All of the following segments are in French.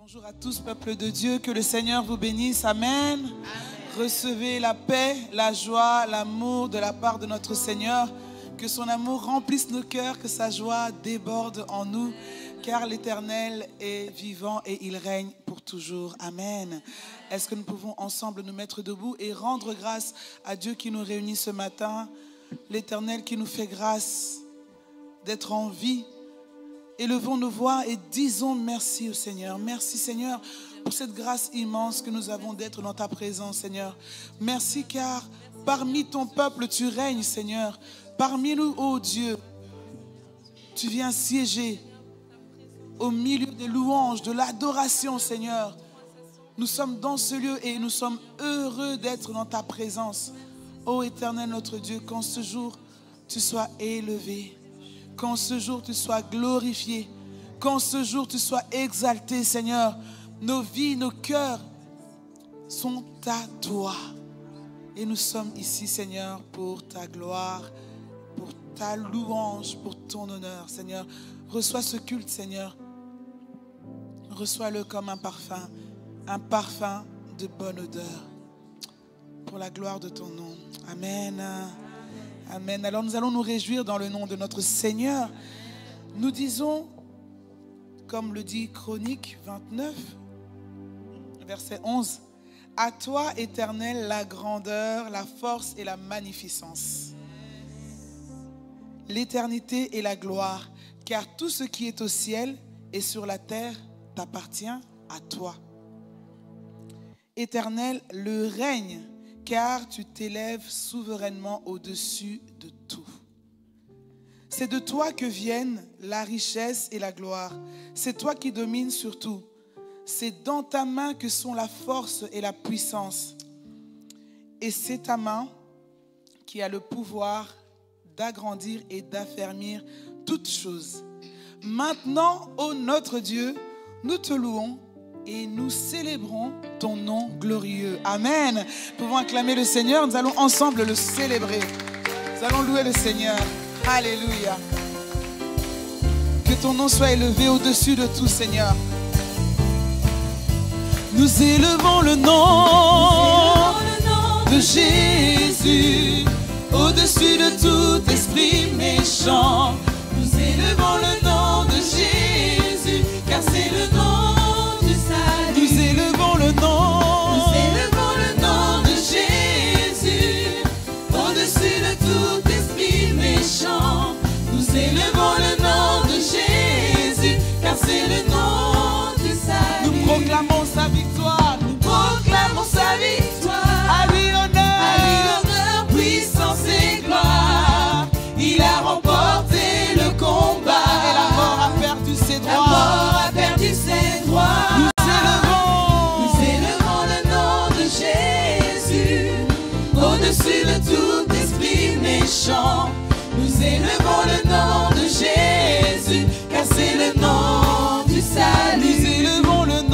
Bonjour à tous, peuple de Dieu, que le Seigneur vous bénisse, amen. Amen. Recevez la paix, la joie, l'amour de la part de notre Seigneur, que son amour remplisse nos cœurs, que sa joie déborde en nous, car l'Éternel est vivant et il règne pour toujours, amen. Est-ce que nous pouvons ensemble nous mettre debout et rendre grâce à Dieu qui nous réunit ce matin, l'Éternel qui nous fait grâce d'être en vie? Élevons nos voix et disons merci au Seigneur. Merci Seigneur pour cette grâce immense que nous avons d'être dans ta présence, Seigneur. Merci car parmi ton peuple tu règnes, Seigneur. Parmi nous, ô Dieu, tu viens siéger au milieu des louanges, de l'adoration, Seigneur. Nous sommes dans ce lieu et nous sommes heureux d'être dans ta présence. Ô Éternel notre Dieu, qu'en ce jour tu sois élevé. Qu'en ce jour tu sois glorifié, qu'en ce jour tu sois exalté, Seigneur. Nos vies, nos cœurs sont à toi. Et nous sommes ici, Seigneur, pour ta gloire, pour ta louange, pour ton honneur, Seigneur. Reçois ce culte, Seigneur. Reçois-le comme un parfum de bonne odeur, pour la gloire de ton nom. Amen. Amen. Alors nous allons nous réjouir dans le nom de notre Seigneur. Nous disons, comme le dit Chronique 29, verset 11, « À toi, Éternel, la grandeur, la force et la magnificence, l'éternité et la gloire, car tout ce qui est au ciel et sur la terre t'appartient à toi. Éternel, le règne, car tu t'élèves souverainement au-dessus de tout. C'est de toi que viennent la richesse et la gloire. C'est toi qui domines sur tout. C'est dans ta main que sont la force et la puissance. Et c'est ta main qui a le pouvoir d'agrandir et d'affermir toutes choses. Maintenant, ô notre Dieu, nous te louons et nous célébrons ton nom glorieux. Amen. Nous pouvons acclamer le Seigneur. Nous allons ensemble le célébrer. Nous allons louer le Seigneur. Alléluia. Que ton nom soit élevé au-dessus de tout, Seigneur. Nous élevons le nom de Jésus au-dessus de tout esprit méchant. Nous élevons le nom de Jésus, car c'est le nom. Nous élevons le nom de Jésus au-dessus de tout esprit méchant. Nous élevons le nom de Jésus, car c'est le nom du salut. Nous proclamons sa victoire. Nous proclamons sa victoire. À lui honneur, puissance et gloire. Il a remporté le combat. Et la mort a perdu ses droits. La mort a perdu ses droits. Au-dessus de tout esprit méchant, nous élevons le nom de Jésus, car c'est le nom du salut. Nous élevons le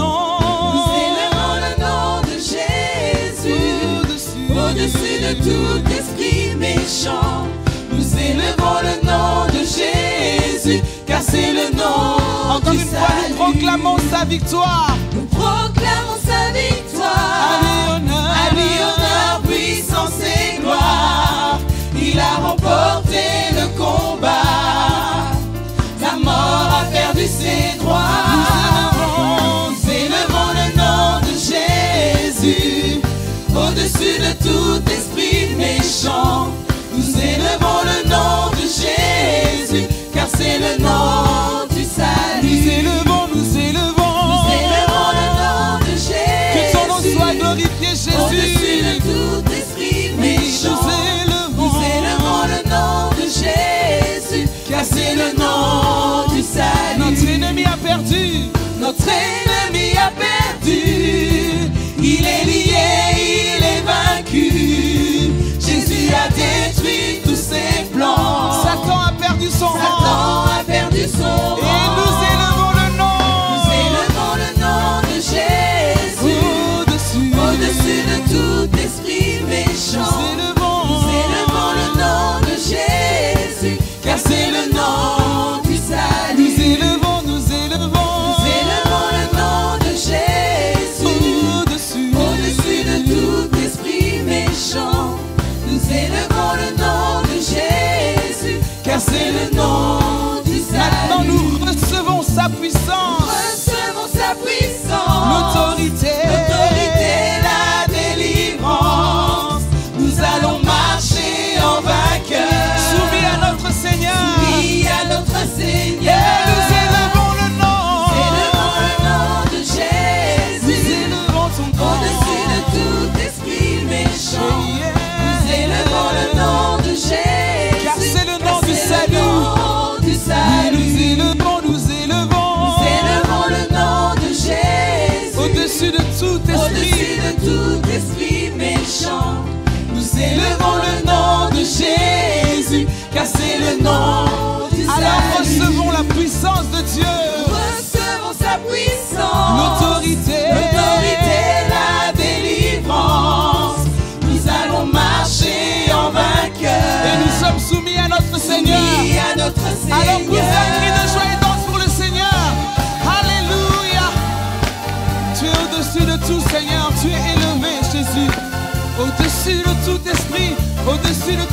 nom de Jésus, au-dessus de tout esprit méchant. Nous élevons le nom de Jésus, car c'est le nom encore du salut. Encore une fois, nous proclamons sa victoire. Nous proclamons sa victoire. À lui honneur, puissance et gloire. Il a remporté le combat. La mort a perdu ses droits. Nous élevons le nom de Jésus au-dessus de tout esprit méchant. Nous élevons le nom de Jésus, car c'est le nom du salut. Nous élevons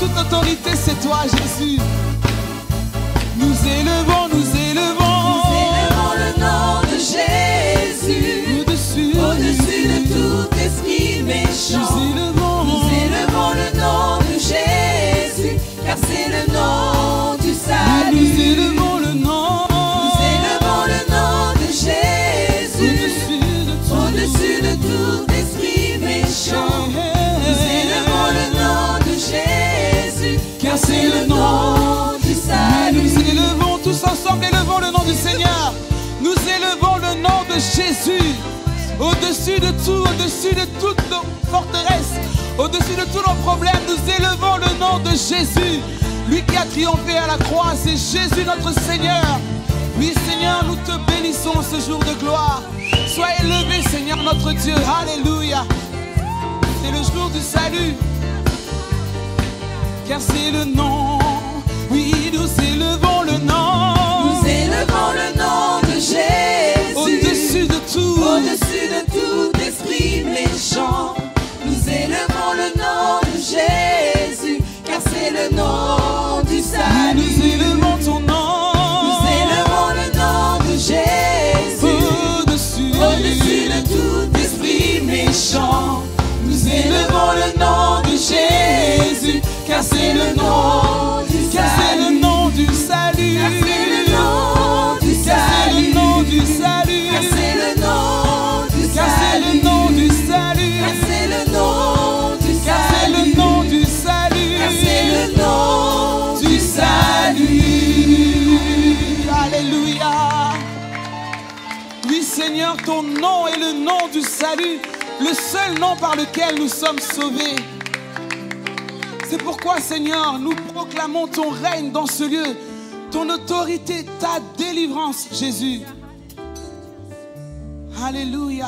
toute autorité, c'est toi, Jésus. Nous élevons, nous élevons. Nous élevons le nom de Jésus. Au-dessus de tout esprit méchant. Nous élevons le nom de Jésus, car c'est le nom du salut. Nous élevons le nom. Nous élevons le nom de Jésus. Au-dessus de tout esprit méchant. Nous élevons le nom de Jésus, car c'est le nom du salut. Nous élevons tous ensemble, élevons le nom du Seigneur. Nous élevons le nom de Jésus. Au-dessus de tout, au-dessus de toutes nos forteresses, au-dessus de tous nos problèmes, nous élevons le nom de Jésus. Lui qui a triomphé à la croix, c'est Jésus notre Seigneur. Oui Seigneur, nous te bénissons ce jour de gloire. Sois élevé Seigneur notre Dieu. Alléluia. C'est le jour du salut. Car c'est le nom. Oui, nous élevons le nom. Nous élevons le nom de Jésus. Au-dessus de tout. Au-dessus de tout esprit méchant. Nous élevons le nom de Jésus, car c'est le nom du salut. Nous élevons ton nom. Nous élevons le nom de Jésus. Au-dessus de tout esprit méchant. Nous élevons le nom de Jésus, car c'est le nom du salut. Car c'est le nom du salut. Car c'est le nom du salut. Car c'est le nom du salut. Car c'est le nom du Car salut. c'est le nom du salut. Car c'est le nom du Car c'est salut. le nom du salut. Car c'est le nom du salut. Alléluia. Oui Seigneur, ton nom est le nom du salut, le seul nom par lequel nous sommes sauvés. C'est pourquoi Seigneur, nous proclamons ton règne dans ce lieu, ton autorité, ta délivrance, Jésus. Alléluia.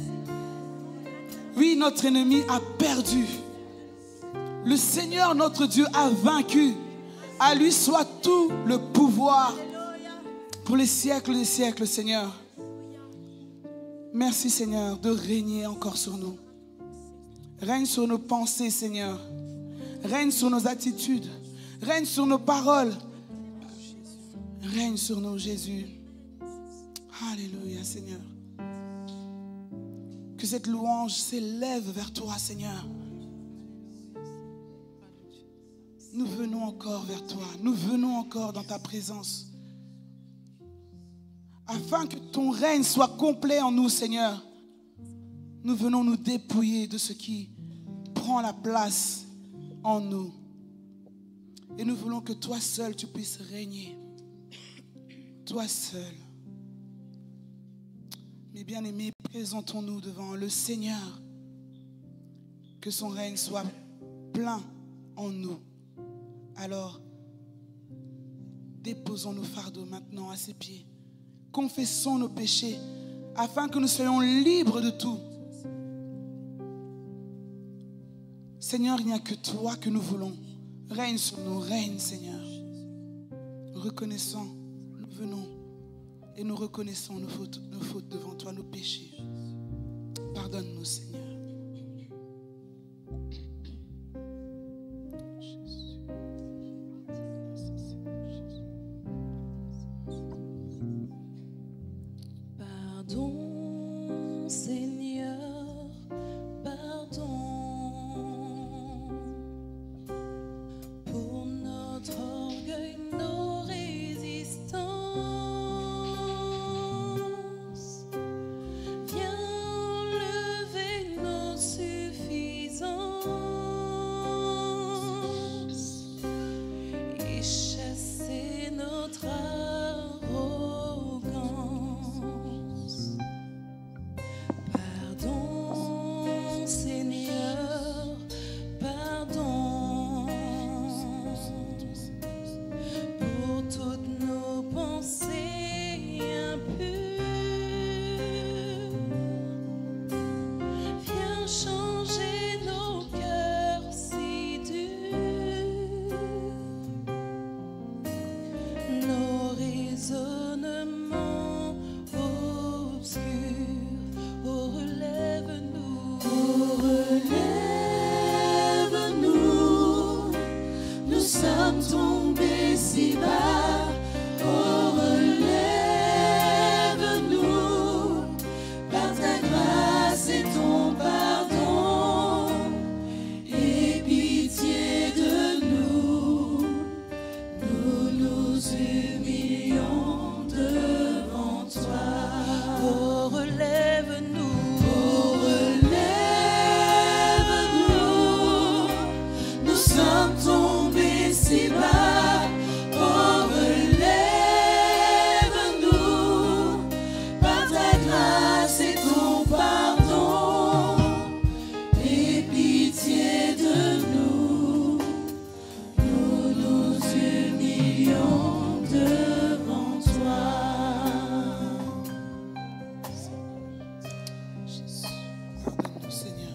Oui, notre ennemi a perdu. Le Seigneur, notre Dieu, a vaincu. À lui soit tout le pouvoir pour les siècles des siècles, Seigneur. Merci, Seigneur, de régner encore sur nous. Règne sur nos pensées, Seigneur. Règne sur nos attitudes. Règne sur nos paroles. Règne sur nous, Jésus. Alléluia, Seigneur. Que cette louange s'élève vers toi, Seigneur. Nous venons encore vers toi. Nous venons encore dans ta présence. Afin que ton règne soit complet en nous, Seigneur. Nous venons nous dépouiller de ce qui prend la place en nous. Et nous voulons que toi seul, tu puisses régner. Toi seul. Mes bien-aimés, présentons-nous devant le Seigneur. Que son règne soit plein en nous. Alors, déposons nos fardeaux maintenant à ses pieds. Confessons nos péchés afin que nous soyons libres de tout. Seigneur, il n'y a que toi que nous voulons. Règne sur nous, règne, Seigneur. Reconnaissant, nous venons et nous reconnaissons nos fautes devant toi, nos péchés. Pardonne-nous, Seigneur. Pardon, Seigneur, pardon pour notre orgueil, nos résistances. Viens lever nos nous sommes tombés si bas. Oh, relève-nous par ta grâce et ton pardon. Aie pitié de nous, nous nous humilions devant toi. Oh, relève-nous. Oh, relève-nous, nous sommes tombés si bas. Oh, relève-nous par ta grâce et ton pardon. Aie pitié de nous, nous nous humilions devant toi. Pardonne-nous, Seigneur.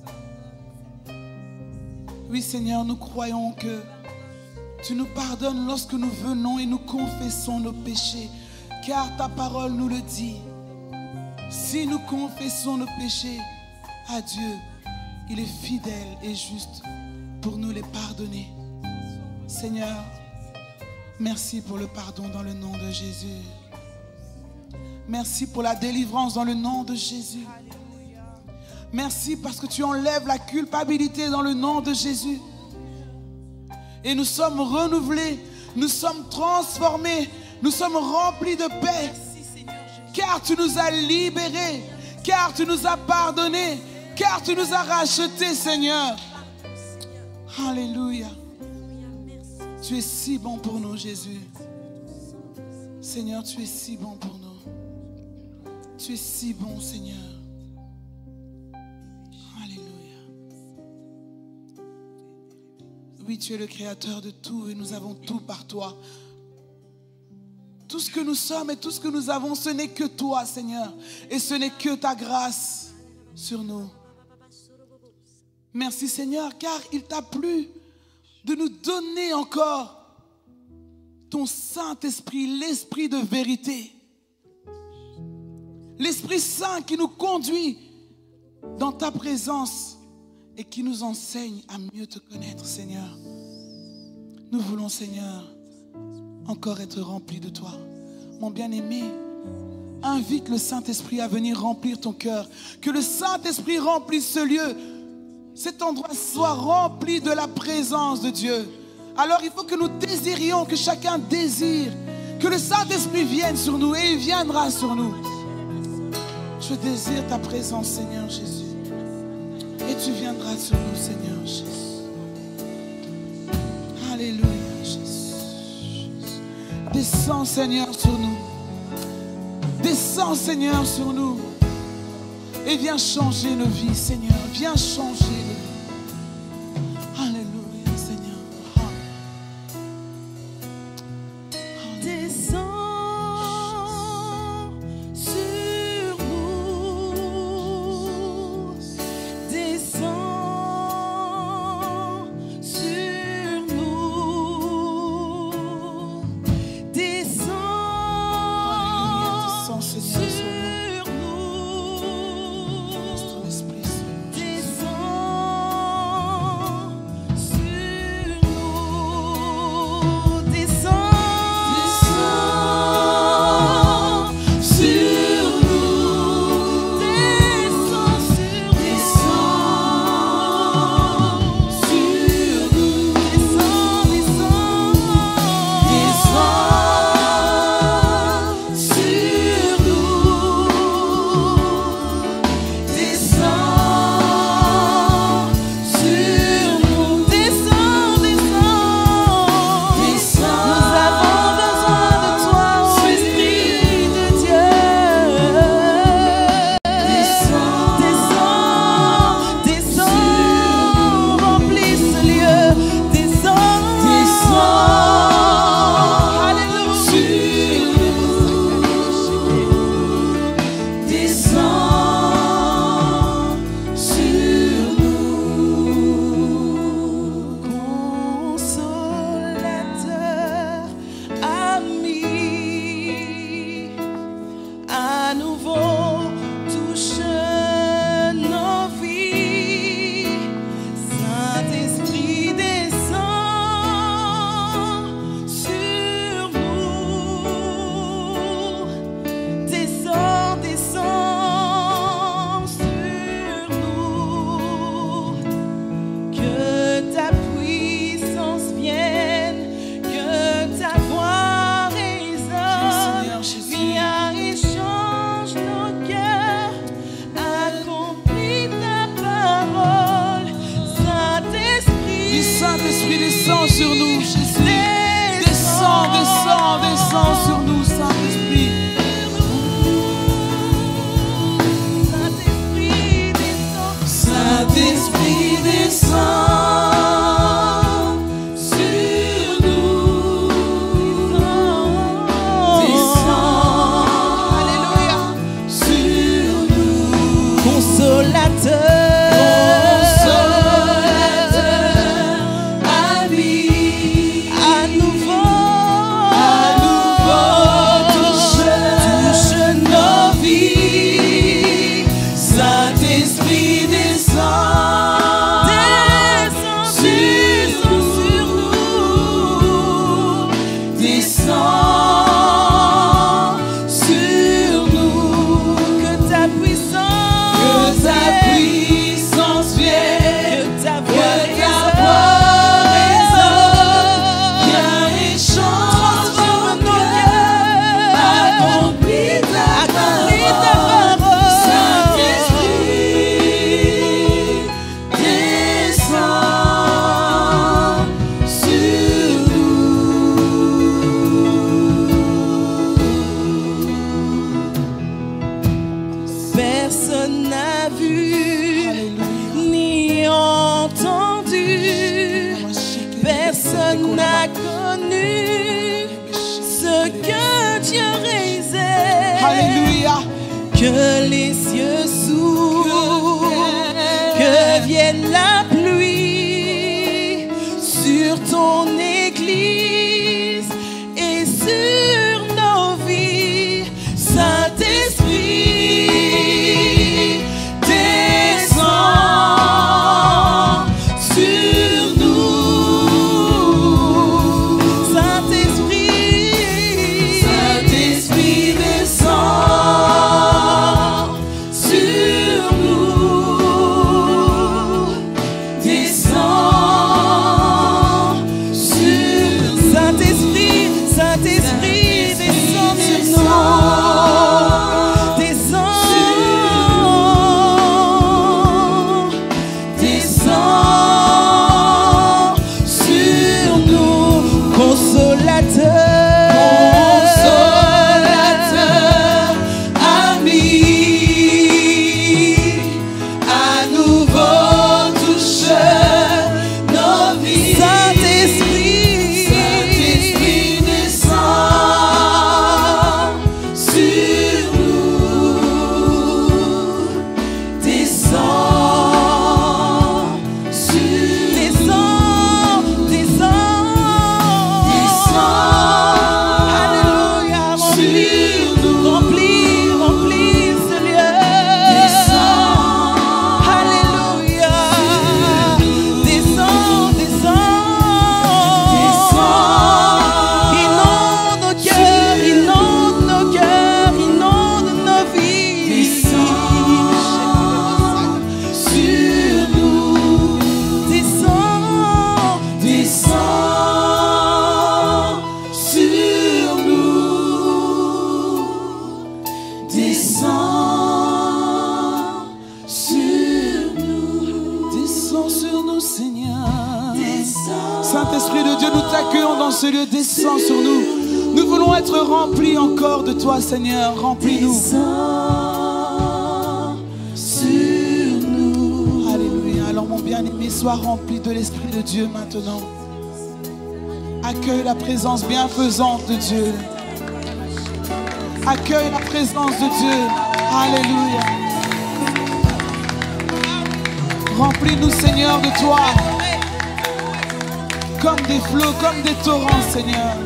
Oui, Seigneur, nous croyons que tu nous pardonnes lorsque nous venons et nous confessons nos péchés, car ta parole nous le dit. Si nous confessons nos péchés à Dieu, il est fidèle et juste pour nous les pardonner. Seigneur, merci pour le pardon dans le nom de Jésus. Merci pour la délivrance dans le nom de Jésus. Merci parce que tu enlèves la culpabilité dans le nom de Jésus. Et nous sommes renouvelés, nous sommes transformés, nous sommes remplis de paix. Car tu nous as libérés, car tu nous as pardonnés, car tu nous as rachetés, Seigneur. Alléluia. Tu es si bon pour nous, Jésus. Seigneur, tu es si bon pour nous. Tu es si bon, Seigneur. Alléluia. Oui, tu es le créateur de tout et nous avons tout par toi. Tout ce que nous sommes et tout ce que nous avons, ce n'est que toi, Seigneur. Et ce n'est que ta grâce sur nous. Merci, Seigneur, car il t'a plu de nous donner encore ton Saint-Esprit, l'Esprit de vérité. L'Esprit Saint qui nous conduit dans ta présence et qui nous enseigne à mieux te connaître, Seigneur. Nous voulons, Seigneur, encore être remplis de toi. Mon bien-aimé, invite le Saint-Esprit à venir remplir ton cœur. Que le Saint-Esprit remplisse ce lieu. Cet endroit soit rempli de la présence de Dieu. Alors il faut que nous désirions, que chacun désire, que le Saint-Esprit vienne sur nous et il viendra sur nous. Je désire ta présence, Seigneur Jésus. Et tu viendras sur nous, Seigneur Jésus. Alléluia, Jésus. Descends, Seigneur, sur nous. Descends, Seigneur, sur nous. Et viens changer nos vies, Seigneur. Viens changer nos vies. Alléluia, Seigneur. Descends sur nous. Descends sur nous. Descends Descends, Seigneur, sur nous. sur nous. Laisse ton esprit sur nous. Descends Descends sur nous, Saint-Esprit. Saint-Esprit descend sur nous. Descends, Alléluia. sur nous. Consolateur. Personne n'a vu ni entendu, personne n'a connu ce que Dieu réserve. Alléluia. Que les cieux s'ouvrent, que vienne la pluie sur ton église et sur nos vies. Saint-Esprit, descends sur nous. Saint-Esprit, Saint-Esprit descend sur nous. Descend sur nous. Saint-Esprit, Saint-Esprit, descends sur nous. Descends, descends sur nous. Consolateur, Ami, à nouveau touche nos vies. Saint-Esprit, Saint-Esprit descend sur nous. Descend sur descends, descends. Alléluia, remplis, remplis ce lieu. Alléluia, descends, descends. Inonde nos cœurs, inonde nos cœurs, inonde nos vies. sur nous. Descends, Descends sur nous. Descends sur nous. Descends sur nous, Seigneur. Descends. Saint-Esprit de Dieu, nous t'accueillons dans ce lieu. Descends sur nous. Nous voulons être remplis encore de toi, Seigneur. Remplis-nous. Descends sur nous. Alléluia. Alors, mon bien-aimé, sois rempli de l'Esprit de Dieu maintenant. Accueille la présence bienfaisante de Dieu. Accueille la présence de Dieu. Alléluia. Remplis-nous, Seigneur, de toi. Comme des flots, comme des torrents, Seigneur.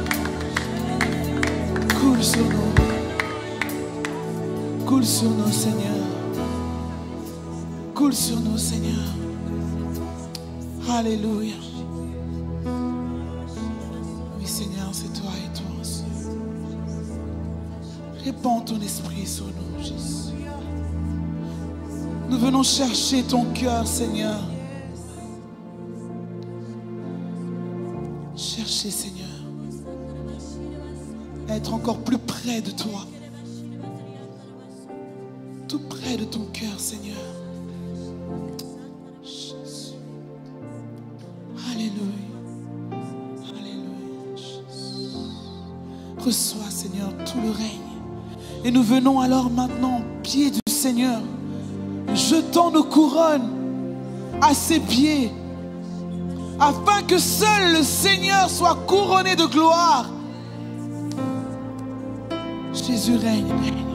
Coule sur nous. Coule sur nous, Seigneur. Coule sur nous, Seigneur. Alléluia. Oui, Seigneur, c'est toi et toi aussi. Répands ton esprit sur nous, Jésus. Nous venons chercher ton cœur, Seigneur. Chercher, Seigneur. Être encore plus près de toi. Tout près de ton cœur, Seigneur. Jésus. Alléluia. Alléluia. Jésus. Reçois, Seigneur, tout le règne. Et nous venons alors maintenant au pied du Seigneur, jetant nos couronnes à ses pieds, afin que seul le Seigneur soit couronné de gloire. Jésus règne, règne, règne.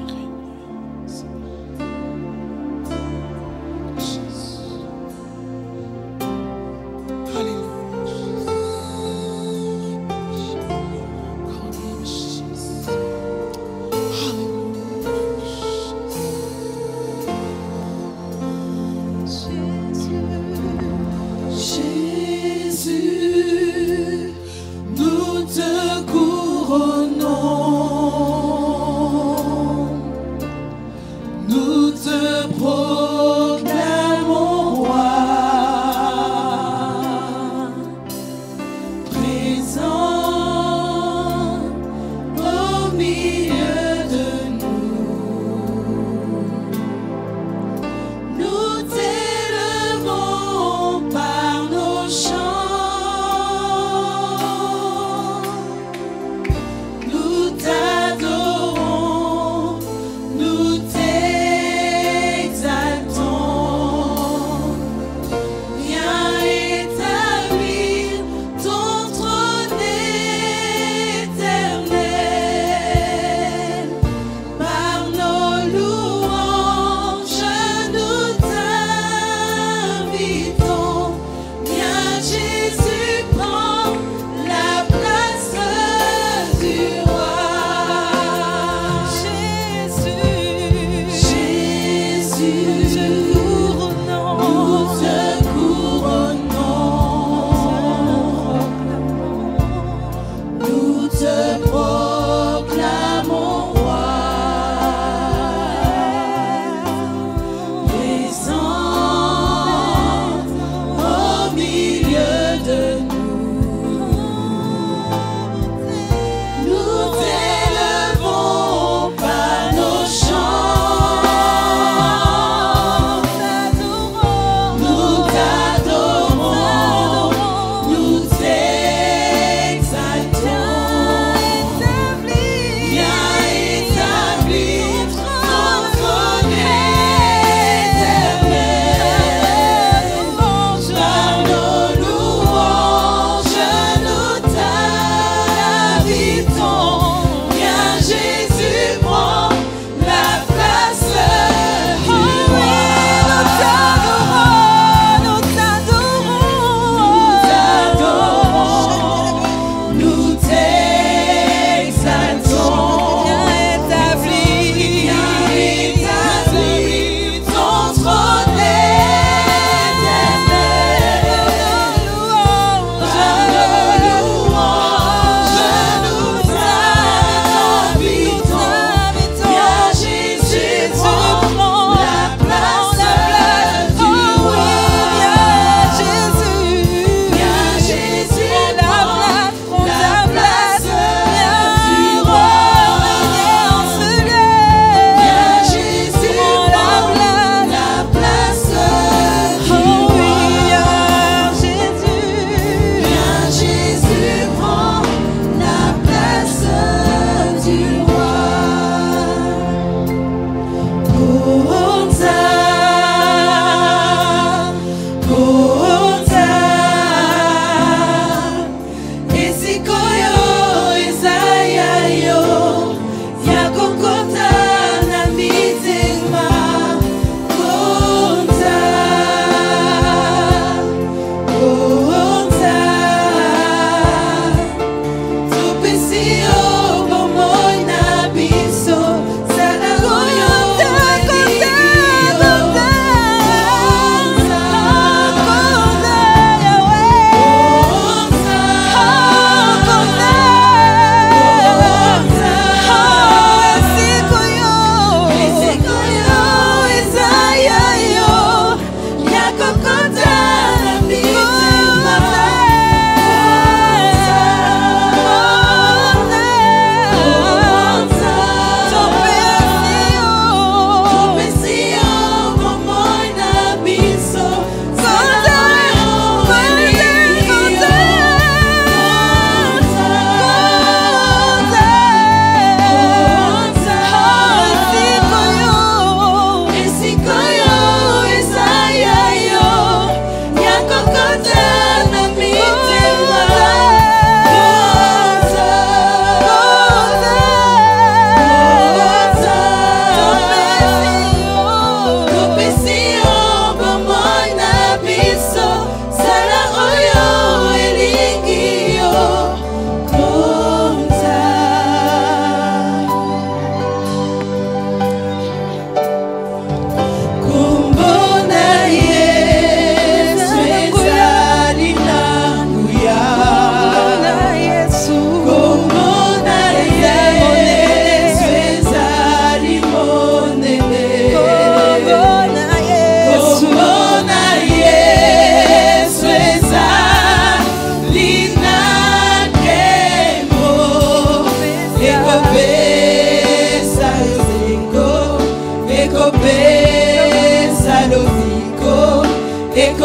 Nous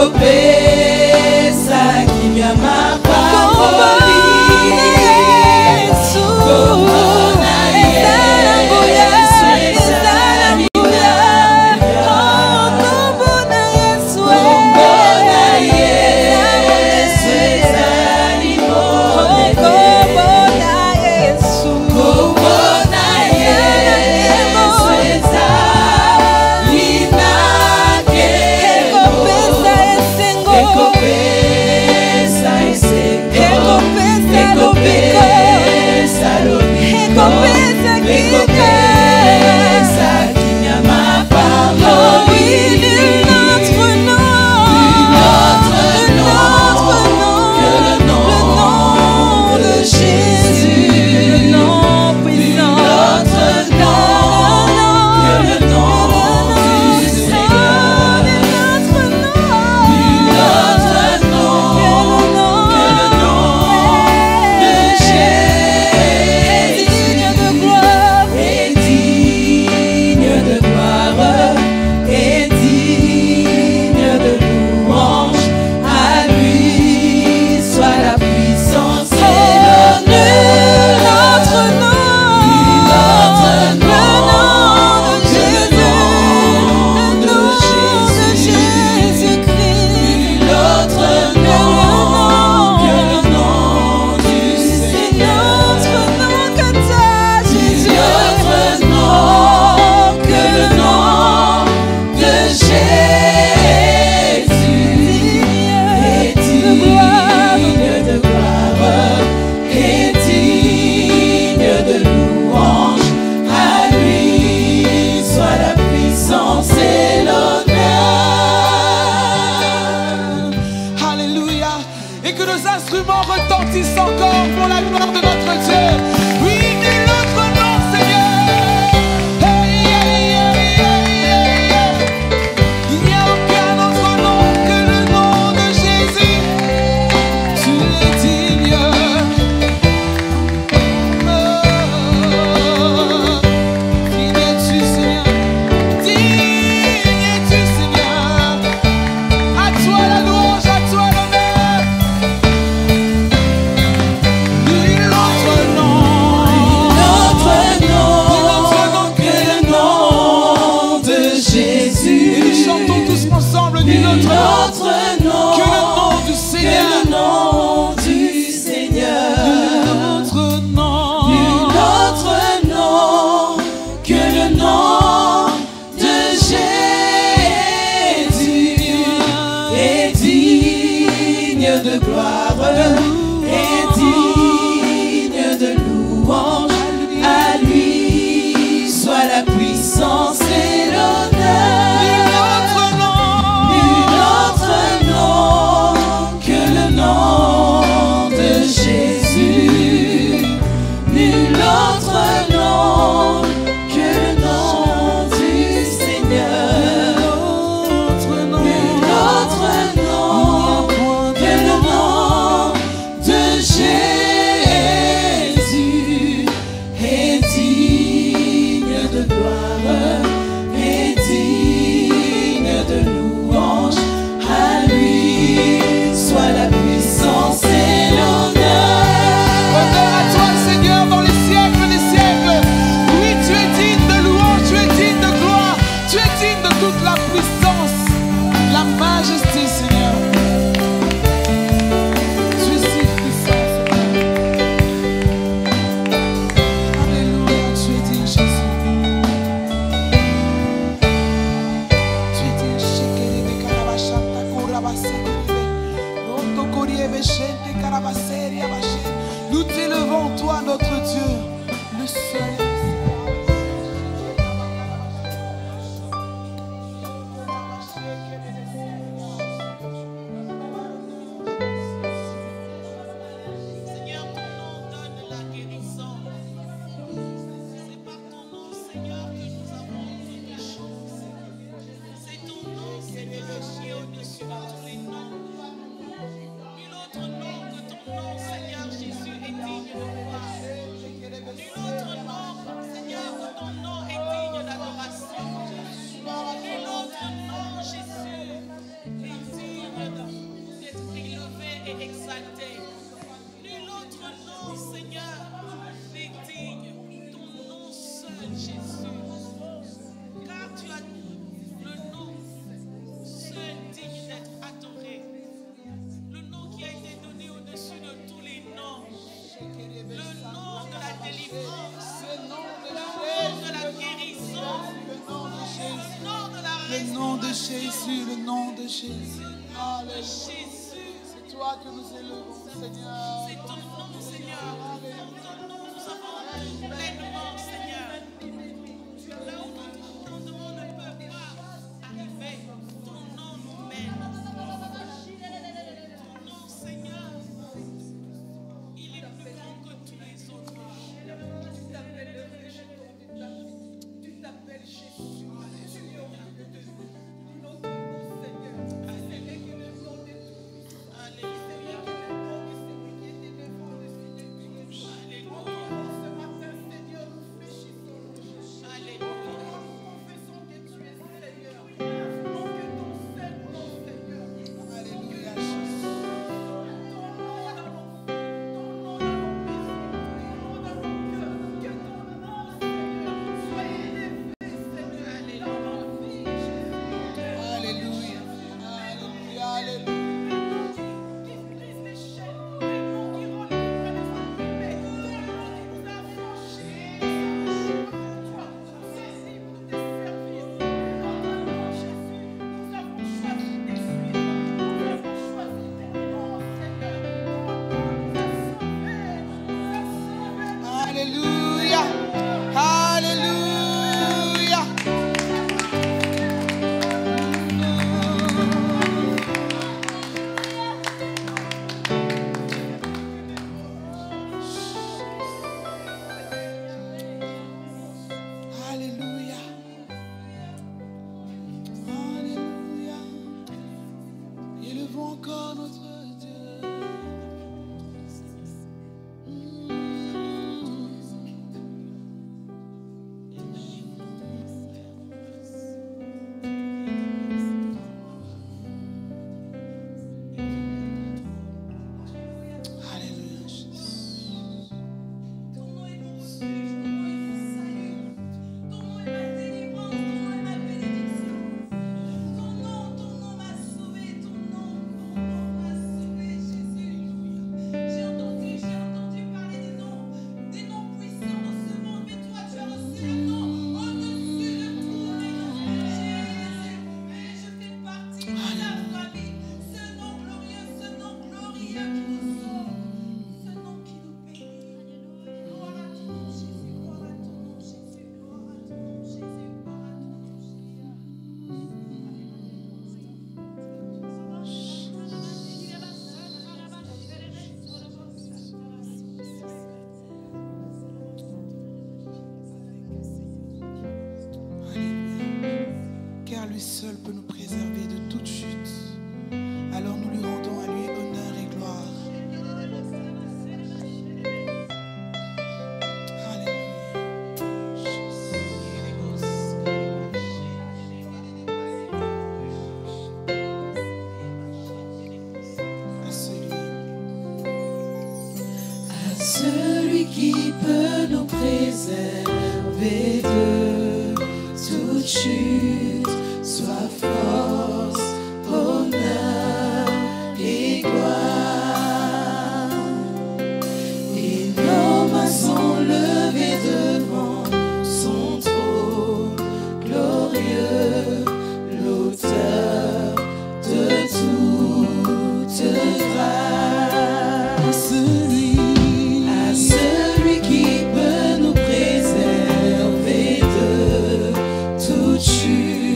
ekopesa kimia mapamboli Nous t'élevons, toi, notre Dieu, le seul. Nul autre nom Jésus. Car tu as le nom seul digne d'être adoré. Le nom qui a été donné au-dessus de tous les noms. Le nom de la délivrance. Le nom de la guérison. Le nom de Jésus. Le nom de Jésus. Alléluia. C'est toi que nous élevons, Seigneur. C'est ton nom, Seigneur. Ton nom, nous avons pleinement, Seigneur. Là où notre entendement ne peut pas arriver, ton nom nous mène. Ton nom, Seigneur, il est plus grand que tous les autres. Tu t'appelles Jésus. Alléluia. Alléluia. Alléluia. Alléluia. Élevons encore notre Dieu. Car lui seul peut nous préserver de toute chute. Alors nous lui rendons à lui honneur et gloire. À celui qui peut nous préserver de toute chute, soit force, honneur et gloire. Et nos mains sont levées devant son trône glorieux, l'auteur de toute grâce. À celui qui peut nous préserver de toute chute.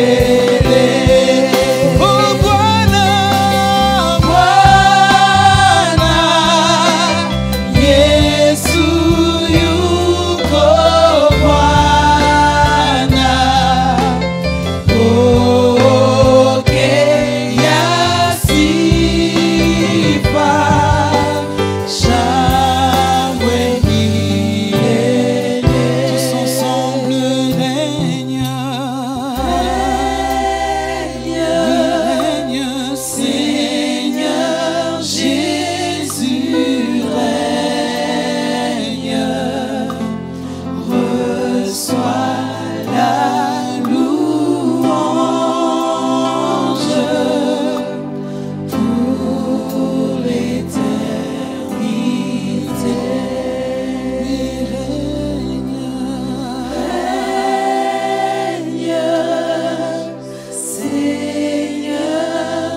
Oh Bwana, Bwana Yesu yuko Bwana, pokea sifa, shangwe milele. tous ensemble règne, Seigneur Jésus règne, reçois la louange pour l'éternité. Seigneur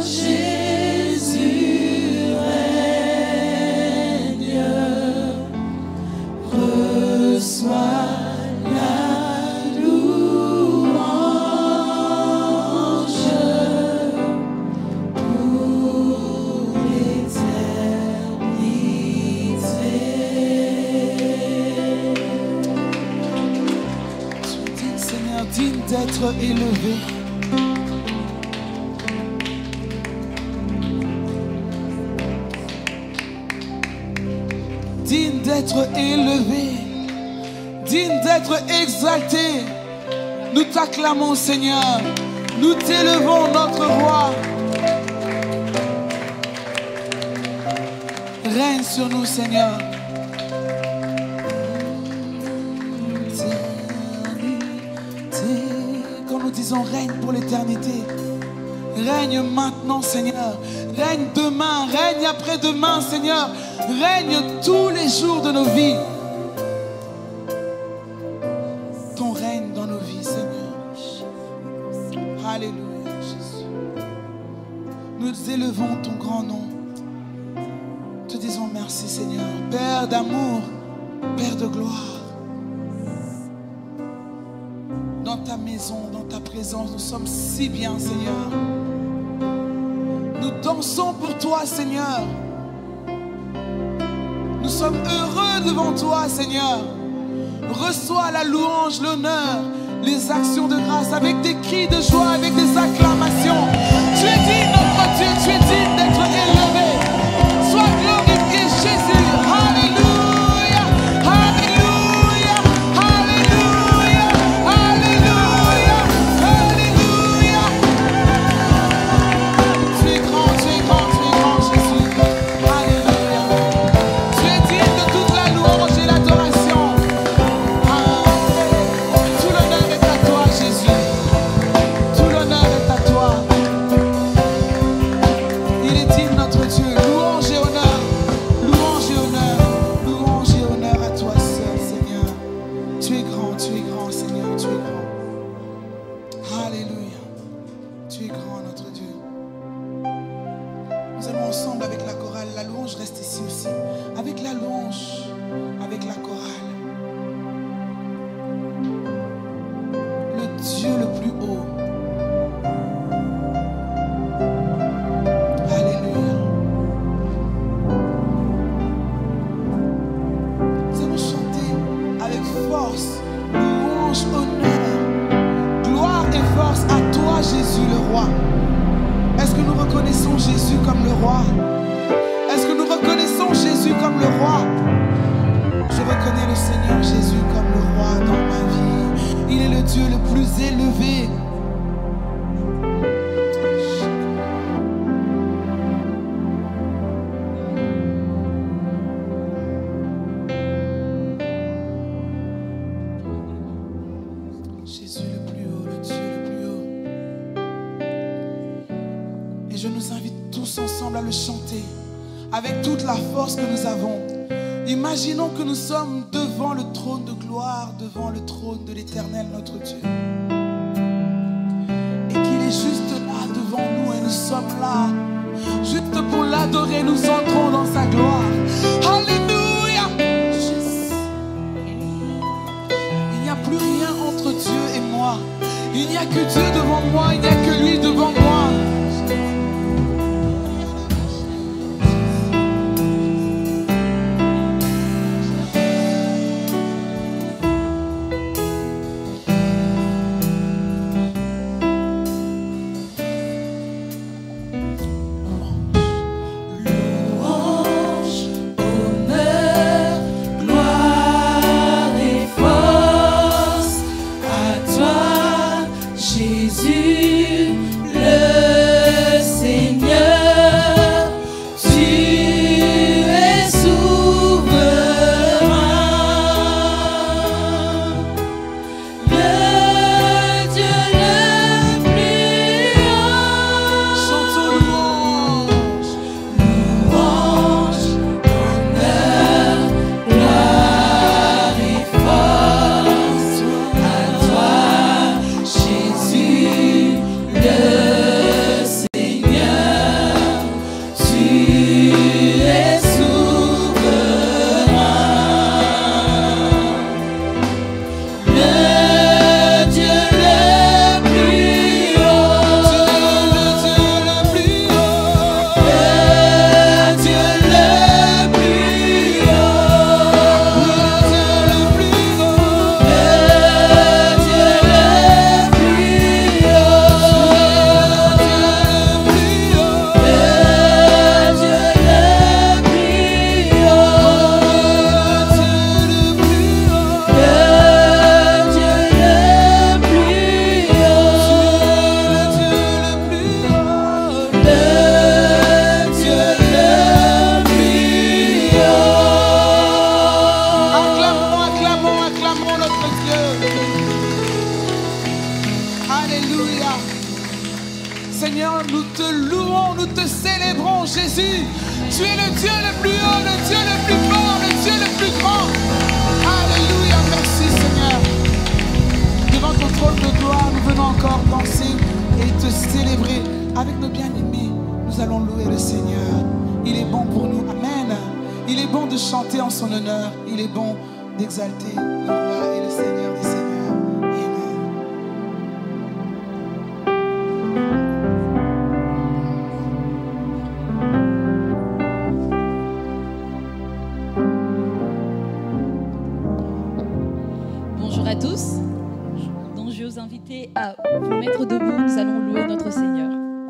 Jésus règne, reçois la louange pour l'éternité. tu es digne, Seigneur, digne d'être élevé. Digne d'être élevé, digne d'être exalté. Nous t'acclamons, Seigneur. Nous t'élevons, notre roi. Règne sur nous, Seigneur. Quand nous disons règne pour l'éternité, règne maintenant, Seigneur. Règne demain, règne après-demain, Seigneur. Règne tous les jours de nos vies. Ton règne dans nos vies, Seigneur. Alléluia, Jésus. Nous élevons ton grand nom. Te disons merci, Seigneur. Père d'amour, Père de gloire. Dans ta maison, dans ta présence, nous sommes si bien, Seigneur. Nous dansons pour toi, Seigneur. Nous sommes heureux devant toi, Seigneur. Reçois la louange, l'honneur, les actions de grâce avec des cris de joie, avec des acclamations. Tu es digne, notre Dieu, tu es digne d'être élevé. Sois glorifié, Jésus. Alléluia, alléluia, alléluia, alléluia, alléluia. Tu es grand, Jésus. Alléluia. Tu es digne de toute la louange et l'adoration. Tout l'honneur est à toi, Jésus. Tout l'honneur est à toi. Il est digne, notre Dieu. Louange et honneur. Louange et honneur. Louange et honneur à toi seul, Seigneur. Tu es grand, Seigneur. Tu es grand. Alléluia. Tu es grand, notre Dieu. Nous allons ensemble avec la chorale. La louange reste ici aussi. Avec la louange, avec la chorale. Le Dieu le plus haut. Alléluia. Nous allons chanter avec force, louange, honneur, gloire et force à toi, Jésus le roi. Est-ce que nous reconnaissons Jésus comme le roi? Est-ce que nous reconnaissons Jésus comme le roi? Je reconnais le Seigneur Jésus comme le roi dans ma vie. Il est le Dieu le plus élevé. Jésus le plus haut, le Dieu le plus haut. Et je nous invite tous ensemble à le chanter avec toute la force que nous avons. Imaginons que nous sommes devant le trône de gloire, devant le trône de l'Éternel, notre Dieu. Et qu'il est juste là devant nous et nous sommes là. Juste pour l'adorer, nous entrons dans sa gloire. Alléluia. Il n'y a plus rien entre Dieu et moi. Il n'y a que Dieu devant moi Jésus, le Seigneur, tu es souverain. Le Dieu le plus haut. Chantons louange. Louange, honneur, gloire et force à toi, Jésus, le Seigneur, tu es souverain. Le Dieu le plus haut. Le Dieu le plus haut. Le Dieu le plus haut. Le Dieu le plus haut. Le Dieu le plus haut. Acclamons, acclamons, acclamons notre Dieu. Alléluia. Seigneur, nous te louons, nous te célébrons, Jésus. Tu es le Dieu le plus haut, le Dieu le plus fort, le Dieu le plus grand. Alléluia, merci Seigneur. Devant ton trône de gloire, nous venons encore danser et te célébrer. Avec nos bien-aimés, nous allons louer le Seigneur. Il est bon pour nous. Amen. Il est bon de chanter en son honneur. Il est bon d'exalter le roi et le Seigneur des Seigneurs. Amen. Bonjour à tous. Donc je vais vous inviter à vous mettre debout. Nous allons louer notre Seigneur.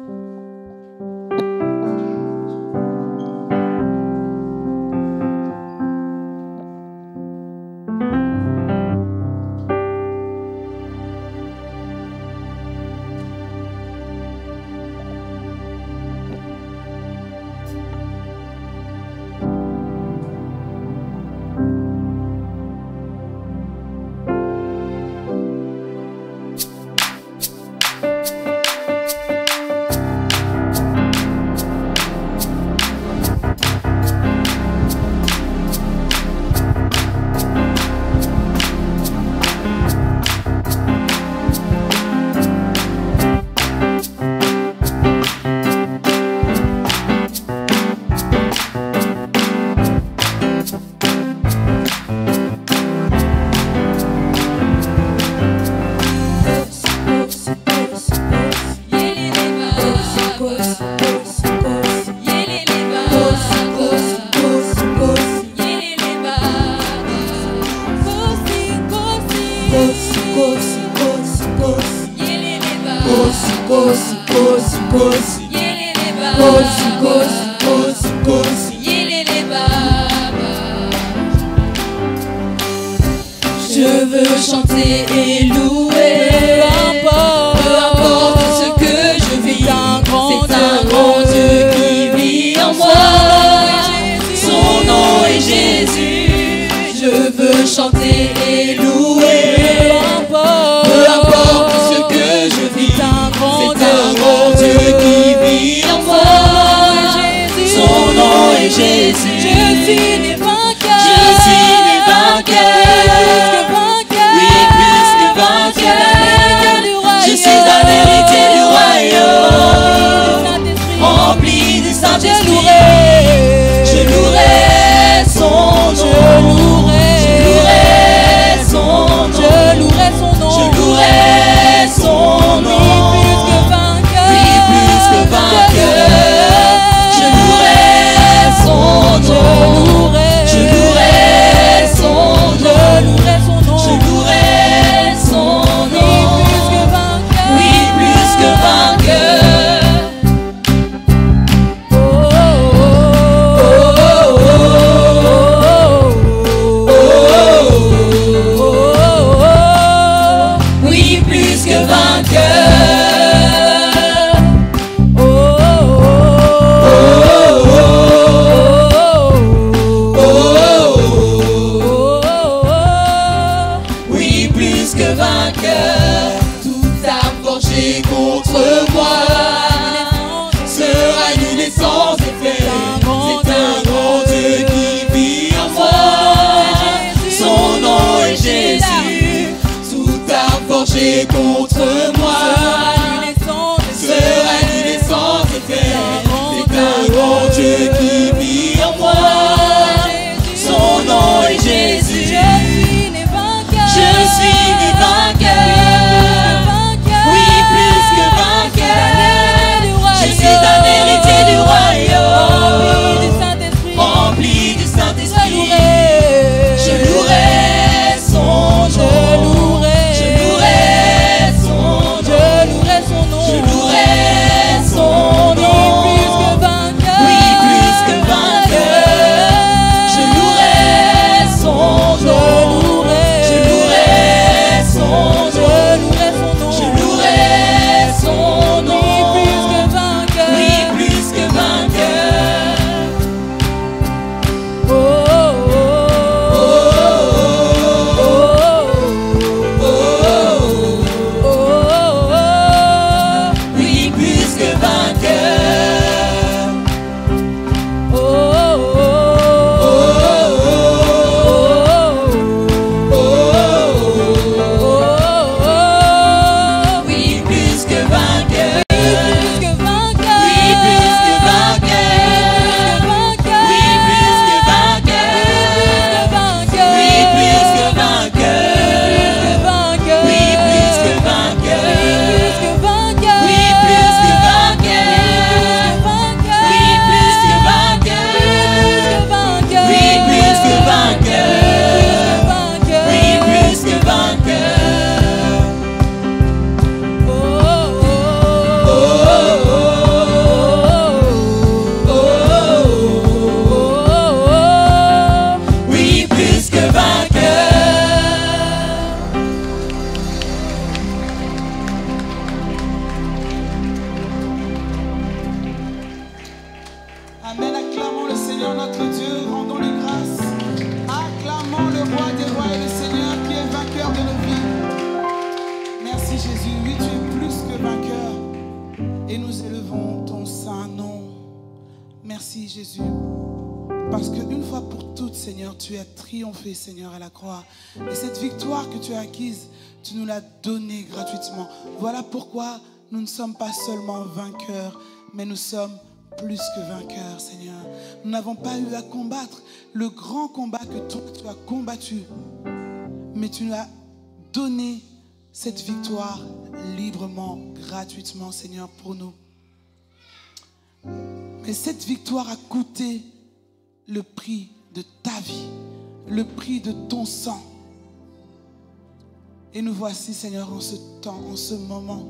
Je veux chanter et louer, peu importe ce que je vis, c'est un grand Dieu qui vit en moi, son nom est Jésus. Je veux chanter et louer, peu importe ce que je vis, c'est un grand Dieu qui vit en moi, son nom est Jésus. Je suis né vainqueur, je suis né vainqueur. Je suis un héritier du royaume, rempli du Saint-Esprit. Je louerai son nom, je louerai son nom, je louerai son nom, je louerai son nom. Oui, plus que vainqueur, je louerai son nom, je louerai son nom, je louerai son nom. Oui, plus que vainqueur. Oh, oh, contre moi sera nul et sans effet. C'est un grand Dieu qui vit en moi. Son nom est Jésus. Tout a forgé contre moi sera nul et sans effet. C'est un grand Dieu qui vit en moi. Son nom est Jésus. Je suis né vainqueur. Oui, plus que vainqueur. Je suis un héritier du royaume, rempli du Saint-Esprit. Je louerai son nom. Je louerai son nom. Je louerai son nom. Oui, plus que vainqueur. Je louerai son nom. Je louerai son nom. Je louerai son nom. Oui, plus que vainqueur. Oh, oh, oh, oh, oh. Oui, plus que vainqueur. Oh, oh, oh. Oui, plus que vainqueur. Oui, plus que vainqueur. Oui, plus que vainqueur. Oui, plus que vainqueur. Oui, plus que vainqueur. Oui, plus que vainqueur. Oui, plus que vainqueur. Oui, plus que vainqueur. Oui, plus que vainqueur. Oui, plus que vainqueur. Oui, plus que vainqueur. Amen. Acclamons le Seigneur notre Dieu, rendons-lui grâce. Acclamons le roi des rois et le Seigneur qui est vainqueur de nos vies. Merci Jésus, oui tu es plus que vainqueur et nous élevons ton saint nom. Merci Jésus, parce qu'une fois pour toutes Seigneur, tu as triomphé Seigneur à la croix. Et cette victoire que tu as acquise, tu nous l'as donnée gratuitement. Voilà pourquoi nous ne sommes pas seulement vainqueurs, mais nous sommes plus que vainqueurs, Seigneur. Nous n'avons pas eu à combattre le grand combat que toi, tu as combattu, mais tu nous as donné cette victoire librement, gratuitement, Seigneur, pour nous. Mais cette victoire a coûté le prix de ta vie, le prix de ton sang. Et nous voici, Seigneur, en ce temps, en ce moment,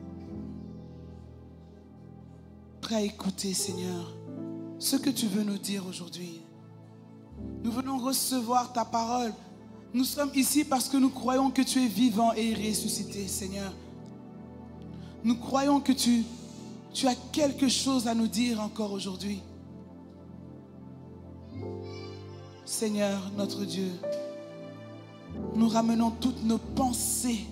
prêts à écouter, Seigneur, ce que tu veux nous dire aujourd'hui. Nous venons recevoir ta parole. Nous sommes ici parce que nous croyons que tu es vivant et ressuscité, Seigneur. Nous croyons que tu as quelque chose à nous dire encore aujourd'hui. Seigneur, notre Dieu, nous ramenons toutes nos pensées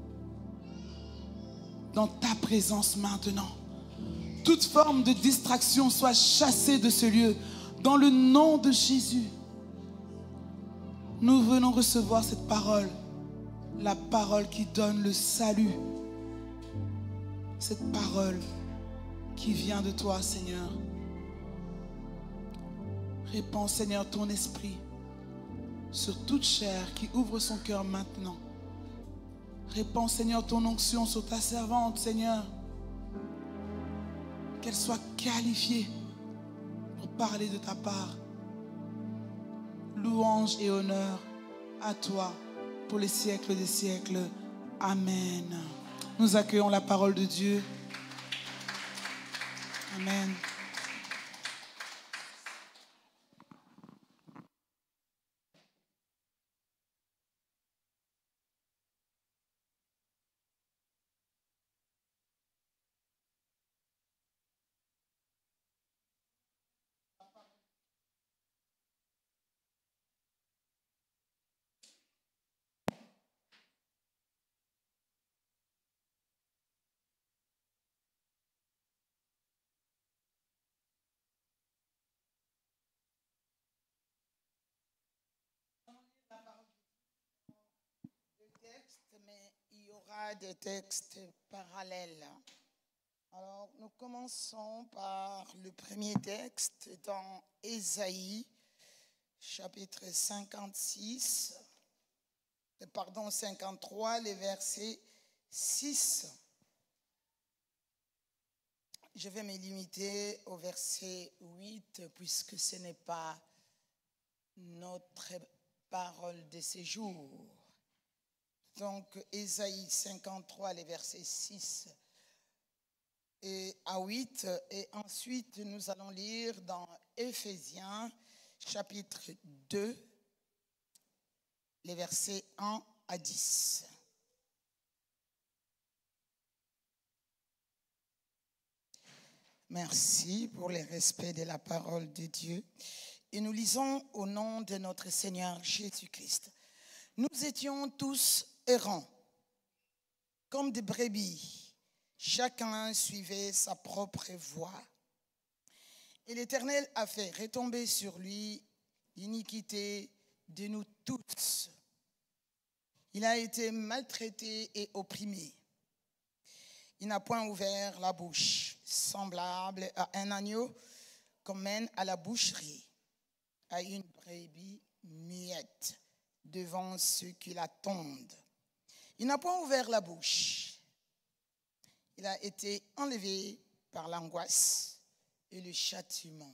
dans ta présence maintenant. Toute forme de distraction soit chassée de ce lieu. Dans le nom de Jésus, nous venons recevoir cette parole, la parole qui donne le salut. Cette parole qui vient de toi, Seigneur. Répands, Seigneur, ton esprit sur toute chair qui ouvre son cœur maintenant. Répands, Seigneur, ton onction sur ta servante, Seigneur. Qu'elle soit qualifiée pour parler de ta part. Louange et honneur à toi pour les siècles des siècles. Amen. Nous accueillons la parole de Dieu. Amen. aura des textes parallèles. Alors, nous commençons par le premier texte dans Ésaïe, chapitre 53, les versets 6. Je vais me limiter au verset 8, puisque ce n'est pas notre parole de ce jour. Donc, Ésaïe 53, les versets 6 et à 8. Et ensuite, nous allons lire dans Éphésiens, chapitre 2, les versets 1 à 10. Merci pour le respect de la parole de Dieu. Et nous lisons au nom de notre Seigneur Jésus-Christ. Nous étions tous errants, comme des brebis. Chacun suivait sa propre voie. Et l'Éternel a fait retomber sur lui l'iniquité de nous tous. Il a été maltraité et opprimé. Il n'a point ouvert la bouche, semblable à un agneau qu'on mène à la boucherie, à une brebis muette devant ceux qui l'attendent. Il n'a point ouvert la bouche. Il a été enlevé par l'angoisse et le châtiment.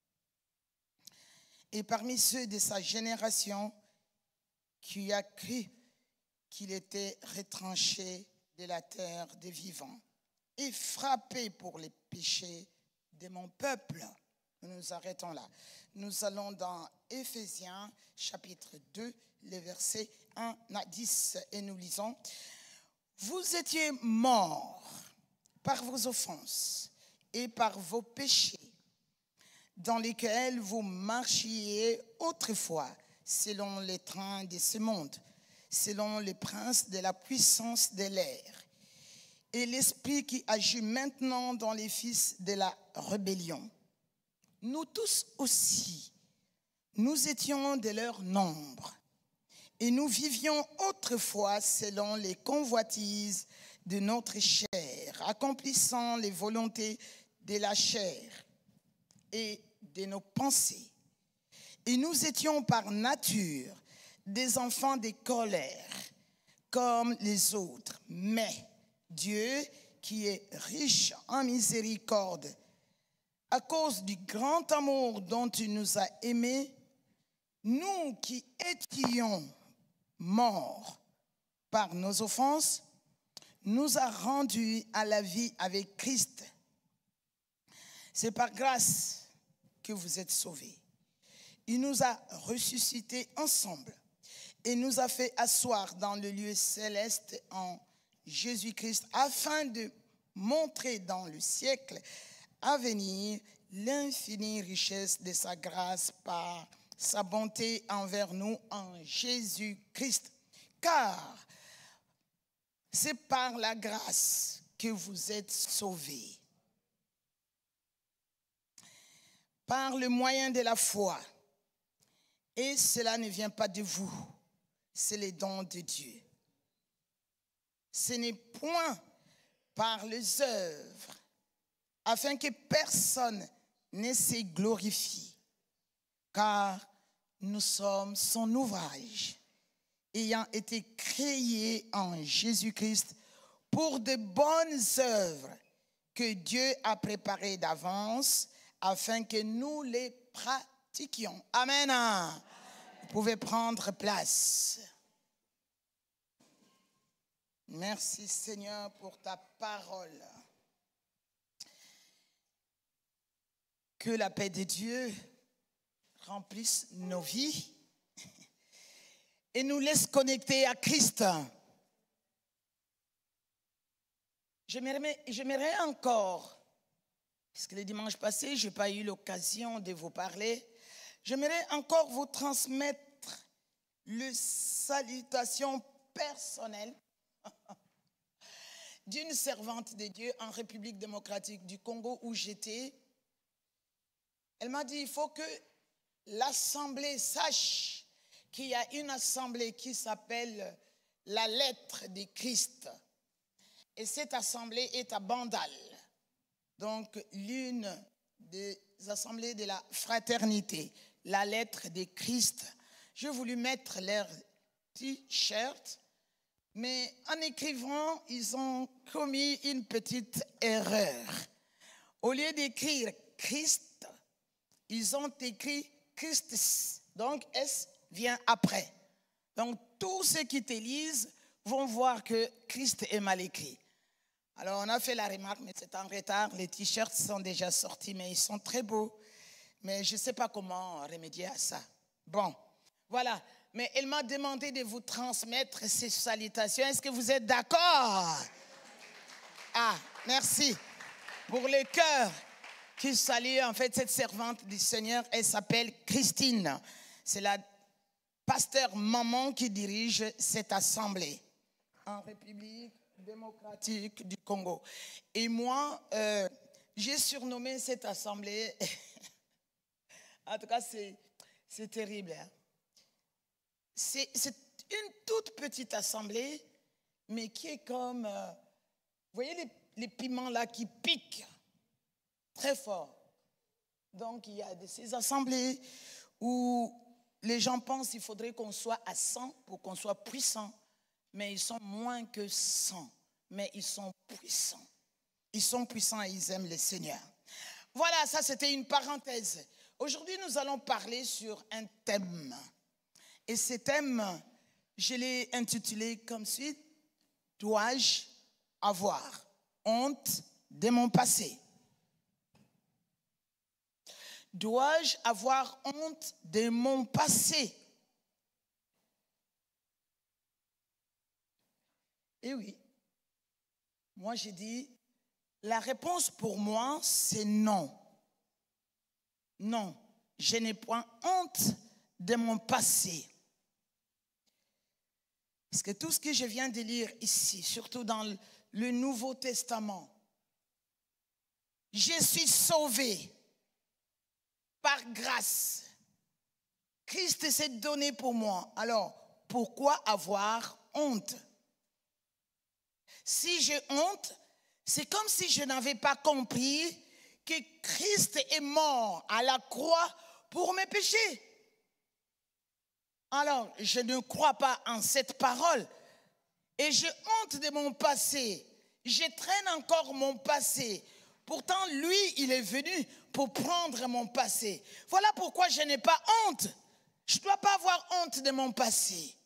Et parmi ceux de sa génération qui a cru qu'il était retranché de la terre des vivants et frappé pour les péchés de mon peuple. Nous nous arrêtons là. Nous allons dans Éphésiens chapitre 2, les versets 1 à 10 et nous lisons. Vous étiez morts par vos offenses et par vos péchés, dans lesquels vous marchiez autrefois selon les trains de ce monde, selon les princes de la puissance de l'air, et l'esprit qui agit maintenant dans les fils de la rébellion. Nous tous aussi, nous étions de leur nombre, et nous vivions autrefois selon les convoitises de notre chair, accomplissant les volontés de la chair et de nos pensées. Et nous étions par nature des enfants de colère, comme les autres. Mais Dieu, qui est riche en miséricorde, à cause du grand amour dont il nous a aimés, nous qui étions morts par nos offenses, nous a rendus à la vie avec Christ. C'est par grâce que vous êtes sauvés. Il nous a ressuscités ensemble et nous a fait asseoir dans le lieu céleste en Jésus-Christ afin de montrer dans le siècle à venir l'infinie richesse de sa grâce par sa bonté envers nous en Jésus-Christ. Car c'est par la grâce que vous êtes sauvés, par le moyen de la foi. Et cela ne vient pas de vous, c'est le don de Dieu. Ce n'est point par les œuvres, afin que personne ne se glorifie, car nous sommes son ouvrage, ayant été créés en Jésus-Christ pour de bonnes œuvres que Dieu a préparées d'avance, afin que nous les pratiquions. Amen. Vous pouvez prendre place. Merci Seigneur pour ta parole. Que la paix de Dieu remplisse nos vies et nous laisse connecter à Christ. J'aimerais encore, puisque le dimanche passé, je n'ai pas eu l'occasion de vous parler, j'aimerais encore vous transmettre le salutation personnelle d'une servante de Dieu en République démocratique du Congo où j'étais. Elle m'a dit, il faut que l'assemblée sache qu'il y a une assemblée qui s'appelle la lettre de Christ Et cette assemblée est à Bandal. Donc, l'une des assemblées de la fraternité, la lettre de Christ. J'ai voulu mettre leur t-shirt, mais en écrivant, ils ont commis une petite erreur. Au lieu d'écrire Christ, ils ont écrit Christus. Donc, S vient après. Donc, tous ceux qui te lisent vont voir que Christ est mal écrit. Alors, on a fait la remarque, mais c'est en retard. Les t-shirts sont déjà sortis, mais ils sont très beaux. Mais je ne sais pas comment remédier à ça. Bon, voilà. Mais elle m'a demandé de vous transmettre ces salutations. Est-ce que vous êtes d'accord? Ah, merci. Pour le cœur qui salue, en fait, cette servante du Seigneur, elle s'appelle Christine. C'est la pasteur maman qui dirige cette assemblée en République démocratique du Congo. Et moi, j'ai surnommé cette assemblée, en tout cas, c'est terrible. Hein? C'est une toute petite assemblée, mais qui est comme, vous voyez les piments là qui piquent très fort. Donc, il y a ces assemblées où les gens pensent qu'il faudrait qu'on soit à 100 pour qu'on soit puissant. Mais ils sont moins que 100. Mais ils sont puissants. Ils sont puissants et ils aiment le Seigneur. Voilà, ça c'était une parenthèse. Aujourd'hui, nous allons parler sur un thème. Et ce thème, je l'ai intitulé comme suit. Dois-je avoir honte de mon passé? Dois-je avoir honte de mon passé? Et oui, moi j'ai dit, la réponse pour moi c'est non. Non, je n'ai point honte de mon passé. Parce que tout ce que je viens de lire ici, surtout dans le Nouveau Testament, je suis sauvé par grâce. Christ s'est donné pour moi. Alors, pourquoi avoir honte? Si j'ai honte, c'est comme si je n'avais pas compris que Christ est mort à la croix pour mes péchés. Alors, je ne crois pas en cette parole et j'ai honte de mon passé. Je traîne encore mon passé. Pourtant, lui, il est venu pour prendre mon passé. Voilà pourquoi je n'ai pas honte. Je ne dois pas avoir honte de mon passé.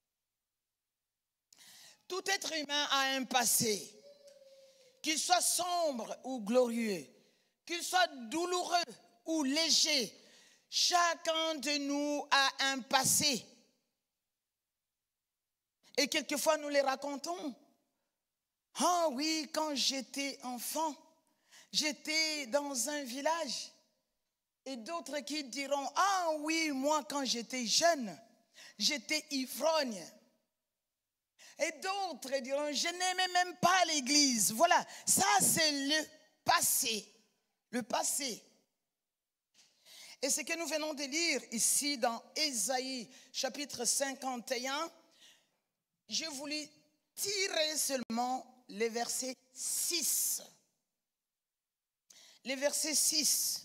Tout être humain a un passé, qu'il soit sombre ou glorieux, qu'il soit douloureux ou léger. Chacun de nous a un passé. Et quelquefois nous les racontons. Ah oui, quand j'étais enfant, j'étais dans un village. Et d'autres qui diront, ah oui, moi quand j'étais jeune, j'étais ivrogne. Et d'autres diront, je n'aimais même pas l'église. Voilà, ça c'est le passé. Le passé. Et ce que nous venons de lire ici dans Ésaïe chapitre 51, j'ai voulu tirer seulement les versets 6. Les versets 6.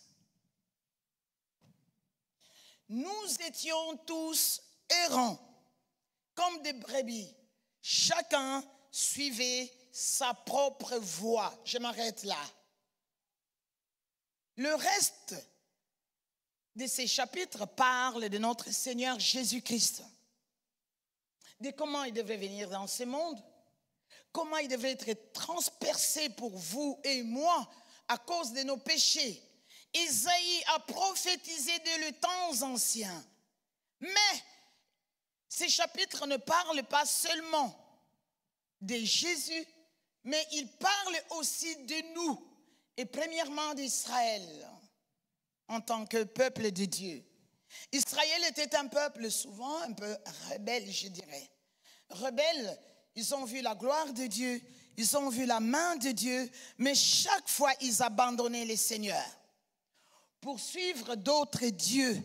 Nous étions tous errants, comme des brebis. Chacun suivait sa propre voie. Je m'arrête là. Le reste de ces chapitres parle de notre Seigneur Jésus-Christ. De comment il devait venir dans ce monde. Comment il devait être transpercé pour vous et moi à cause de nos péchés. Ésaïe a prophétisé dès le temps ancien. Mais ces chapitres ne parlent pas seulement de Jésus, mais ils parlent aussi de nous, et premièrement d'Israël, en tant que peuple de Dieu. Israël était un peuple souvent un peu rebelle, je dirais. Rebelle, ils ont vu la gloire de Dieu, ils ont vu la main de Dieu, mais chaque fois ils abandonnaient le Seigneur pour suivre d'autres dieux.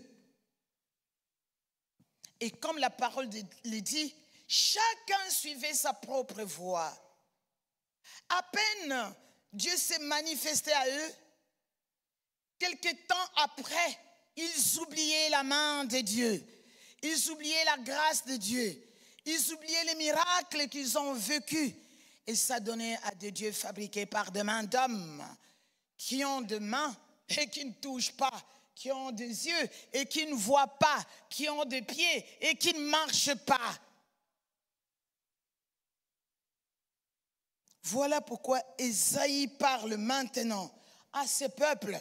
Et comme la parole le dit, chacun suivait sa propre voie. À peine Dieu s'est manifesté à eux, quelque temps après, ils oubliaient la main de Dieu. Ils oubliaient la grâce de Dieu. Ils oubliaient les miracles qu'ils ont vécus. Et ça donnait à des dieux fabriqués par des mains d'hommes, qui ont des mains et qui ne touchent pas, qui ont des yeux et qui ne voient pas, qui ont des pieds et qui ne marchent pas. Voilà pourquoi Ésaïe parle maintenant à ce peuple.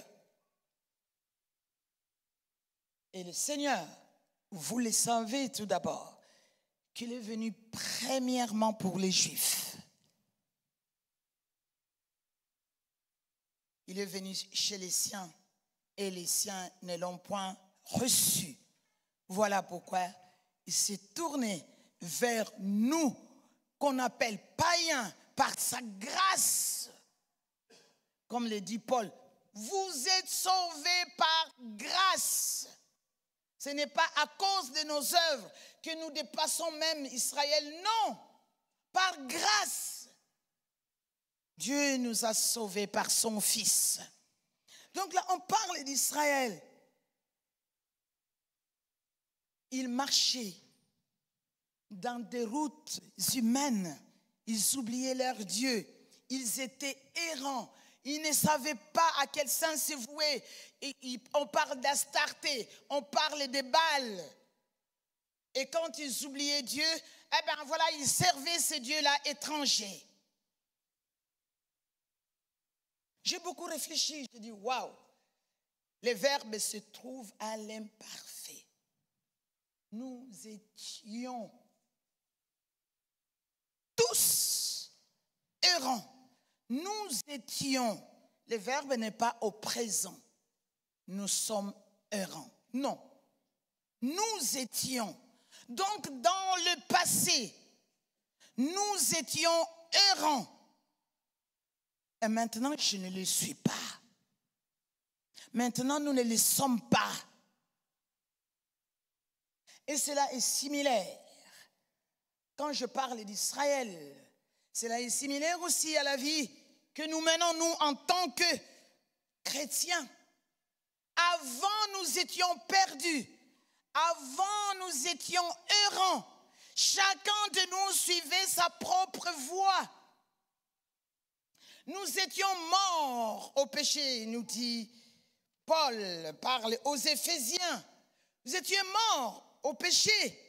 Et le Seigneur, vous le savez tout d'abord, qu'il est venu premièrement pour les Juifs. Il est venu chez les siens et les siens ne l'ont point reçu. Voilà pourquoi il s'est tourné vers nous, qu'on appelle païens, par sa grâce. Comme le dit Paul, vous êtes sauvés par grâce. Ce n'est pas à cause de nos œuvres que nous dépassons même Israël, non, par grâce. Dieu nous a sauvés par son Fils. Donc là, on parle d'Israël. Ils marchaient dans des routes humaines. Ils oubliaient leur Dieu. Ils étaient errants. Ils ne savaient pas à quel sens se vouer. On parle d'Astarté, on parle de Baal. Et quand ils oubliaient Dieu, eh bien voilà, ils servaient ces dieux-là étrangers. J'ai beaucoup réfléchi, j'ai dit, waouh, les verbes se trouvent à l'imparfait. Nous étions tous errants. Nous étions, le verbe n'est pas au présent. Nous sommes errants. Non. Nous étions. Donc dans le passé, nous étions errants. Et maintenant, je ne le suis pas. Maintenant, nous ne le sommes pas. Et cela est similaire. Quand je parle d'Israël, cela est similaire aussi à la vie que nous menons, nous, en tant que chrétiens. Avant, nous étions perdus. Avant, nous étions errants. Chacun de nous suivait sa propre voie. Nous étions morts au péché, nous dit Paul, parle aux Éphésiens. Vous étiez morts au péché.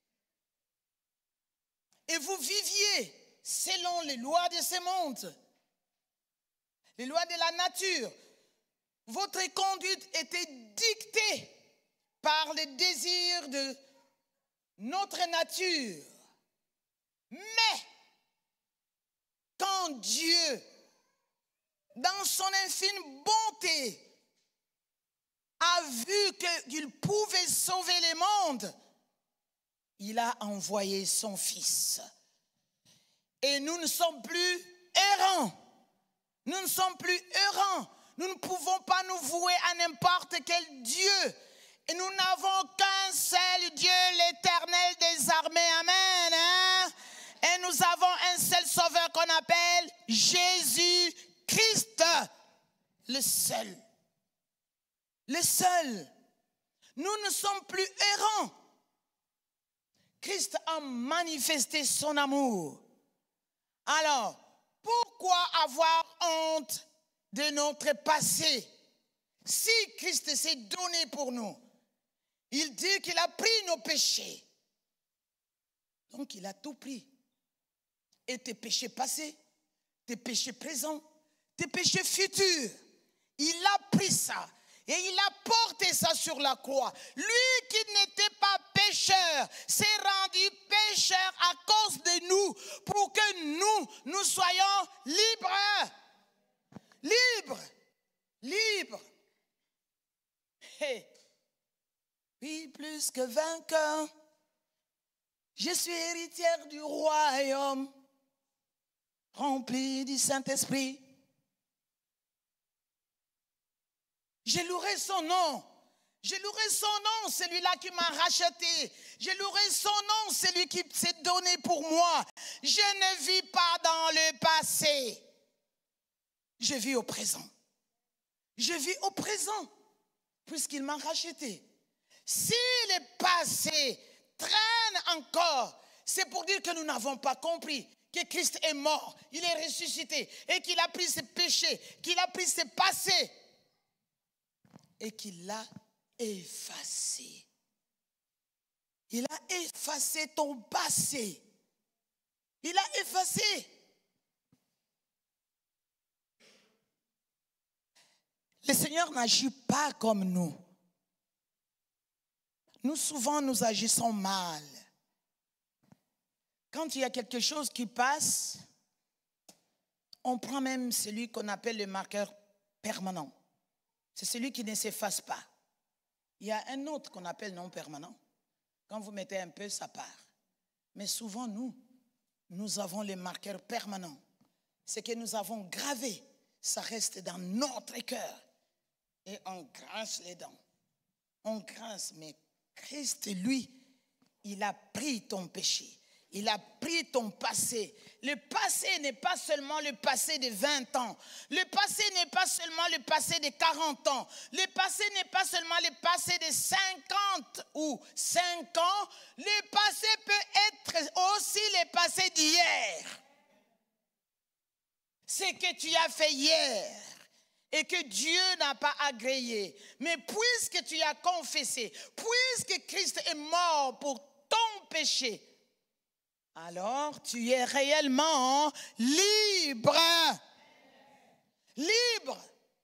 Et vous viviez selon les lois de ce monde, les lois de la nature. Votre conduite était dictée par les désirs de notre nature. Mais quand Dieu, dans son infime bonté, a vu qu'il pouvait sauver le monde, il a envoyé son Fils. Et nous ne sommes plus errants. Nous ne sommes plus errants. Nous ne pouvons pas nous vouer à n'importe quel Dieu. Et nous n'avons qu'un seul Dieu, l'Éternel des armées. Amen. Hein? Et nous avons un seul sauveur qu'on appelle Jésus-Christ. Le seul. Le seul. Nous ne sommes plus errants. Christ a manifesté son amour. Alors, pourquoi avoir honte de notre passé? Si Christ s'est donné pour nous, il dit qu'il a pris nos péchés. Donc il a tout pris. Et tes péchés passés, tes péchés présents, tes péchés futurs. Il a pris ça. Et il a porté ça sur la croix. Lui qui n'était pas pécheur s'est rendu pécheur à cause de nous pour que nous soyons libres. Libres. Libres. Hey. Oui, plus que vainqueur. Je suis héritière du royaume, rempli du Saint-Esprit. Je louerai son nom. Je louerai son nom, celui-là qui m'a racheté. Je louerai son nom, celui qui s'est donné pour moi. Je ne vis pas dans le passé. Je vis au présent. Je vis au présent, puisqu'il m'a racheté. Si le passé traîne encore, c'est pour dire que nous n'avons pas compris que Christ est mort, il est ressuscité et qu'il a pris ses péchés, qu'il a pris ses passés et qu'il l'a effacé. Il a effacé ton passé. Il a effacé. Le Seigneur n'agit pas comme nous. Nous, souvent, nous agissons mal. Quand il y a quelque chose qui passe, on prend même celui qu'on appelle le marqueur permanent. C'est celui qui ne s'efface pas. Il y a un autre qu'on appelle non permanent. Quand vous mettez un peu, ça part. Mais souvent, nous avons les marqueurs permanents. Ce que nous avons gravé, ça reste dans notre cœur. Et on grince les dents. On grince, mais Christ, lui, il a pris ton péché. Il a pris ton passé. Le passé n'est pas seulement le passé de 20 ans. Le passé n'est pas seulement le passé de 40 ans. Le passé n'est pas seulement le passé de 50 ou 5 ans. Le passé peut être aussi le passé d'hier. Ce que tu as fait hier et que Dieu n'a pas agréé. Mais puisque tu as confessé, puisque Christ est mort pour ton péché, alors tu es réellement libre. Libre.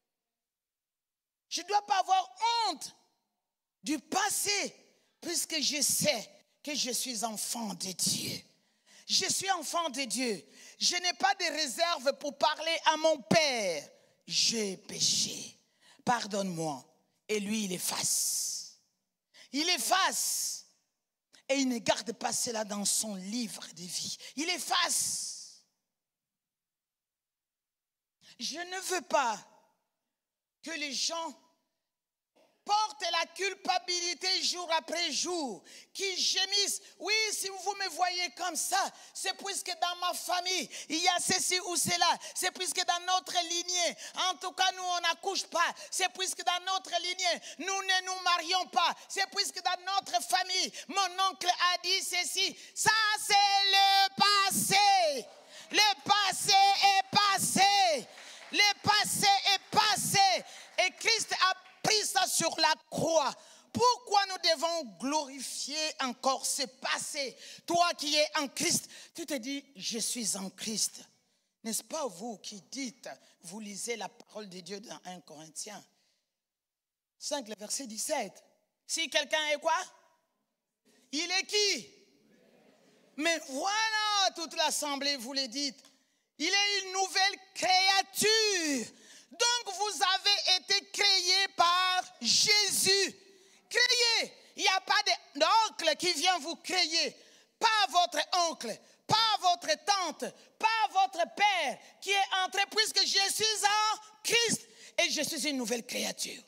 Je ne dois pas avoir honte du passé, puisque je sais que je suis enfant de Dieu. Je suis enfant de Dieu. Je n'ai pas de réserve pour parler à mon Père. J'ai péché. Pardonne-moi. Et lui, il efface. Il efface. Et il ne garde pas cela dans son livre de vie. Il efface. Je ne veux pas que les gens portent la culpabilité jour après jour, qui gémissent. Oui, si vous me voyez comme ça, c'est puisque dans ma famille, il y a ceci ou cela. C'est puisque dans notre lignée, en tout cas, nous, on n'accouche pas. C'est puisque dans notre lignée, nous ne nous marions pas. C'est puisque dans notre famille, mon oncle a dit ceci. Ça, c'est le passé. Le passé est passé. Le passé est passé. Et Christ a pris ça sur la croix. Pourquoi nous devons glorifier encore ce passé? Toi qui es en Christ, tu te dis, je suis en Christ. N'est-ce pas vous qui dites, vous lisez la parole de Dieu dans 1 Corinthiens 5, le verset 17. Si quelqu'un est quoi? Il est qui? Mais voilà, toute l'assemblée, vous le dites. Il est une nouvelle créature. Donc vous avez été créé par Jésus. Créé. Il n'y a pas d'oncle qui vient vous créer. Pas votre oncle, pas votre tante, pas votre père qui est entré, puisque je suis en Christ et je suis une nouvelle créature.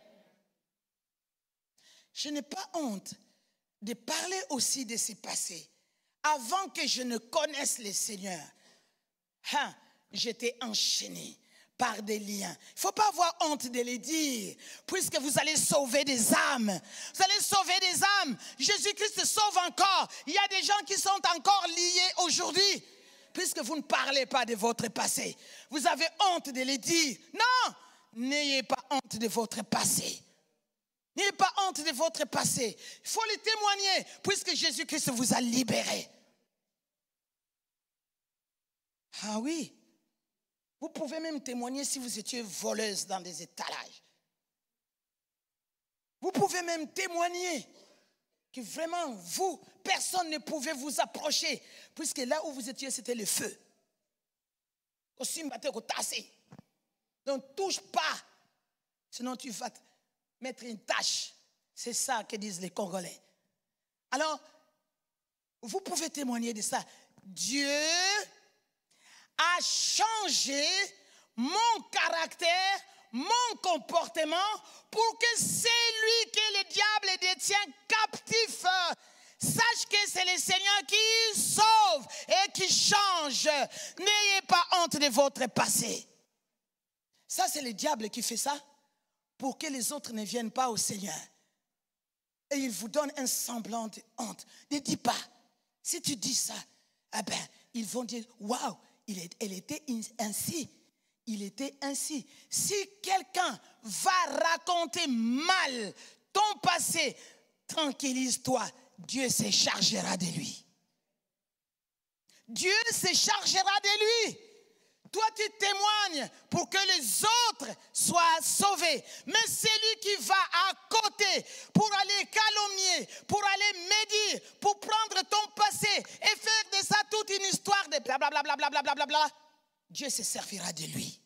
Je n'ai pas honte de parler aussi de ce passé. Avant que je ne connaisse le Seigneur, j'étais enchaîné par des liens. Il ne faut pas avoir honte de les dire, puisque vous allez sauver des âmes. Vous allez sauver des âmes. Jésus-Christ sauve encore. Il y a des gens qui sont encore liés aujourd'hui, puisque vous ne parlez pas de votre passé. Vous avez honte de les dire. Non, n'ayez pas honte de votre passé. N'ayez pas honte de votre passé. Il faut le témoigner, puisque Jésus-Christ vous a libéré. Ah oui. Vous pouvez même témoigner si vous étiez voleuse dans des étalages. Vous pouvez même témoigner que vraiment, vous, personne ne pouvait vous approcher, puisque là où vous étiez, c'était le feu. Donc, touche pas, sinon tu vas te mettre une tache. C'est ça que disent les Congolais. Alors, vous pouvez témoigner de ça. Dieu a changé mon caractère, mon comportement, pour que celui que le diable détient captif sache que c'est le Seigneur qui sauve et qui change. N'ayez pas honte de votre passé. Ça, c'est le diable qui fait ça pour que les autres ne viennent pas au Seigneur. Et il vous donne un semblant de honte. Ne dis pas. Si tu dis ça, eh ben, ils vont dire, waouh, elle était ainsi. Il était ainsi. Si quelqu'un va raconter mal ton passé, tranquillise-toi, Dieu se chargera de lui. Dieu se chargera de lui. Toi, tu témoignes pour que les autres soient sauvés. Mais celui qui va à côté pour aller calomnier, pour aller médire, pour prendre ton passé et faire de ça toute une histoire de blablabla, blablabla, Dieu se servira de lui.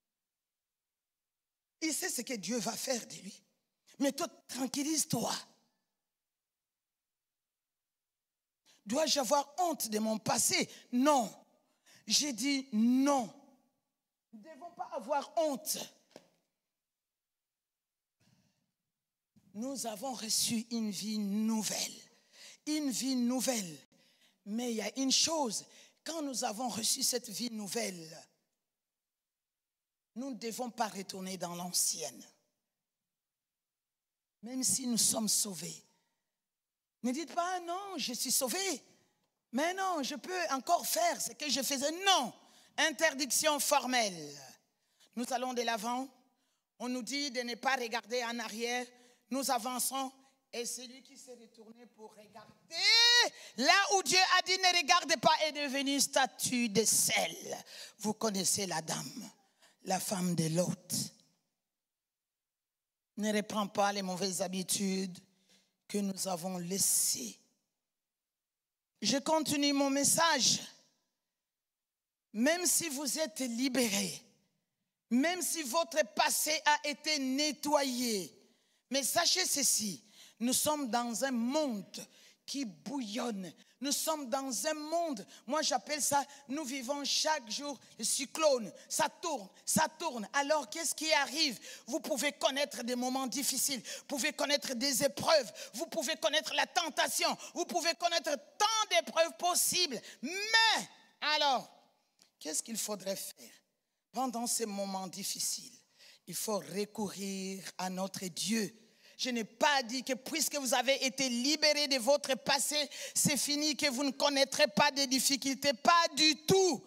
Il sait ce que Dieu va faire de lui. Mais toi, tranquillise-toi. Dois-je avoir honte de mon passé? Non. J'ai dit non. Nous ne devons pas avoir honte. Nous avons reçu une vie nouvelle. Une vie nouvelle. Mais il y a une chose, quand nous avons reçu cette vie nouvelle, nous ne devons pas retourner dans l'ancienne. Même si nous sommes sauvés. Ne dites pas, non, je suis sauvé. Mais non, je peux encore faire ce que je faisais. Non, interdiction formelle. Nous allons de l'avant. On nous dit de ne pas regarder en arrière. Nous avançons. Et celui qui s'est retourné pour regarder, là où Dieu a dit ne regarde pas, est devenu statue de sel. Vous connaissez la dame, la femme de Lot. Ne reprends pas les mauvaises habitudes que nous avons laissées. Je continue mon message. Même si vous êtes libérés, même si votre passé a été nettoyé, mais sachez ceci, nous sommes dans un monde qui bouillonne. Nous sommes dans un monde, moi j'appelle ça, nous vivons chaque jour le cyclone. Ça tourne. Alors qu'est-ce qui arrive? Vous pouvez connaître des moments difficiles, vous pouvez connaître des épreuves, vous pouvez connaître la tentation, vous pouvez connaître tant d'épreuves possibles. Mais, alors, qu'est-ce qu'il faudrait faire? Pendant ces moments difficiles, il faut recourir à notre Dieu. Je n'ai pas dit que puisque vous avez été libérés de votre passé, c'est fini, que vous ne connaîtrez pas de difficultés. Pas du tout.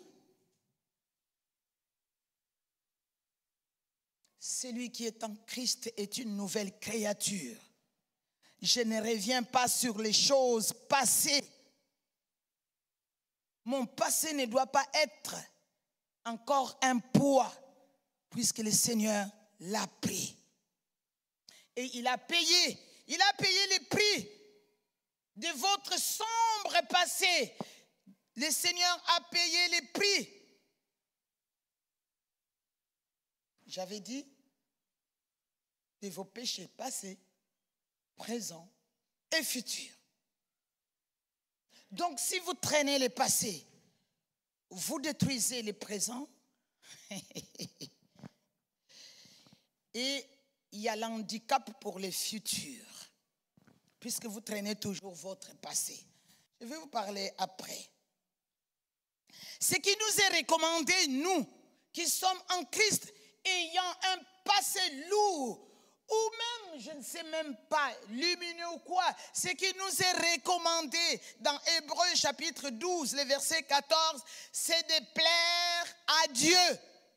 Celui qui est en Christ est une nouvelle créature. Je ne reviens pas sur les choses passées. Mon passé ne doit pas être encore un poids, puisque le Seigneur l'a pris. Et il a payé le prix de votre sombre passé. Le Seigneur a payé le prix. J'avais dit de vos péchés passés, présents et futurs. Donc si vous traînez le passé, vous détruisez le présent et il y a l'handicap pour les futurs, puisque vous traînez toujours votre passé. Je vais vous parler après. Ce qui nous est recommandé, nous, qui sommes en Christ, ayant un passé lourd, ou même, je ne sais même pas, lumineux ou quoi, ce qui nous est recommandé dans Hébreux chapitre 12, le verset 14, c'est de plaire à Dieu.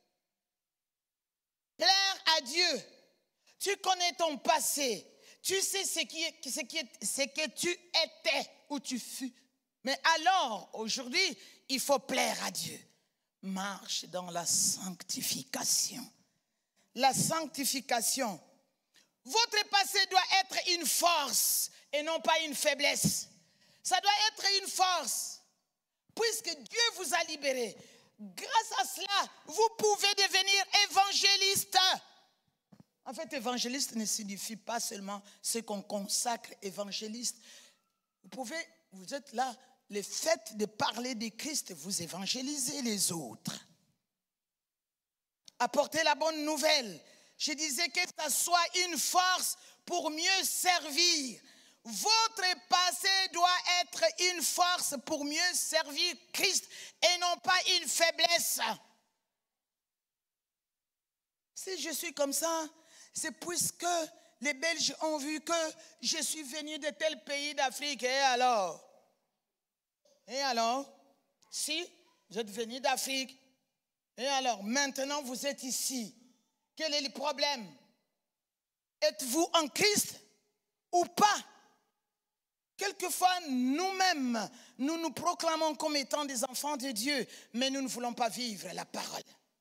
Plaire à Dieu. Tu connais ton passé. Tu sais ce que tu étais ou tu fus. Mais alors, aujourd'hui, il faut plaire à Dieu. Marche dans la sanctification. La sanctification. Votre passé doit être une force et non pas une faiblesse. Ça doit être une force. Puisque Dieu vous a libéré. Grâce à cela, vous pouvez devenir évangéliste. En fait, évangéliste ne signifie pas seulement ce qu'on consacre évangéliste. Vous êtes là, le fait de parler de Christ, vous évangélisez les autres. Apportez la bonne nouvelle. Je disais que ça soit une force pour mieux servir. Votre passé doit être une force pour mieux servir Christ et non pas une faiblesse. Si je suis comme ça, c'est puisque les Belges ont vu que je suis venu de tel pays d'Afrique. Et alors? Et alors? Si vous êtes venu d'Afrique, et alors maintenant vous êtes ici, quel est le problème? Êtes-vous en Christ ou pas? Quelquefois, nous-mêmes, nous nous proclamons comme étant des enfants de Dieu, mais nous ne voulons pas vivre la parole.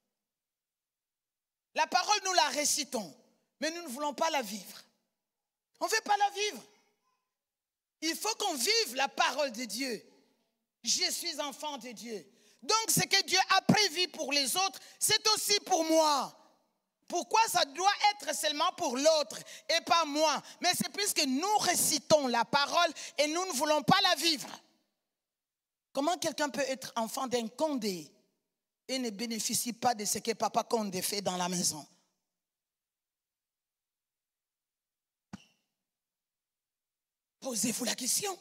La parole, nous la récitons, mais nous ne voulons pas la vivre. On ne veut pas la vivre. Il faut qu'on vive la parole de Dieu. Je suis enfant de Dieu. Donc, ce que Dieu a prévu pour les autres, c'est aussi pour moi. Pourquoi ça doit être seulement pour l'autre et pas moi? Mais c'est puisque nous récitons la parole et nous ne voulons pas la vivre. Comment quelqu'un peut être enfant d'un Condé et ne bénéficie pas de ce que Papa Condé fait dans la maison? Posez-vous la question.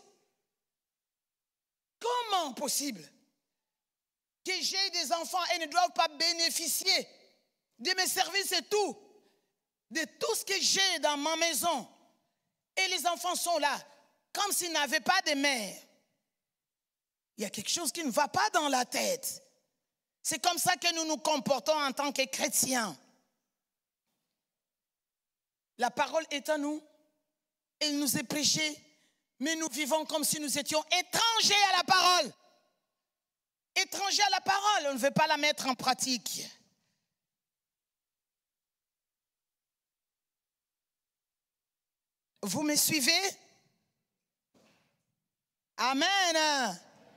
Comment possible que j'ai des enfants et ne doivent pas bénéficier de mes services et tout, de tout ce que j'ai dans ma maison, et les enfants sont là, comme s'ils n'avaient pas de mère? Il y a quelque chose qui ne va pas dans la tête. C'est comme ça que nous nous comportons en tant que chrétiens. La parole est à nous, elle nous est prêchée, mais nous vivons comme si nous étions étrangers à la parole. Étrangers à la parole, on ne veut pas la mettre en pratique. Vous me suivez? Amen.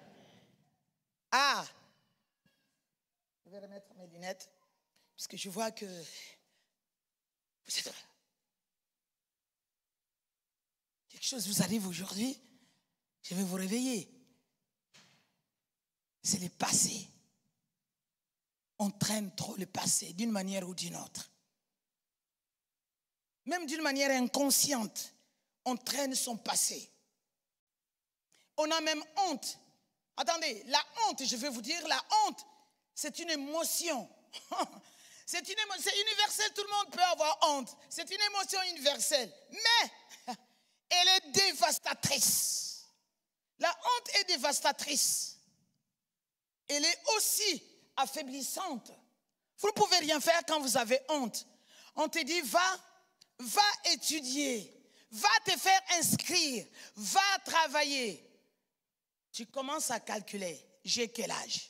Ah. Je vais remettre mes lunettes parce que je vois que vous êtes... Quelque chose vous arrive aujourd'hui, je vais vous réveiller. C'est le passé. On traîne trop le passé d'une manière ou d'une autre. Même d'une manière inconsciente, on traîne son passé. On a même honte. Attendez, la honte, je vais vous dire, la honte, c'est une émotion. C'est une émotion, c'est universel, tout le monde peut avoir honte. C'est une émotion universelle. Mais, elle est dévastatrice. La honte est dévastatrice. Elle est aussi affaiblissante. Vous ne pouvez rien faire quand vous avez honte. On te dit, va étudier, va te faire inscrire, va travailler. Tu commences à calculer, j'ai quel âge?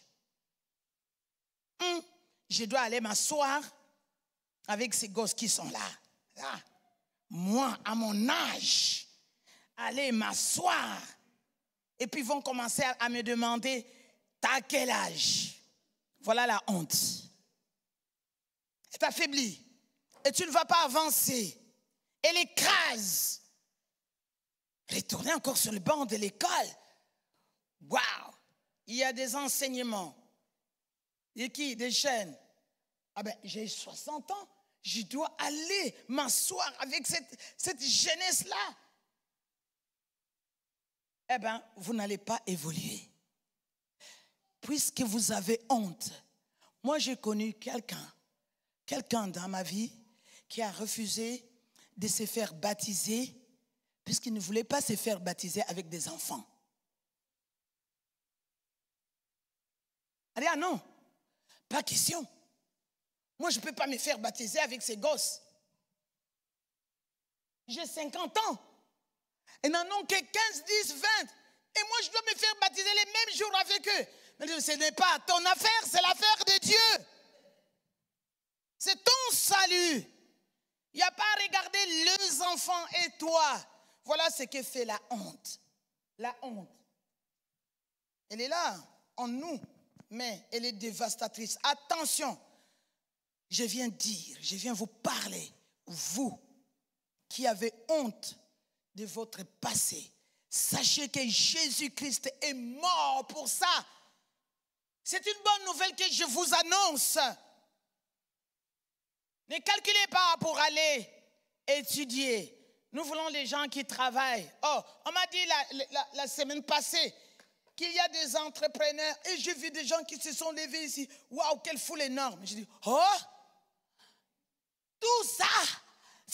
Je dois aller m'asseoir avec ces gosses qui sont là. Moi, à mon âge, aller m'asseoir. Et puis ils vont commencer à me demander, t'as quel âge? Voilà la honte. Elle t'affaiblit. Et tu ne vas pas avancer. Elle écrase. Retournez encore sur le banc de l'école. Waouh! Il y a des enseignements. Et qui? Des jeunes. Ah ben, j'ai 60 ans. Je dois aller m'asseoir avec cette jeunesse-là. Eh bien, vous n'allez pas évoluer. Puisque vous avez honte. Moi, j'ai connu quelqu'un dans ma vie qui a refusé de se faire baptiser puisqu'il ne voulait pas se faire baptiser avec des enfants. Ah non, pas question. Moi, je ne peux pas me faire baptiser avec ces gosses. J'ai 50 ans. Ils n'en ont que 15, 10, 20. Et moi, je dois me faire baptiser les mêmes jours avec eux. Mais ce n'est pas ton affaire, c'est l'affaire de Dieu. C'est ton salut. Il n'y a pas à regarder les enfants et toi. Voilà ce que fait la honte. La honte. Elle est là, en nous, mais elle est dévastatrice. Attention, je viens vous parler, vous qui avez honte de votre passé. Sachez que Jésus-Christ est mort pour ça. C'est une bonne nouvelle que je vous annonce. Ne calculez pas pour aller étudier. Nous voulons les gens qui travaillent. Oh, on m'a dit la semaine passée qu'il y a des entrepreneurs et j'ai vu des gens qui se sont levés ici. Waouh, quelle foule énorme. Je dis, oh,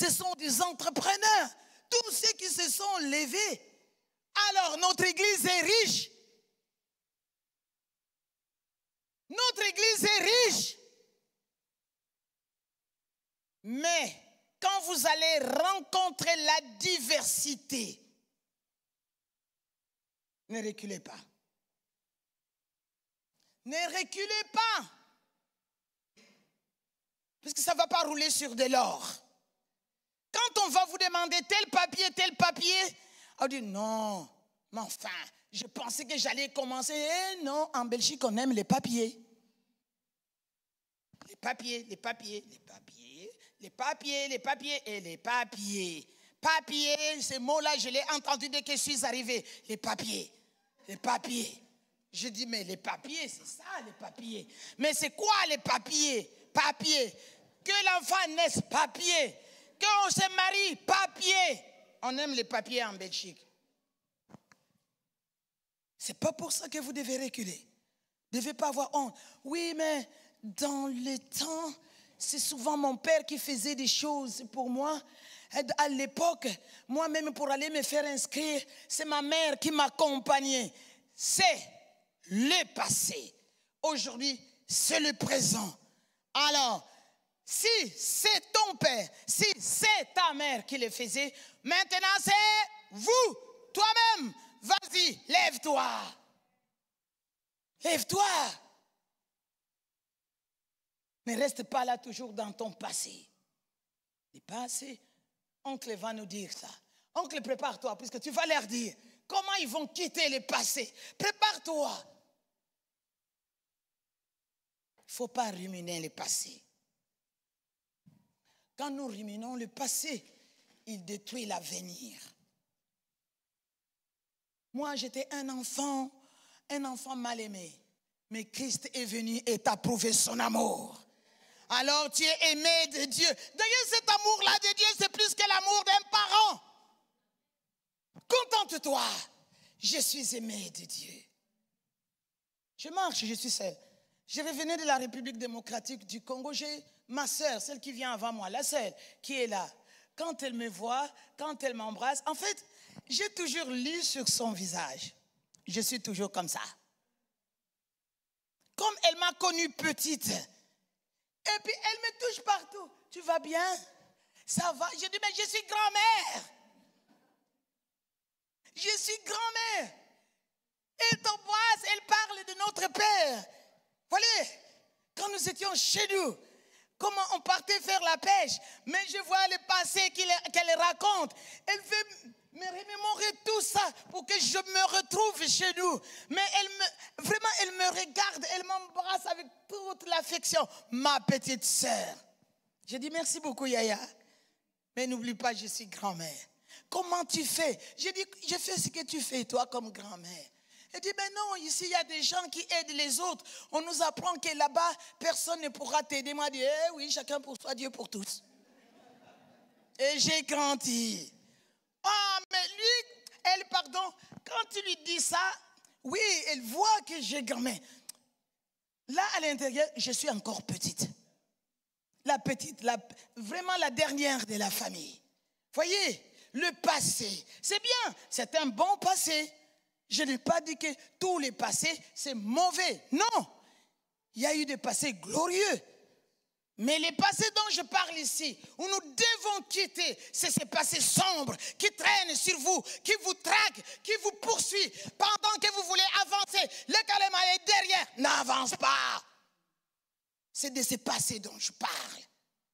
ce sont des entrepreneurs. Tous ceux qui se sont levés. Alors, notre église est riche. Notre église est riche. Mais quand vous allez rencontrer la diversité, ne reculez pas. Ne reculez pas. Parce que ça ne va pas rouler sur de l'or. Quand on va vous demander tel papier, on dit non, mais enfin, je pensais que j'allais commencer. Eh non, en Belgique, on aime les papiers. Les papiers et les papiers. Papier, ces mots-là, je l'ai entendu dès que je suis arrivé. Les papiers. Je dis, mais les papiers, c'est ça, les papiers. Mais c'est quoi les papiers? Papier. Que l'enfant naisse, papier. Qu'on se marie, papier. On aime les papiers en Belgique. C'est pas pour ça que vous devez reculer. Vous ne devez pas avoir honte. Oui, mais dans le temps, c'est souvent mon père qui faisait des choses pour moi. À l'époque, moi-même pour aller me faire inscrire, c'est ma mère qui m'accompagnait. C'est le passé. Aujourd'hui, c'est le présent. Alors, si c'est ton père, si c'est ta mère qui le faisait, maintenant c'est vous, toi-même. Vas-y, lève-toi. Lève-toi. Ne reste pas là toujours dans ton passé. Le passé, oncle va nous dire ça. Oncle, prépare-toi, puisque tu vas leur dire comment ils vont quitter le passé. Prépare-toi. Il ne faut pas ruminer le passé. Quand nous ruminons le passé, il détruit l'avenir. Moi, j'étais un enfant mal aimé. Mais Christ est venu et t'a prouvé son amour. Alors tu es aimé de Dieu. D'ailleurs, cet amour-là de Dieu, c'est plus que l'amour d'un parent. Contente-toi. Je suis aimé de Dieu. Je marche, je suis seule. Je revenais de la République démocratique du Congo. J'ai ma sœur, celle qui vient avant moi, la seule, qui est là. Quand elle me voit, quand elle m'embrasse, en fait, j'ai toujours lu sur son visage. Je suis toujours comme ça. Comme elle m'a connue petite. Et puis elle me touche partout. Tu vas bien? Ça va? Je dis, mais je suis grand-mère. Je suis grand-mère. Elle t'embrasse, elle parle de notre père. Voilà, quand nous étions chez nous, comment on partait faire la pêche. Mais je vois le passé qu'elle raconte. Elle veut me remémorer tout ça pour que je me retrouve chez nous. Mais elle me regarde, elle m'embrasse avec toute l'affection. Ma petite sœur. Je dis merci beaucoup Yaya. Mais n'oublie pas, je suis grand-mère. Comment tu fais? Je dis, je fais ce que tu fais toi comme grand-mère. Elle dit, mais non, ici, il y a des gens qui aident les autres. On nous apprend que là-bas, personne ne pourra t'aider. Moi, je dis, eh oui, chacun pour soi, Dieu pour tous. Et j'ai grandi. Ah, mais lui, quand tu lui dis ça, oui, elle voit que j'ai grandi. Là, à l'intérieur, je suis encore petite. La petite, vraiment la dernière de la famille. Voyez, le passé, c'est bien, c'est un bon passé. Je n'ai pas dit que tous les passés, c'est mauvais. Non, il y a eu des passés glorieux. Mais les passés dont je parle ici, où nous devons quitter, c'est ces passés sombres qui traînent sur vous, qui vous traquent, qui vous poursuivent. Pendant que vous voulez avancer, le calema est derrière. N'avance pas. C'est de ces passés dont je parle.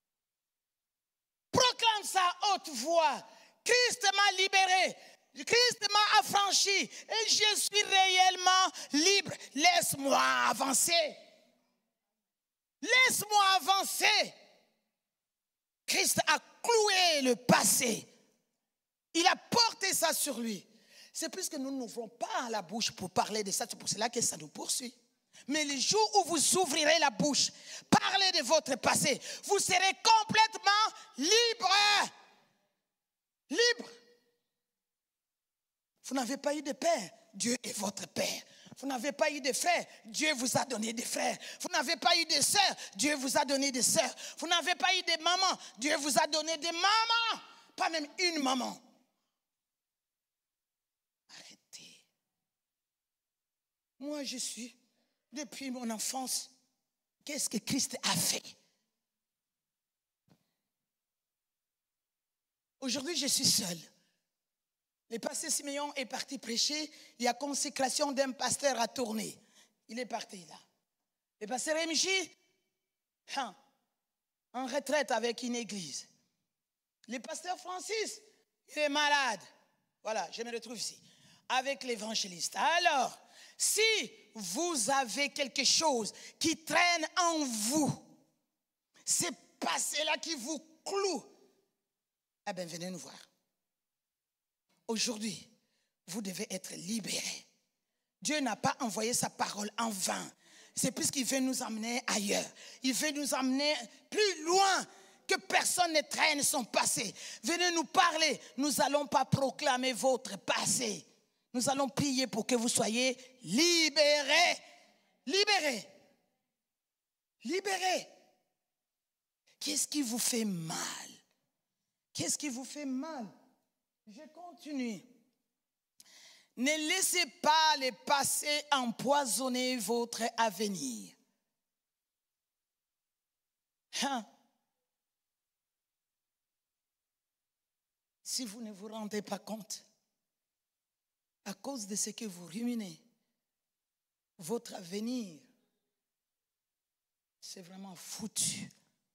Proclame ça à haute voix. Christ m'a libéré. Christ m'a affranchi et je suis réellement libre. Laisse-moi avancer. Laisse-moi avancer. Christ a cloué le passé. Il a porté ça sur lui. C'est plus que nous n'ouvrons pas la bouche pour parler de ça. C'est pour cela que ça nous poursuit. Mais le jour où vous ouvrirez la bouche, parlez de votre passé, vous serez complètement libre. Libre. Vous n'avez pas eu de père. Dieu est votre père. Vous n'avez pas eu de frères, Dieu vous a donné des frères. Vous n'avez pas eu de sœurs, Dieu vous a donné des sœurs. Vous n'avez pas eu de mamans, Dieu vous a donné des mamans. Pas même une maman. Arrêtez. Moi, je suis, depuis mon enfance, qu'est-ce que Christ a fait? Aujourd'hui, je suis seule. Le pasteur Siméon est parti prêcher. Il y a consécration d'un pasteur à tourner. Il est parti là. Le pasteur MJ, en retraite avec une église. Le pasteur Francis, il est malade. Voilà, je me retrouve ici. Avec l'évangéliste. Alors, si vous avez quelque chose qui traîne en vous, c'est passé-là qui vous cloue, eh bien, venez nous voir. Aujourd'hui, vous devez être libérés. Dieu n'a pas envoyé sa parole en vain. C'est puisqu'il veut nous emmener ailleurs. Il veut nous emmener plus loin, que personne ne traîne son passé. Venez nous parler. Nous n'allons pas proclamer votre passé. Nous allons prier pour que vous soyez libérés. Libérés. Libérés. Qu'est-ce qui vous fait mal? Qu'est-ce qui vous fait mal? Je continue. Ne laissez pas le passé empoisonner votre avenir. Si vous ne vous rendez pas compte, à cause de ce que vous ruminez, votre avenir, c'est vraiment foutu.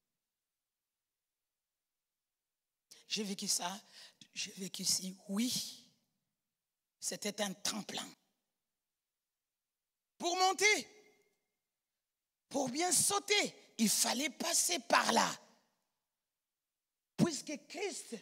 J'ai vécu ça, j'ai vécu ici, oui. C'était un tremplin. Pour monter, pour bien sauter, il fallait passer par là. Puisque Christ,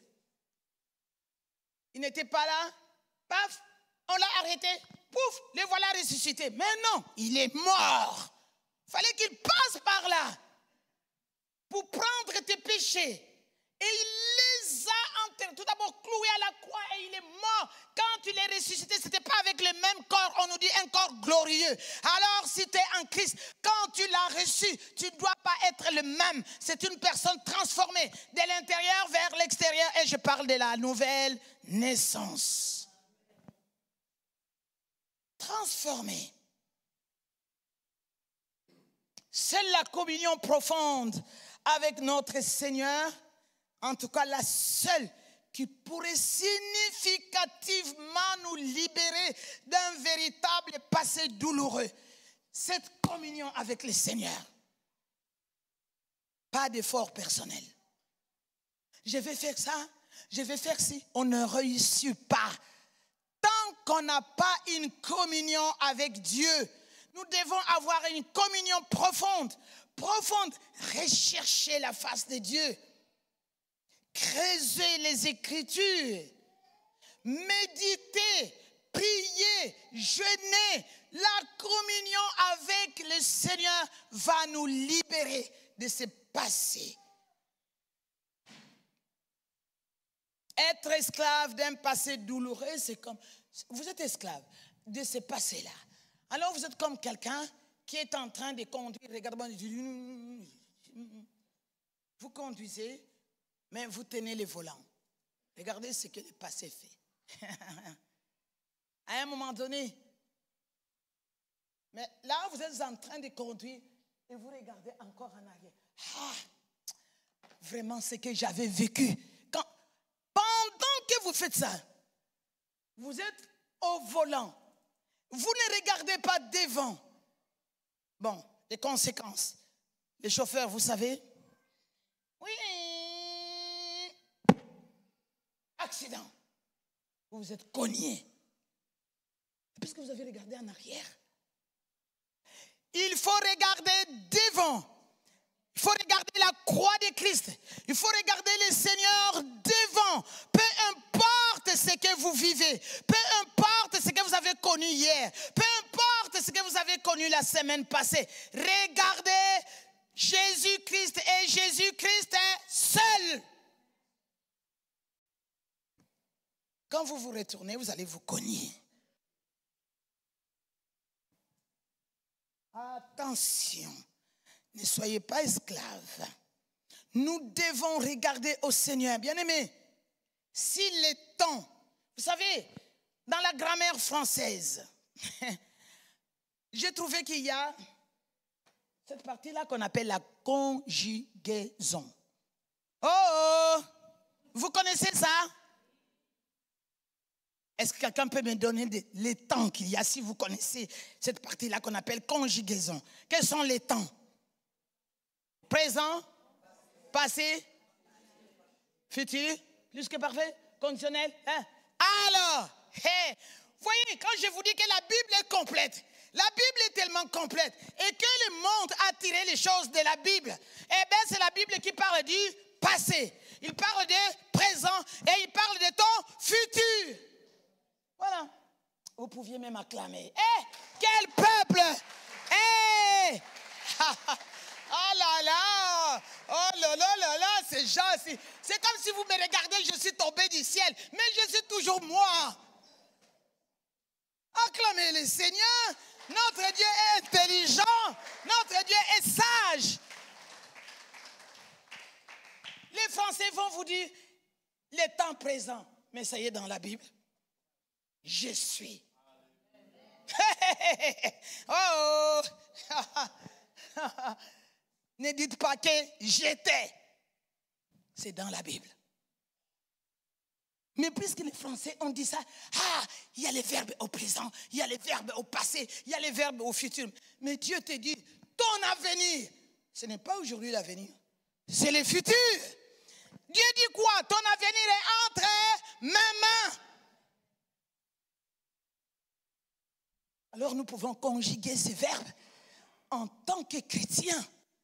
il n'était pas là, paf, on l'a arrêté, pouf, le voilà ressuscité. Mais non, il est mort. Il fallait qu'il passe par là pour prendre tes péchés. Et il les a enterrés, tout d'abord cloués à la croix et il est mort. Quand il est ressuscité, ce n'était pas avec le même corps, on nous dit un corps glorieux. Alors si tu es en Christ, quand tu l'as reçu, tu ne dois pas être le même. C'est une personne transformée de l'intérieur vers l'extérieur. Et je parle de la nouvelle naissance. Transformée. Seule la communion profonde avec notre Seigneur, en tout cas la seule qui pourrait significativement nous libérer d'un véritable passé douloureux. Cette communion avec le Seigneur. Pas d'effort personnel. Je vais faire ça, je vais faire ci. On ne réussit pas. Tant qu'on n'a pas une communion avec Dieu, nous devons avoir une communion profonde. Profonde. Rechercher la face de Dieu. Creuser les Écritures, méditer, prier, jeûner. La communion avec le Seigneur va nous libérer de ce passé. Être esclave d'un passé douloureux, c'est comme... Vous êtes esclave de ce passé-là. Alors vous êtes comme quelqu'un qui est en train de conduire. Regardez-moi, vous conduisez, mais vous tenez le volant. Regardez ce que le passé fait. À un moment donné, mais là, vous êtes en train de conduire et vous regardez encore en arrière. Ah, vraiment, ce que j'avais vécu. Pendant que vous faites ça, vous êtes au volant. Vous ne regardez pas devant. Bon, les conséquences. Les chauffeurs, vous savez. Oui. Accident. Vous vous êtes cogné. Puisque vous avez regardé en arrière. Il faut regarder devant. Il faut regarder la croix de Christ. Il faut regarder le Seigneur devant. Peu importe ce que vous vivez. Peu importe ce que vous avez connu hier. Peu importe ce que vous avez connu la semaine passée. Regardez Jésus-Christ et Jésus-Christ est seul. Quand vous vous retournez, vous allez vous cogner. Attention, ne soyez pas esclaves. Nous devons regarder au Seigneur. Bien-aimés, s'il est temps, vous savez, dans la grammaire française, j'ai trouvé qu'il y a cette partie-là qu'on appelle la conjugaison. Oh, vous connaissez ça? Est-ce que quelqu'un peut me donner les temps qu'il y a si vous connaissez cette partie-là qu'on appelle conjugaison? Quels sont les temps? Présent, passé, futur, plus que parfait, conditionnel. Hein? Alors, hey, voyez, quand je vous dis que la Bible est complète, la Bible est tellement complète et que le monde a tiré les choses de la Bible, eh bien c'est la Bible qui parle du passé, il parle de présent et il parle de ton futur. Voilà. Vous pouviez même acclamer. Eh, quel peuple! Eh! Oh là là! Oh là là là là! Ces gens, c'est comme si vous me regardez, je suis tombé du ciel, mais je suis toujours moi. Acclamez le Seigneur. Notre Dieu est intelligent. Notre Dieu est sage. Les Français vont vous dire les temps présents. Mais ça y est dans la Bible. Je suis. Oh! Ne dites pas que j'étais. C'est dans la Bible. Mais puisque les Français ont dit ça, il y a les verbes au présent, il y a les verbes au passé, il y a les verbes au futur. Mais Dieu te dit, ton avenir, ce n'est pas aujourd'hui l'avenir, c'est le futur. Dieu dit quoi? Ton avenir est entre mes mains. Alors nous pouvons conjuguer ces verbes en tant que chrétiens.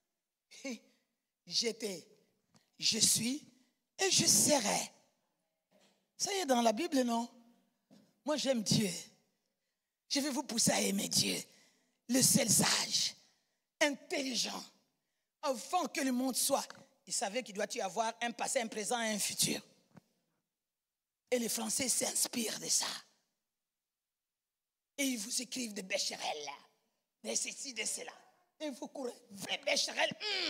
J'étais, je suis et je serai. Ça y est dans la Bible, non? Moi, j'aime Dieu. Je vais vous pousser à aimer Dieu. Le seul sage, intelligent, avant que le monde soit. Il savait qu'il doit y avoir un passé, un présent et un futur. Et les Français s'inspirent de ça. Et ils vous écrivent des bécherelles, de ceci, de cela. Et vous courez, vrai bécherelle.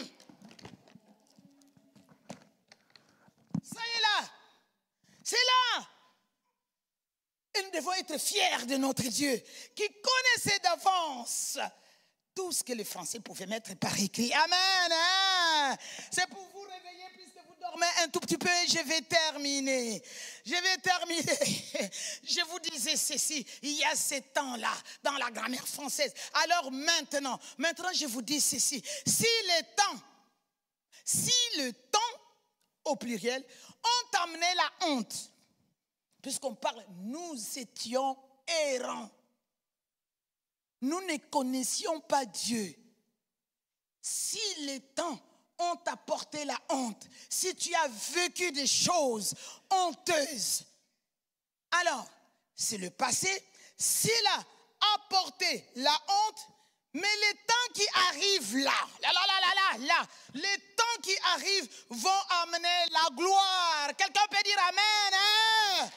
Ça y est là. C'est là. Et nous devons être fiers de notre Dieu qui connaissait d'avance tout ce que les Français pouvaient mettre par écrit. Amen. Hein? C'est pour vous réveiller puisque vous dormez un tout petit peu. Je vais terminer. Je vous disais ceci. Il y a ces temps-là dans la grammaire française. Alors maintenant, je vous dis ceci. Si le temps au pluriel, ont amené la honte. Puisqu'on parle, nous étions errants. Nous ne connaissions pas Dieu. Si les temps ont apporté la honte, si tu as vécu des choses honteuses, alors c'est le passé. S'il a apporté la honte, mais les temps qui arrivent là, les temps qui arrivent vont amener la gloire. Quelqu'un peut dire amen, hein?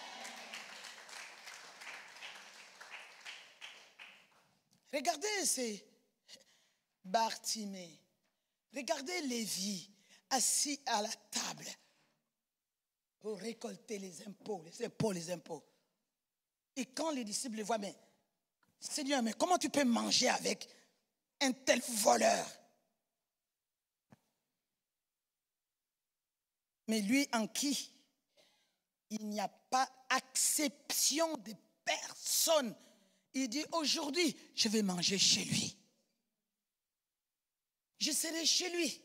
Regardez ces Bartimée. Regardez Lévi assis à la table pour récolter les impôts. Et quand les disciples le voient, mais Seigneur, mais comment tu peux manger avec un tel voleur? Mais lui en qui il n'y a pas acception de personne. Il dit aujourd'hui, je vais manger chez lui. Je serai chez lui.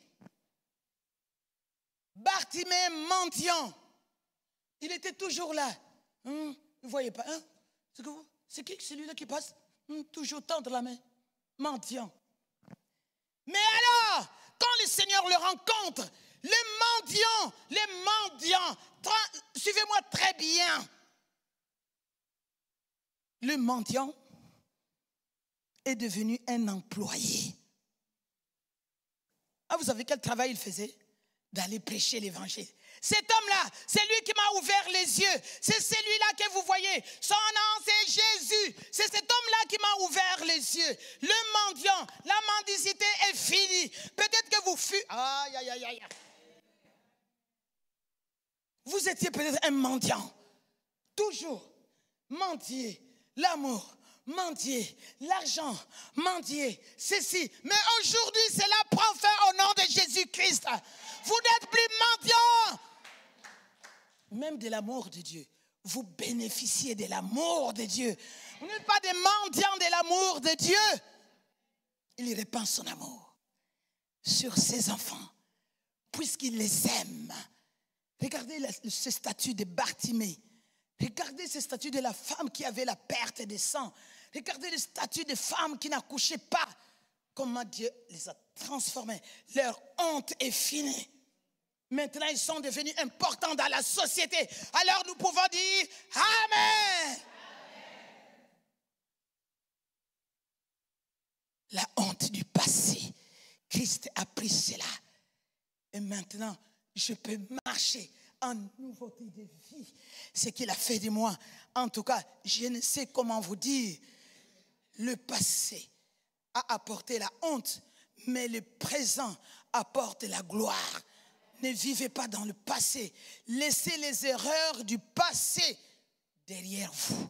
Bartimée mendiant. Il était toujours là. Vous ne voyez pas, hein? C'est qui celui-là qui passe? Toujours tendre la main. Mendiant. Mais alors, quand le Seigneur le rencontre, les mendiants, suivez-moi très bien. Le mendiant est devenu un employé. Ah, vous savez quel travail il faisait? D'aller prêcher l'évangile. Cet homme-là, c'est lui qui m'a ouvert les yeux. C'est celui-là que vous voyez. Son nom, c'est Jésus. C'est cet homme-là qui m'a ouvert les yeux. Le mendiant, la mendicité est finie. Peut-être que vous fûtes... Aïe, aïe, aïe, aïe. Vous étiez peut-être un mendiant. Toujours mendier l'amour, mendier l'argent, mendier ceci. Mais aujourd'hui, c'est la prend fin au nom de Jésus-Christ. Vous n'êtes plus mendiant. Même de l'amour de Dieu. Vous bénéficiez de l'amour de Dieu. Vous n'êtes pas des mendiants de l'amour de Dieu. Il répand son amour sur ses enfants, puisqu'il les aime. Regardez ce statut de Bartimée. Regardez ce statut de la femme qui avait la perte de sang. Regardez le statut de femme qui n'accouchait pas. Comment Dieu les a transformés. Leur honte est finie. Maintenant, ils sont devenus importants dans la société. Alors, nous pouvons dire Amen. La honte du passé. Christ a pris cela. Et maintenant, je peux marcher en nouveauté de vie. Ce qu'il a fait de moi. En tout cas, je ne sais comment vous dire. Le passé a apporté la honte, mais le présent apporte la gloire. Ne vivez pas dans le passé. Laissez les erreurs du passé derrière vous.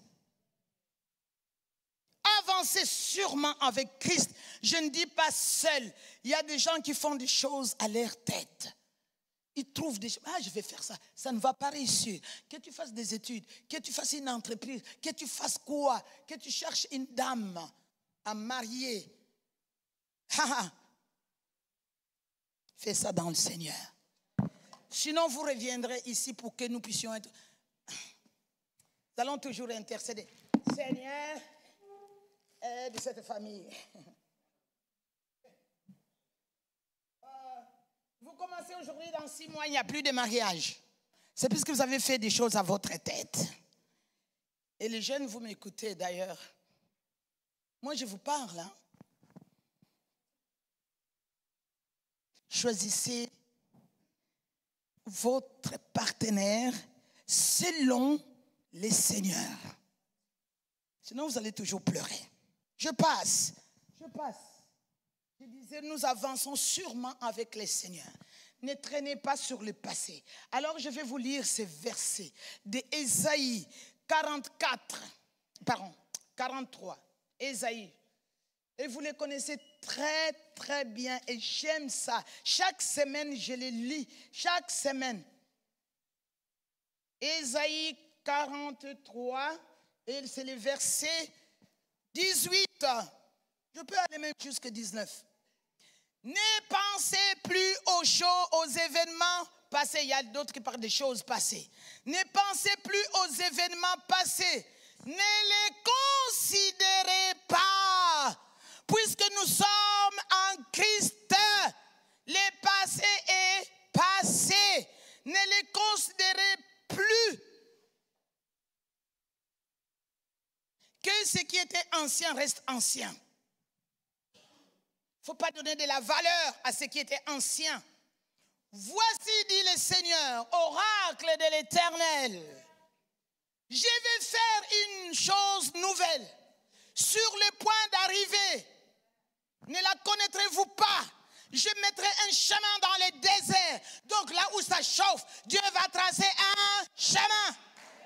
Avancez sûrement avec Christ. Je ne dis pas seul. Il y a des gens qui font des choses à leur tête. Ils trouvent des choses. Ah, je vais faire ça. Ça ne va pas réussir. Que tu fasses des études, que tu fasses une entreprise, que tu fasses quoi, que tu cherches une dame à marier. Fais ça dans le Seigneur. Sinon, vous reviendrez ici pour que nous puissions être... Nous allons toujours intercéder. Seigneur, aide cette famille. Vous commencez aujourd'hui, dans 6 mois, il n'y a plus de mariage. C'est parce que vous avez fait des choses à votre tête. Et les jeunes, vous m'écoutez d'ailleurs. Moi, je vous parle. Hein. Choisissez votre partenaire selon les seigneurs. Sinon, vous allez toujours pleurer. Je passe. Je disais, nous avançons sûrement avec les seigneurs. Ne traînez pas sur le passé. Alors, je vais vous lire ces versets de Ésaïe 43. Ésaïe. Et vous les connaissez très, très bien. Et j'aime ça. Chaque semaine, je les lis. Chaque semaine. Ésaïe 43. Et c'est le verset 18. Je peux aller même jusqu'à 19. Ne pensez plus aux choses, aux événements passés. Il y a d'autres qui parlent des choses passées. Ne pensez plus aux événements passés. Ne les considérez pas. Puisque nous sommes en Christ, le passé est passé. Ne les considérez plus. Que ce qui était ancien reste ancien. Il ne faut pas donner de la valeur à ce qui était ancien. Voici, dit le Seigneur, oracle de l'Éternel. Je vais faire une chose nouvelle. Sur le point d'arriver. Ne la connaîtrez-vous pas? Je mettrai un chemin dans les déserts. Donc là où ça chauffe, Dieu va tracer un chemin.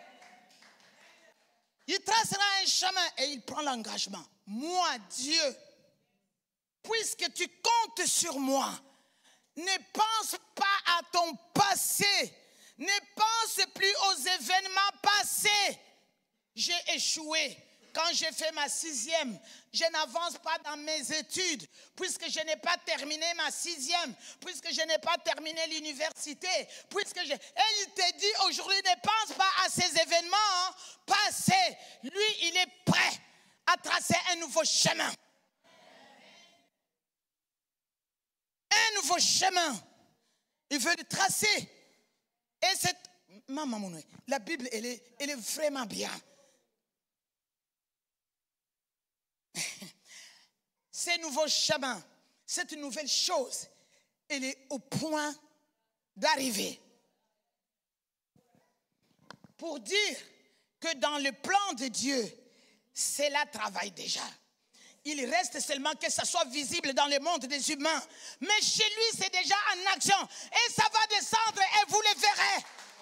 Il tracera un chemin et il prend l'engagement. Moi, Dieu, puisque tu comptes sur moi, ne pense pas à ton passé. Ne pense plus aux événements passés. J'ai échoué. Quand j'ai fait ma 6e, je n'avance pas dans mes études, puisque je n'ai pas terminé ma 6e, puisque je n'ai pas terminé l'université, et il te dit aujourd'hui, ne pense pas à ces événements passés. Lui, il est prêt à tracer un nouveau chemin. Un nouveau chemin. Il veut le tracer. Et la Bible, elle est vraiment bien. Ce nouveau chemin, cette nouvelle chose, elle est au point d'arriver. pour dire que dans le plan de Dieu, cela travaille déjà. Il reste seulement que ça soit visible dans le monde des humains. Mais chez lui, c'est déjà en action. Et ça va descendre et vous le verrez.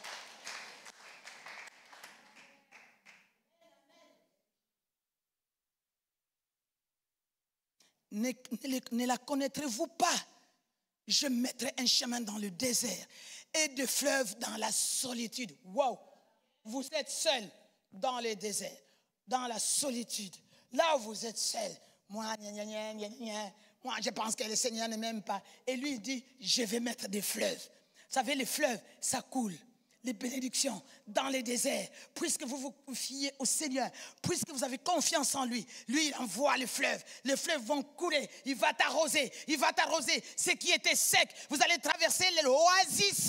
Ne la connaîtrez-vous pas? Je mettrai un chemin dans le désert et des fleuves dans la solitude. Wow! Vous êtes seul dans le désert, dans la solitude. Là où vous êtes seul. Moi, je pense que le Seigneur ne m'aime pas. Et lui, il dit, je vais mettre des fleuves. Vous savez, les fleuves, ça coule. Les bénédictions dans les déserts. Puisque vous vous fiez au Seigneur, puisque vous avez confiance en lui, lui, il envoie les fleuves. Les fleuves vont couler. Il va t'arroser. Il va t'arroser. Ce qui était sec, vous allez traverser l'oasis.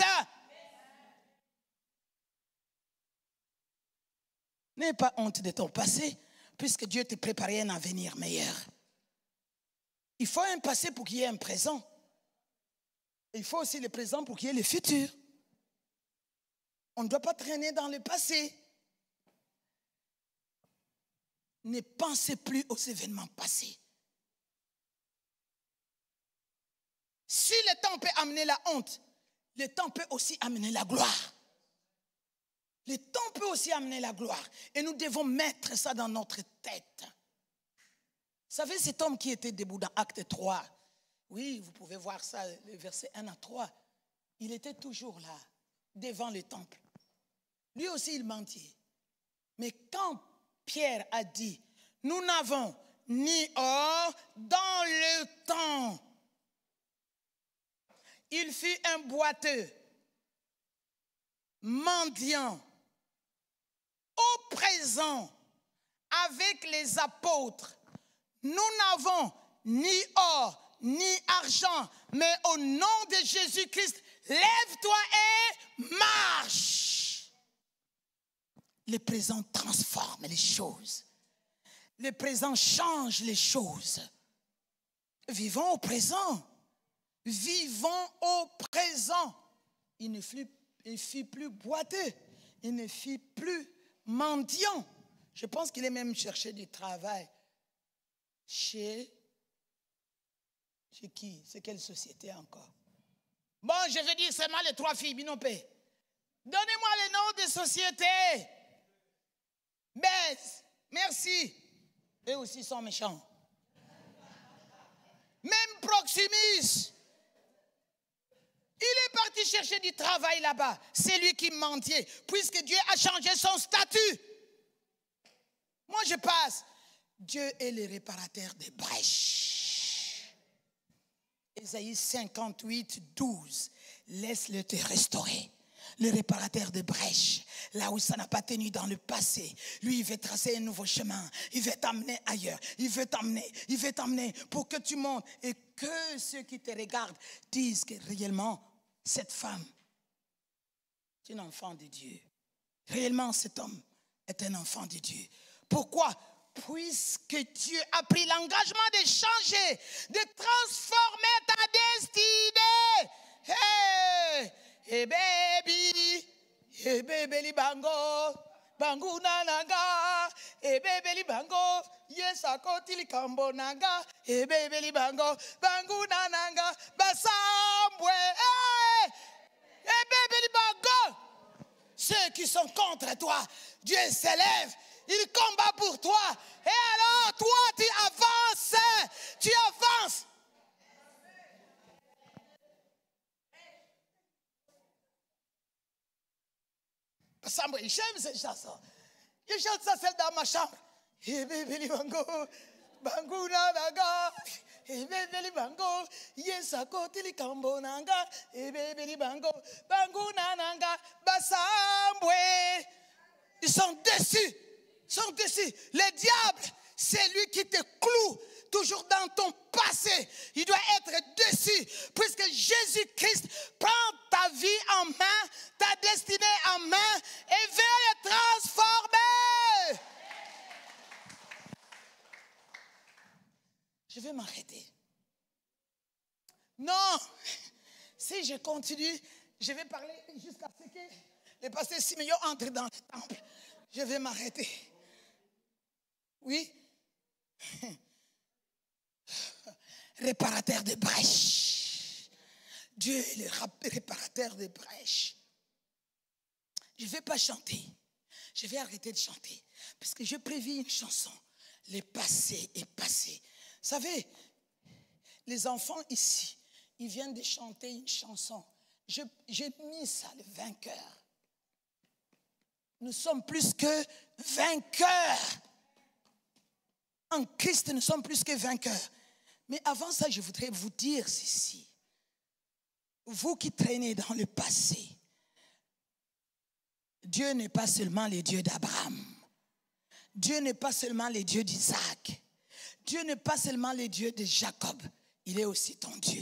N'aie pas honte de ton passé, puisque Dieu t'a préparé un avenir meilleur. Il faut un passé pour qu'il y ait un présent. Et il faut aussi le présent pour qu'il y ait le futur. On ne doit pas traîner dans le passé. Ne pensez plus aux événements passés. Si le temps peut amener la honte, le temps peut aussi amener la gloire. Le temps peut aussi amener la gloire. Et nous devons mettre ça dans notre tête. Vous savez, cet homme qui était debout dans Acte 3, oui, vous pouvez voir ça, le verset 1 à 3, il était toujours là, devant le temple. Lui aussi, il mentait. Mais quand Pierre a dit, nous n'avons ni or dans le temps, il fut un boiteux, mendiant, au présent, avec les apôtres. Nous n'avons ni or, ni argent, mais au nom de Jésus-Christ, lève-toi et marche. Le présent transforme les choses. Le présent change les choses. Vivons au présent. Vivons au présent. Il ne fut plus boiteux. Il ne fut plus mendiant. Je pense qu'il est même cherché du travail. Chez qui? C'est quelle société encore? Bon, je vais dire seulement les 3 filles, Binopé. Donnez-moi les noms des sociétés. Bess, merci. Eux aussi sont méchants. Même Proximus. Il est parti chercher du travail là-bas. C'est lui qui mentait, puisque Dieu a changé son statut. Moi, je passe. Dieu est le réparateur des brèches. Ésaïe 58, 12. Laisse-le te restaurer. Le réparateur des brèches, là où ça n'a pas tenu dans le passé. Lui, il veut tracer un nouveau chemin. Il veut t'amener ailleurs. Il veut t'amener pour que tu montes et que ceux qui te regardent disent que réellement, cette femme est un enfant de Dieu. Réellement, cet homme est un enfant de Dieu. Pourquoi? Puisque Dieu a pris l'engagement de changer, de transformer ta destinée. Hey! Hey baby, li bango, bangu nananga, hey baby li bango, yes akoti li kambo nanga, hey baby li bango, bangu nananga, basambwe, hey baby li bango. Ceux qui sont contre toi, Dieu s'élève, il combat pour toi, et alors toi tu avances. J'aime cette chanson. Je chante ça seul dans ma chambre. Bangu nanga, bébé bango, yesa koti li kambo nanga, bébé bango, bangu nanga, basambwe. Ils sont déçus. Le diable, c'est lui qui te cloue toujours dans ton passé. Il doit être déçu, puisque Jésus-Christ prend ta vie en main, ta destinée en main, et veut la transformer. Je vais m'arrêter. Non, si je continue, je vais parler jusqu'à ce que le pasteur Simeon entre dans le temple. Je vais m'arrêter. Oui. Réparateur de brèches. Dieu est le réparateur de brèches. Je ne vais pas chanter. Je vais arrêter de chanter. Parce que je prévis une chanson. Le passé est passé. Vous savez, les enfants ici, ils viennent de chanter une chanson. J'ai mis ça, le vainqueur. Nous sommes plus que vainqueurs. En Christ, nous sommes plus que vainqueurs. Mais avant ça, je voudrais vous dire ceci. Vous qui traînez dans le passé, Dieu n'est pas seulement le Dieu d'Abraham. Dieu n'est pas seulement le Dieu d'Isaac. Dieu n'est pas seulement le Dieu de Jacob. Il est aussi ton Dieu.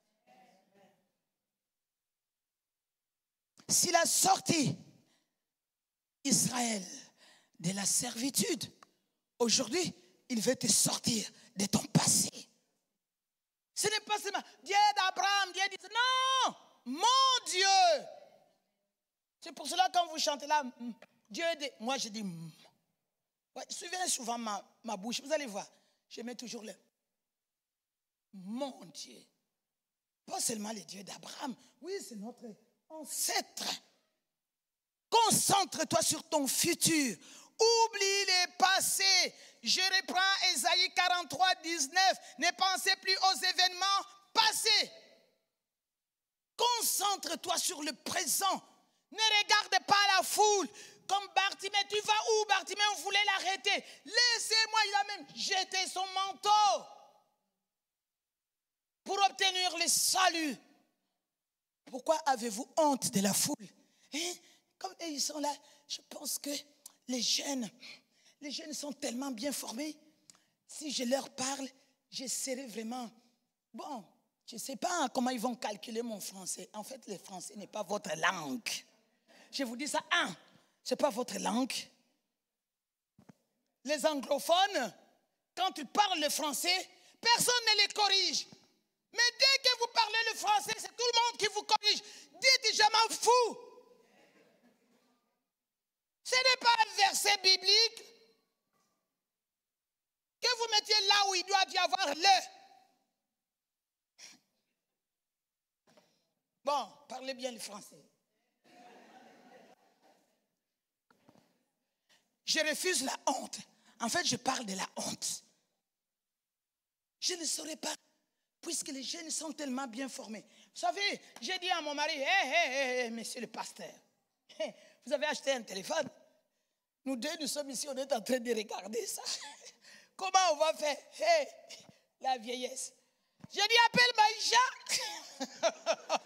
S'il a sorti Israël de la servitude, aujourd'hui, il veut te sortir de ton passé. Ce n'est pas seulement Dieu d'Abraham, Dieu d'Isaac. Non, mon Dieu. C'est pour cela quand vous chantez là, Dieu de... Moi je dis, ouais, suivez souvent ma bouche, vous allez voir. Je mets toujours le mon Dieu. Pas seulement le Dieu d'Abraham. Oui, c'est notre ancêtre. Concentre-toi sur ton futur. Oublie les passés. Je reprends Ésaïe 43, 19. Ne pensez plus aux événements passés. Concentre-toi sur le présent. Ne regarde pas la foule. Comme Bartimée, tu vas où Bartimée? On voulait l'arrêter. Laissez-moi, il a même jeté son manteau pour obtenir le salut. Pourquoi avez-vous honte de la foule? Hein? Comme ils sont là, je pense que les jeunes sont tellement bien formés. Si je leur parle, je serai vraiment... Bon, je ne sais pas comment ils vont calculer mon français. En fait, le français n'est pas votre langue. Je vous dis ça, ce n'est pas votre langue. Les anglophones, quand ils parlent le français, personne ne les corrige. Mais dès que vous parlez le français, c'est tout le monde qui vous corrige. Dites, je m'en fous. Ce n'est pas un verset biblique que vous mettiez là où il doit y avoir le. Bon, parlez bien le français. Je refuse la honte. En fait, je parle de la honte. Je ne saurais pas, puisque les jeunes sont tellement bien formés. Vous savez, j'ai dit à mon mari, hé, monsieur le pasteur, vous avez acheté un téléphone? Nous deux, nous sommes ici, on est en train de regarder ça. Comment on va faire? Hé, la vieillesse. J'ai dit, appelle Maïcha.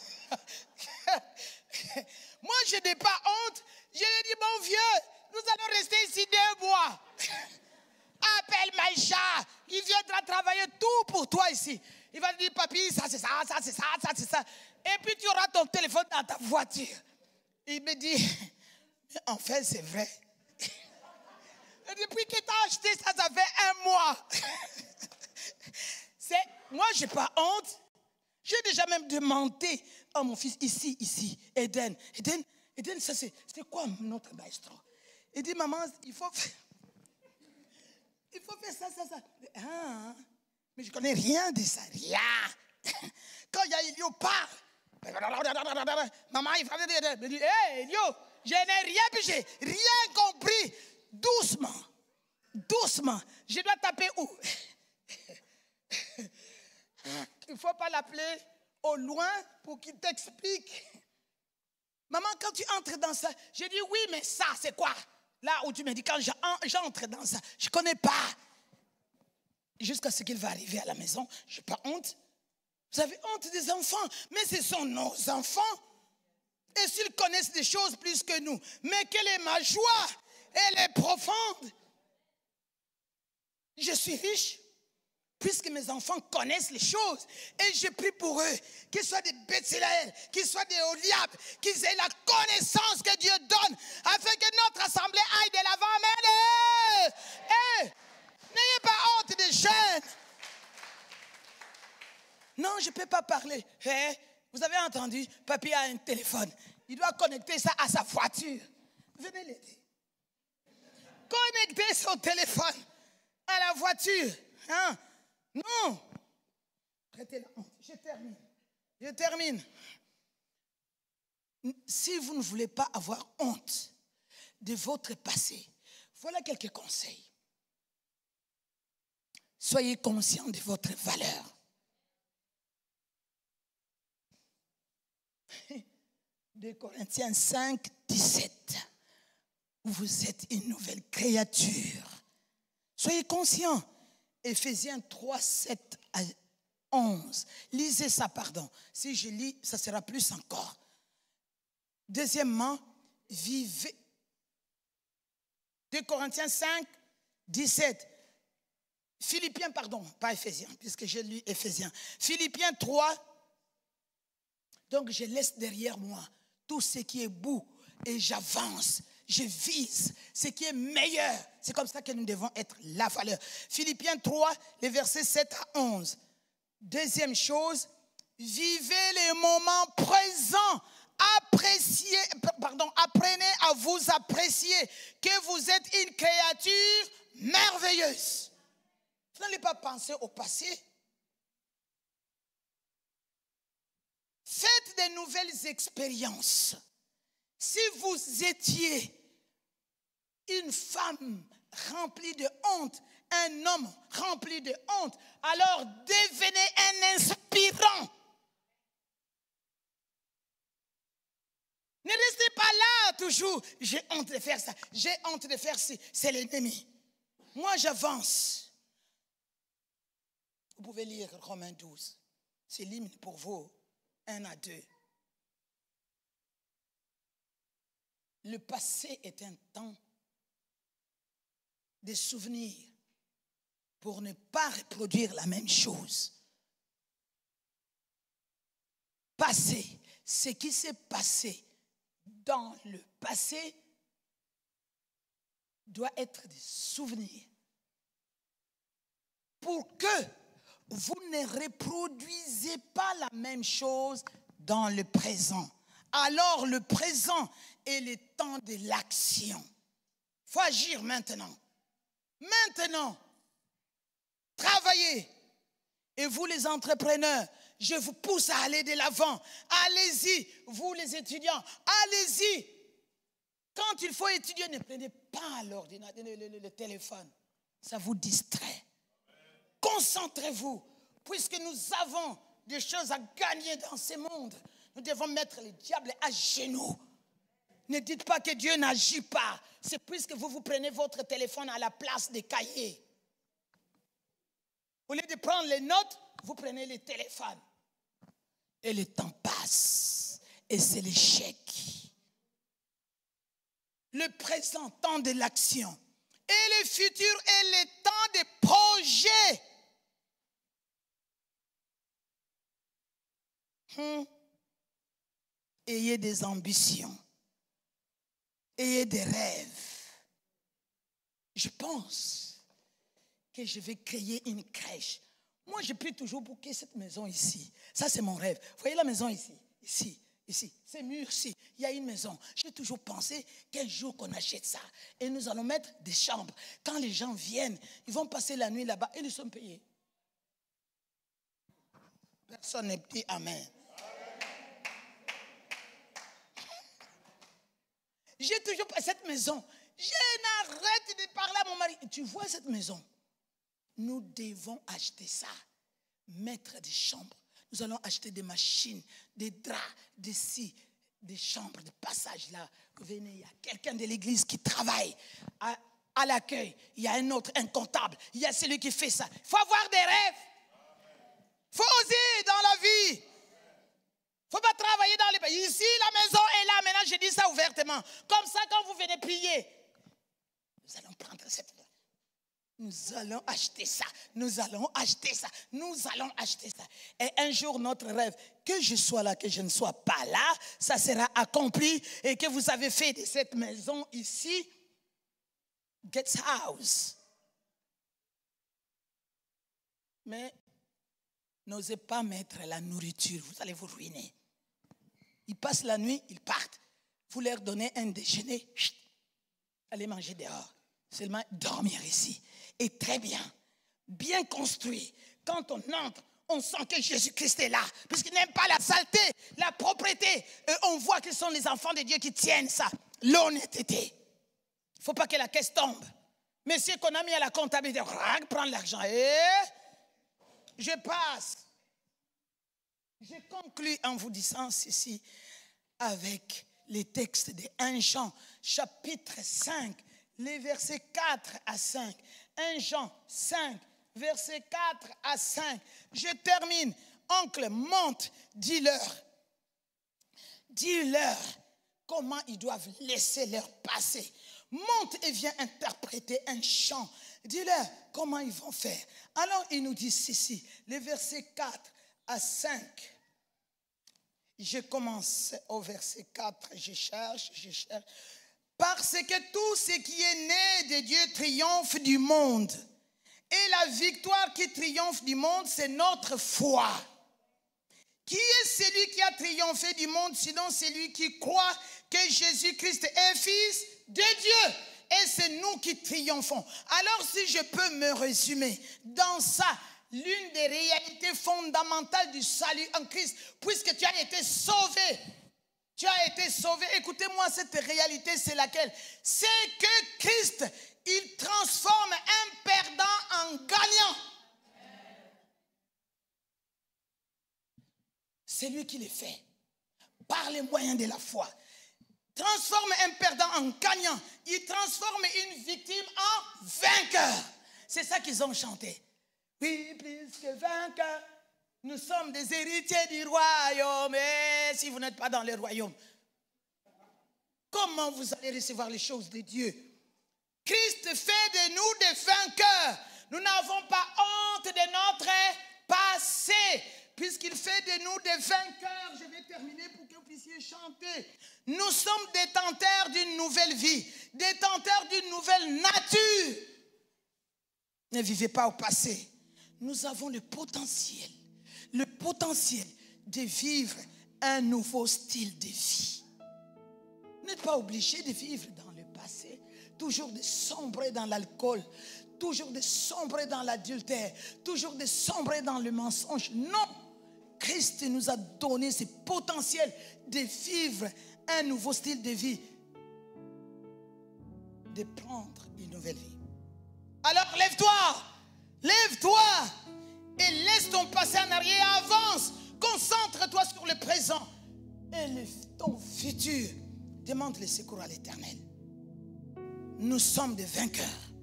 Moi, je n'ai pas honte. Je lui ai dit, mon vieux, nous allons rester ici 2 mois. Appelle Maïcha. Il viendra travailler tout pour toi ici. Il va te dire, papy, ça c'est ça, ça c'est ça, ça c'est ça. Et puis tu auras ton téléphone dans ta voiture. Il me dit, en fait, c'est vrai. Et depuis que tu as acheté ça, ça fait 1 mois. Moi, je n'ai pas honte. J'ai déjà même demandé à mon fils, ici, Eden, ça c'est quoi notre maestro? Il dit, maman, il faut faire ça. Ah, mais je ne connais rien de ça, rien. Quand il y a Elio part, maman, il me dit, hé, Elio, je n'ai rien, puis j'ai rien compris. Doucement. Je dois taper où? Il ne faut pas l'appeler au loin pour qu'il t'explique. Maman, quand tu entres dans ça, j'ai dit oui, mais ça, c'est quoi? Là où tu me dis, quand j'entre dans ça, je ne connais pas. Jusqu'à ce qu'il va arriver à la maison, je n'ai pas honte. Vous avez honte des enfants, mais ce sont nos enfants. Et s'ils connaissent des choses plus que nous, mais quelle est ma joie? Elle est profonde. Je suis riche, puisque mes enfants connaissent les choses. Et je prie pour eux, qu'ils soient des Bethléem, qu'ils soient des Oliab, qu'ils aient la connaissance que Dieu donne, afin que notre assemblée aille de l'avant. Amen. N'ayez pas honte des jeunes. Non, je ne peux pas parler. Vous avez entendu, papy a un téléphone. il doit connecter ça à sa voiture. Venez l'aider. Connecter son téléphone à la voiture. Hein? Non. Arrêtez la honte. Je termine. Si vous ne voulez pas avoir honte de votre passé, voilà quelques conseils. Soyez conscient de votre valeur. 2 Corinthiens 5, 17. Vous êtes une nouvelle créature. Soyez conscient. Éphésiens 3, 7 à 11. Lisez ça, pardon. Si je lis, ça sera plus encore. Deuxièmement, vivez. 2 Corinthiens 5, 17. Philippiens, pardon, pas Éphésiens, puisque j'ai lu Éphésiens. Philippiens 3. Donc je laisse derrière moi tout ce qui est beau et j'avance. Je vise ce qui est meilleur. C'est comme ça que nous devons être la valeur. Philippiens 3, les versets 7 à 11. Deuxième chose, vivez les moments présents. Apprenez à vous apprécier que vous êtes une créature merveilleuse. Vous n'allez pas penser au passé. Faites de nouvelles expériences. Si vous étiez une femme remplie de honte, un homme rempli de honte, alors devenez un inspirant. Ne restez pas là toujours. J'ai honte de faire ça. J'ai honte de faire ci. C'est l'ennemi. Moi, j'avance. Vous pouvez lire Romains 12. C'est l'hymne pour vous. 1 à 2. Le passé est un temps de souvenirs pour ne pas reproduire la même chose. Passé, ce qui s'est passé dans le passé doit être des souvenirs pour que vous ne reproduisez pas la même chose dans le présent. Alors le présent est le temps de l'action. Il faut agir maintenant. Maintenant, travaillez. Et vous les entrepreneurs, je vous pousse à aller de l'avant. Allez-y, vous les étudiants, allez-y. Quand il faut étudier, ne prenez pas l'ordinateur, le téléphone. Ça vous distrait. Concentrez-vous, puisque nous avons des choses à gagner dans ce monde. Nous devons mettre le diable à genoux. Ne dites pas que Dieu n'agit pas. C'est puisque vous prenez votre téléphone à la place des cahiers. Au lieu de prendre les notes, vous prenez le téléphone. Et le temps passe. Et c'est l'échec. Le présent, temps de l'action. Et le futur est le temps des projets. Ayez des ambitions. Ayez des rêves. Je pense que je vais créer une crèche. Moi, je prie toujours pour que cette maison ici. Ça, c'est mon rêve. Vous voyez la maison ici? Ici. Ces murs-ci. Il y a une maison. J'ai toujours pensé qu'un jour qu'on achète ça. Et nous allons mettre des chambres. Quand les gens viennent, ils vont passer la nuit là-bas et nous sommes payés. Personne n'est dit amen. J'ai toujours pas cette maison. Je n'arrête de parler à mon mari. Tu vois cette maison? Nous devons acheter ça. Mettre des chambres. Nous allons acheter des machines, des draps, des scies, des chambres, des passages là. Venez, il y a quelqu'un de l'église qui travaille à l'accueil. Il y a un autre, un comptable. Il y a celui qui fait ça. Il faut avoir des rêves. Il faut oser dans la vie. Il ne faut pas travailler dans les pays. Ici, la maison est là. Maintenant, je dis ça ouvertement. Comme ça, quand vous venez prier, nous allons prendre cette maison. Nous allons acheter ça. Nous allons acheter ça. Nous allons acheter ça. Et un jour, notre rêve, que je sois là, que je ne sois pas là, ça sera accompli. Et que vous avez fait de cette maison ici, guest house. Mais n'osez pas mettre la nourriture. Vous allez vous ruiner. Ils passent la nuit, ils partent. Vous leur donnez un déjeuner, chut, allez manger dehors. Seulement dormir ici. Et très bien, bien construit. Quand on entre, on sent que Jésus-Christ est là. Puisqu'il n'aime pas la saleté, la propreté. On voit que ce sont les enfants de Dieu qui tiennent ça. L'honnêteté. Il ne faut pas que la caisse tombe. Monsieur qu'on a mis à la comptabilité, prends l'argent. Et je passe. Je conclus en vous disant ceci avec les textes de 1 Jean, chapitre 5, les versets 4 à 5. 1 Jean 5, versets 4 à 5. Je termine. Oncle, monte, dis-leur comment ils doivent laisser leur passé. Monte et viens interpréter un chant. Dis-leur comment ils vont faire. Alors il nous dit ceci, les versets 4 à 5. Je commence au verset 4, je cherche. Parce que tout ce qui est né de Dieu triomphe du monde. Et la victoire qui triomphe du monde, c'est notre foi. Qui est celui qui a triomphé du monde, sinon celui qui croit que Jésus-Christ est fils de Dieu? Et c'est nous qui triomphons. Alors si je peux me résumer dans ça, l'une des réalités fondamentales du salut en Christ, puisque tu as été sauvé. Tu as été sauvé. Écoutez-moi, cette réalité, c'est laquelle? C'est que Christ, il transforme un perdant en gagnant. C'est lui qui le fait. Par les moyens de la foi. Transforme un perdant en gagnant. Il transforme une victime en vainqueur. C'est ça qu'ils ont chanté. Oui, plus que vainqueurs, nous sommes des héritiers du royaume. Et si vous n'êtes pas dans le royaume, comment vous allez recevoir les choses de Dieu? Christ fait de nous des vainqueurs. Nous n'avons pas honte de notre passé. Puisqu'il fait de nous des vainqueurs, je vais terminer pour que vous puissiez chanter. Nous sommes détenteurs d'une nouvelle vie, détenteurs d'une nouvelle nature. Ne vivez pas au passé. Nous avons le potentiel de vivre un nouveau style de vie. Vous n'êtes pas obligé de vivre dans le passé, toujours de sombrer dans l'alcool, toujours de sombrer dans l'adultère, toujours de sombrer dans le mensonge. Non, Christ nous a donné ce potentiel de vivre un nouveau style de vie, de prendre une nouvelle vie. Alors lève-toi et laisse ton passé en arrière, avance, concentre-toi sur le présent et ton futur. Demande le secours à l'Éternel. Nous sommes des vainqueurs.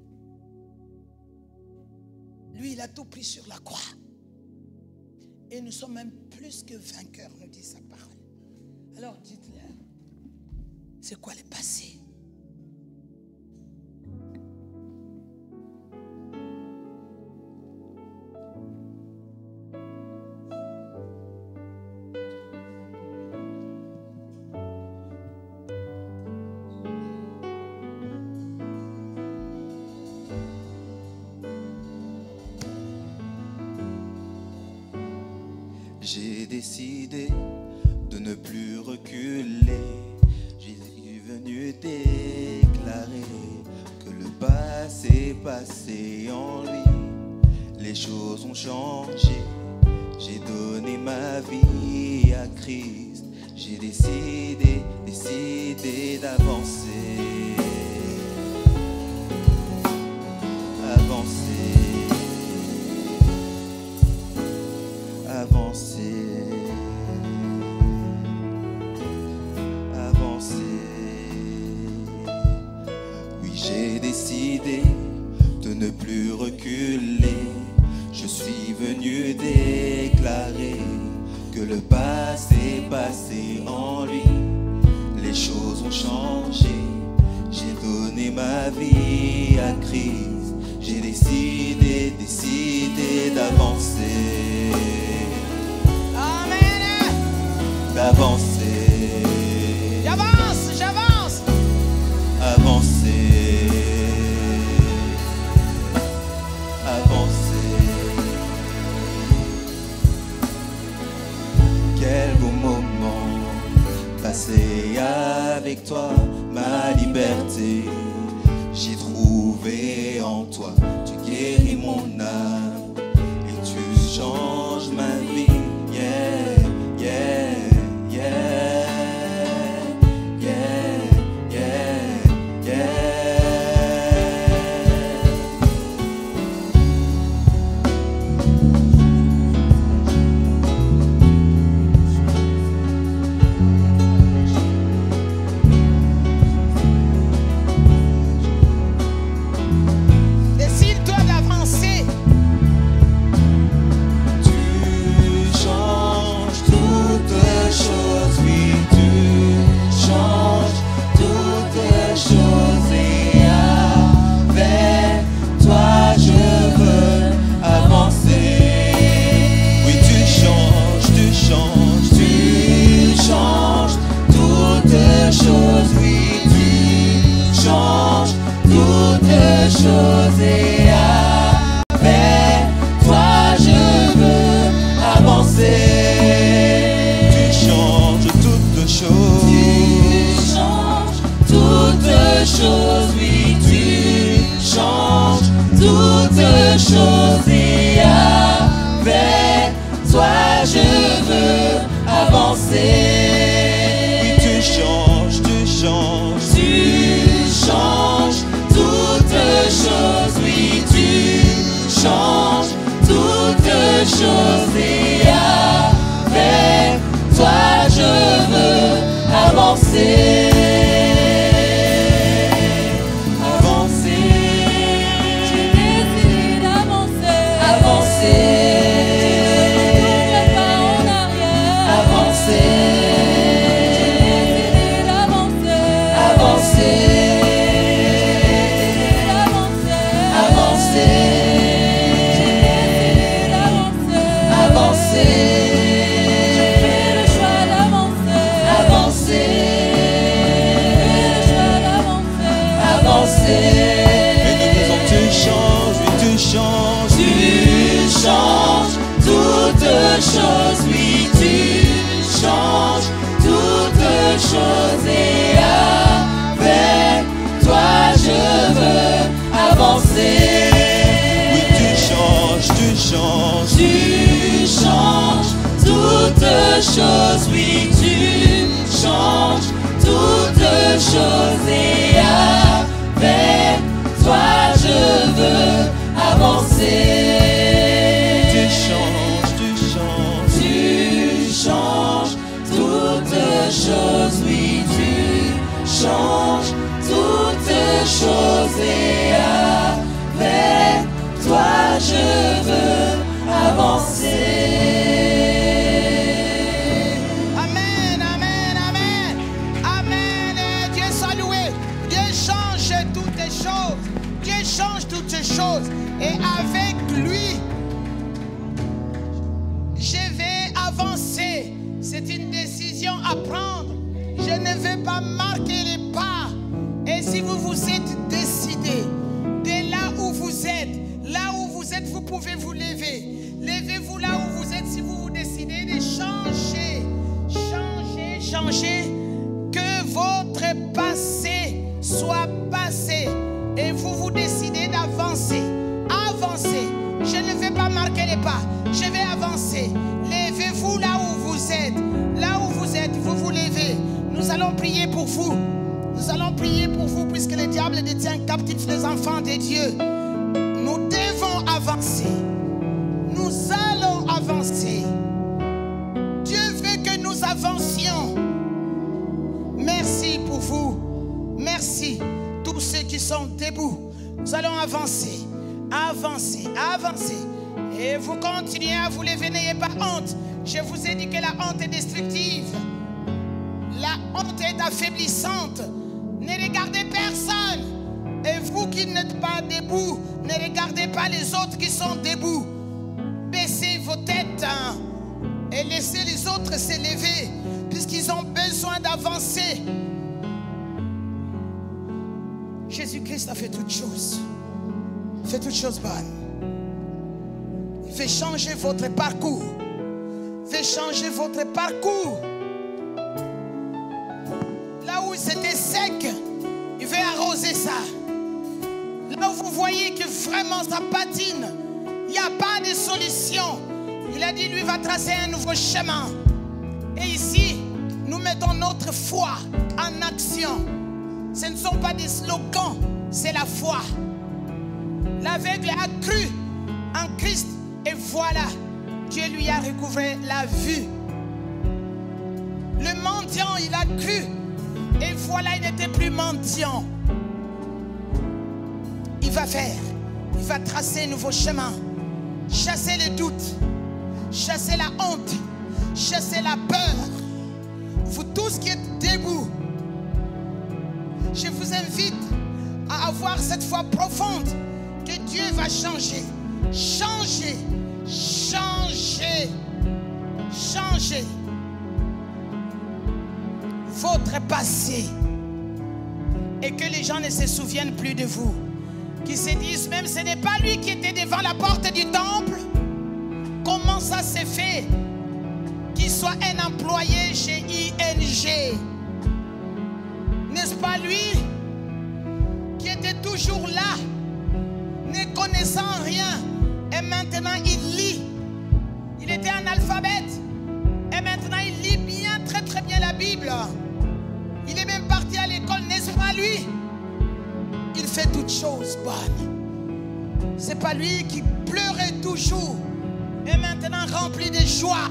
Lui, il a tout pris sur la croix. Et nous sommes même plus que vainqueurs, nous dit sa parole. Alors dites-leur, c'est quoi le passé? J'ai décidé de ne plus reculer. J'ai venu déclarer que le passé passé en lui. Les choses ont changé. J'ai donné ma vie à Christ. J'ai décidé d'avancer. Oui, j'ai décidé de ne plus reculer. Je suis venu déclarer que le passé passé en lui. Les choses ont changé. J'ai donné ma vie à Christ. J'ai décidé d'avancer. Amen. D'avancer. J'avance. Avancer. Quel beau moment ma liberté. J'ai trouvé en toi, tu guéris mon âme et tu changes ma vie. Yeah, yeah, yeah, yeah, yeah, yeah. Décide-toi d'avancer. Tu changes toutes choses, oui, tu changes toutes choses et avec toi je veux avancer. Oui, tu changes toutes choses, oui, tu changes toutes choses et avec toi je veux avancer. Tu changes toutes choses. Tu changes toutes choses, oui, tu changes toutes choses et avec toi je veux avancer. Oui, tu changes toutes choses, oui, tu changes toutes choses et avec toi je veux avancer. Avancer. Tu décides d'avancer. Avancer. Tu ne tournes pas en arrière. Avancer. Tu décides d'avancer. Avancer. Avancer. Fais le choix d'avancer. Avancer. Fais le choix d'avancer. Avancer. Et nous disons tu changes, oui tu changes. Tu changes toutes choses, oui tu changes toutes choses et avec toi je veux avancer. Oui tu changes toutes choses, oui tu changes toutes choses et avec toi je veux avancer. Tu changes toutes choses, oui tu changes toutes choses et avec toi je veux avancer. Amen, amen, amen. Amen. Dieu soit loué. Dieu change toutes les choses. Dieu change toutes les choses. Et avec lui, je vais avancer. C'est une décision à prendre. Je ne vais pas marquer les pas. Et si vous vous êtes décidé, de là où vous êtes, vous pouvez vous lever. Levez-vous là où vous êtes si vous vous décidez de changer. Changer. Que votre passé soit passé. Et vous décidez d'avancer. Avancer. Je ne vais pas marquer les pas. Je vais avancer. Levez-vous là où vous êtes. Là où vous êtes, vous vous levez. Nous allons prier pour vous. Nous allons prier pour vous puisque le diable détient captifs les enfants de Dieu. Nous devons avancer. Nous allons avancer. Dieu veut que nous avancions. Merci pour vous. Merci tous ceux qui sont debout. Nous allons avancer. Avancer. Et vous continuez à vous lever, n'ayez pas honte. Je vous ai dit que la honte est destructive. La honte est affaiblissante. Ne regardez personne. Et vous qui n'êtes pas debout, ne regardez pas les autres qui sont debout. Baissez vos têtes et laissez les autres s'élever puisqu'ils ont besoin d'avancer. Jésus-Christ a fait toutes choses. Fait toutes choses bonnes. Il fait changer votre parcours. Il fait changer votre parcours. Là où c'était sec, vous voyez que vraiment ça patine, il n'y a pas de solution, il a dit lui va tracer un nouveau chemin. Et ici, nous mettons notre foi en action. Ce ne sont pas des slogans, c'est la foi. L'aveugle a cru en Christ et voilà, Dieu lui a recouvré la vue. Le mendiant, il a cru et voilà, il n'était plus mendiant. Il va faire, il va tracer un nouveau chemin, chasser le doute, chasser la honte, chasser la peur. Vous tous qui êtes debout, je vous invite à avoir cette foi profonde que Dieu va changer, changer, changer, changer votre passé et que les gens ne se souviennent plus de vous, qui se disent même ce n'est pas lui qui était devant la porte du temple. Comment ça s'est fait qu'il soit un employé chez ING? N'est-ce pas lui qui était toujours là, ne connaissant rien, et maintenant il lit? Il était analphabète et maintenant il lit bien, très très bien la Bible. Il est même parti à l'école, n'est-ce pas lui? Il fait toutes choses bonnes. C'est pas lui qui pleurait toujours et maintenant rempli de joie,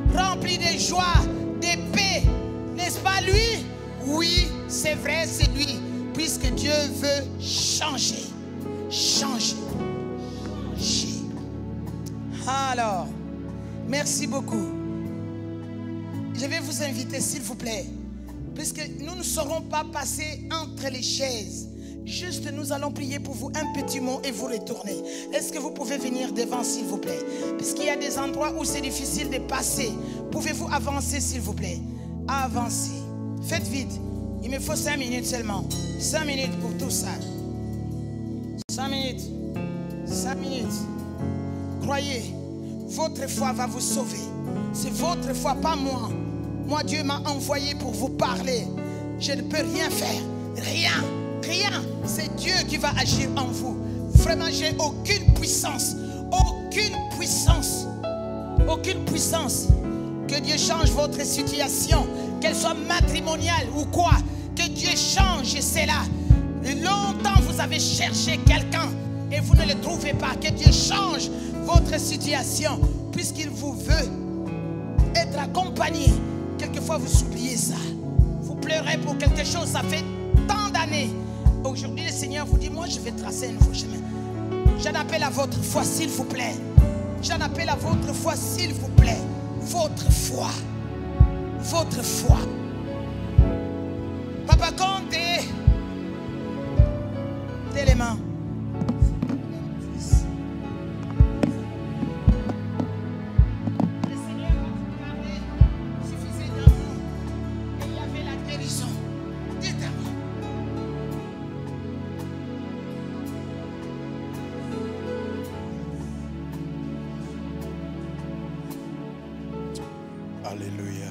de paix. N'est-ce pas lui? Oui, c'est vrai, c'est lui. Puisque Dieu veut changer, changer, changer. Alors, merci beaucoup. Je vais vous inviter, s'il vous plaît, puisque nous ne saurons pas passer entre les chaises. Juste, nous allons prier pour vous un petit mot et vous retourner. Est-ce que vous pouvez venir devant, s'il vous plaît? Puisqu'il y a des endroits où c'est difficile de passer. Pouvez-vous avancer, s'il vous plaît? Avancez. Faites vite. Il me faut 5 minutes seulement. 5 minutes pour tout ça. 5 minutes. 5 minutes. Croyez, votre foi va vous sauver. C'est votre foi, pas moi. Moi, Dieu m'a envoyé pour vous parler. Je ne peux rien faire. Rien. Rien. C'est Dieu qui va agir en vous. Vraiment, j'ai aucune puissance. Aucune puissance. Aucune puissance. Que Dieu change votre situation, qu'elle soit matrimoniale ou quoi. Que Dieu change cela. Longtemps vous avez cherché quelqu'un et vous ne le trouvez pas. Que Dieu change votre situation puisqu'il vous veut être accompagné. Quelquefois vous oubliez ça. Vous pleurez pour quelque chose, ça fait tant d'années. Aujourd'hui le Seigneur vous dit, moi je vais tracer un nouveau chemin. J'en appelle à votre foi, s'il vous plaît. J'en appelle à votre foi, s'il vous plaît. Votre foi. Votre foi. Papa Conte. Tes les mains. Le Seigneur va vous parler. Suffisait d'un mot. Et il y avait la guérison. Dites-moi. Alléluia.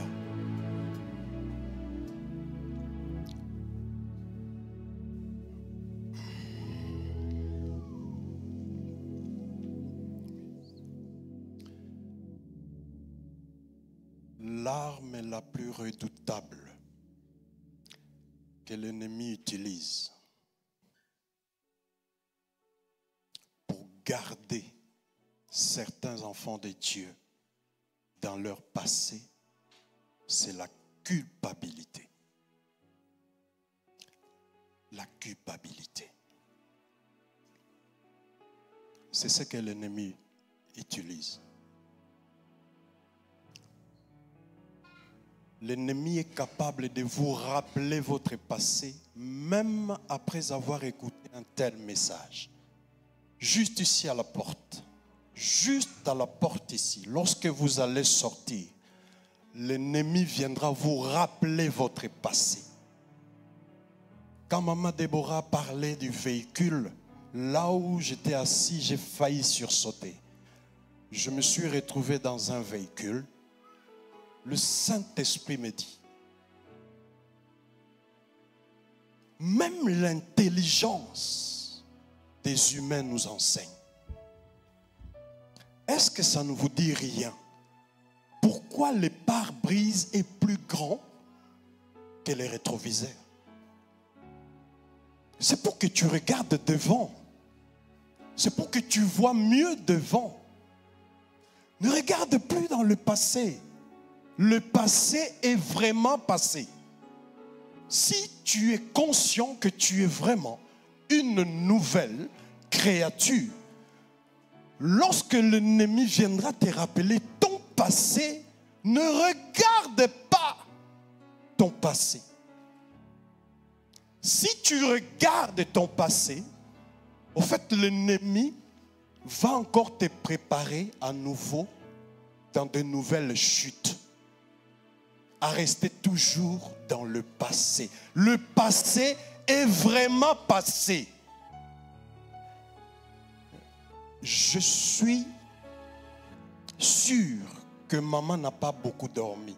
L'arme la plus redoutable que l'ennemi utilise pour garder certains enfants de Dieu dans leur passé, c'est la culpabilité. La culpabilité. C'est ce que l'ennemi utilise. L'ennemi est capable de vous rappeler votre passé, même après avoir écouté un tel message. Juste ici à la porte. Juste à la porte ici, lorsque vous allez sortir, l'ennemi viendra vous rappeler votre passé. Quand Maman Déborah parlait du véhicule, là où j'étais assis, j'ai failli sursauter. Je me suis retrouvé dans un véhicule. Le Saint-Esprit me dit, même l'intelligence des humains nous enseignent. Est-ce que ça ne vous dit rien? Pourquoi le pare-brise est plus grand que les rétroviseurs? C'est pour que tu regardes devant. C'est pour que tu vois mieux devant. Ne regarde plus dans le passé. Le passé est vraiment passé. Si tu es conscient que tu es vraiment une nouvelle créature, lorsque l'ennemi viendra te rappeler ton passé, ne regarde pas ton passé. Si tu regardes ton passé, au fait, l'ennemi va encore te préparer à nouveau dans de nouvelles chutes, à rester toujours dans le passé. Le passé est vraiment passé. Je suis sûr que maman n'a pas beaucoup dormi.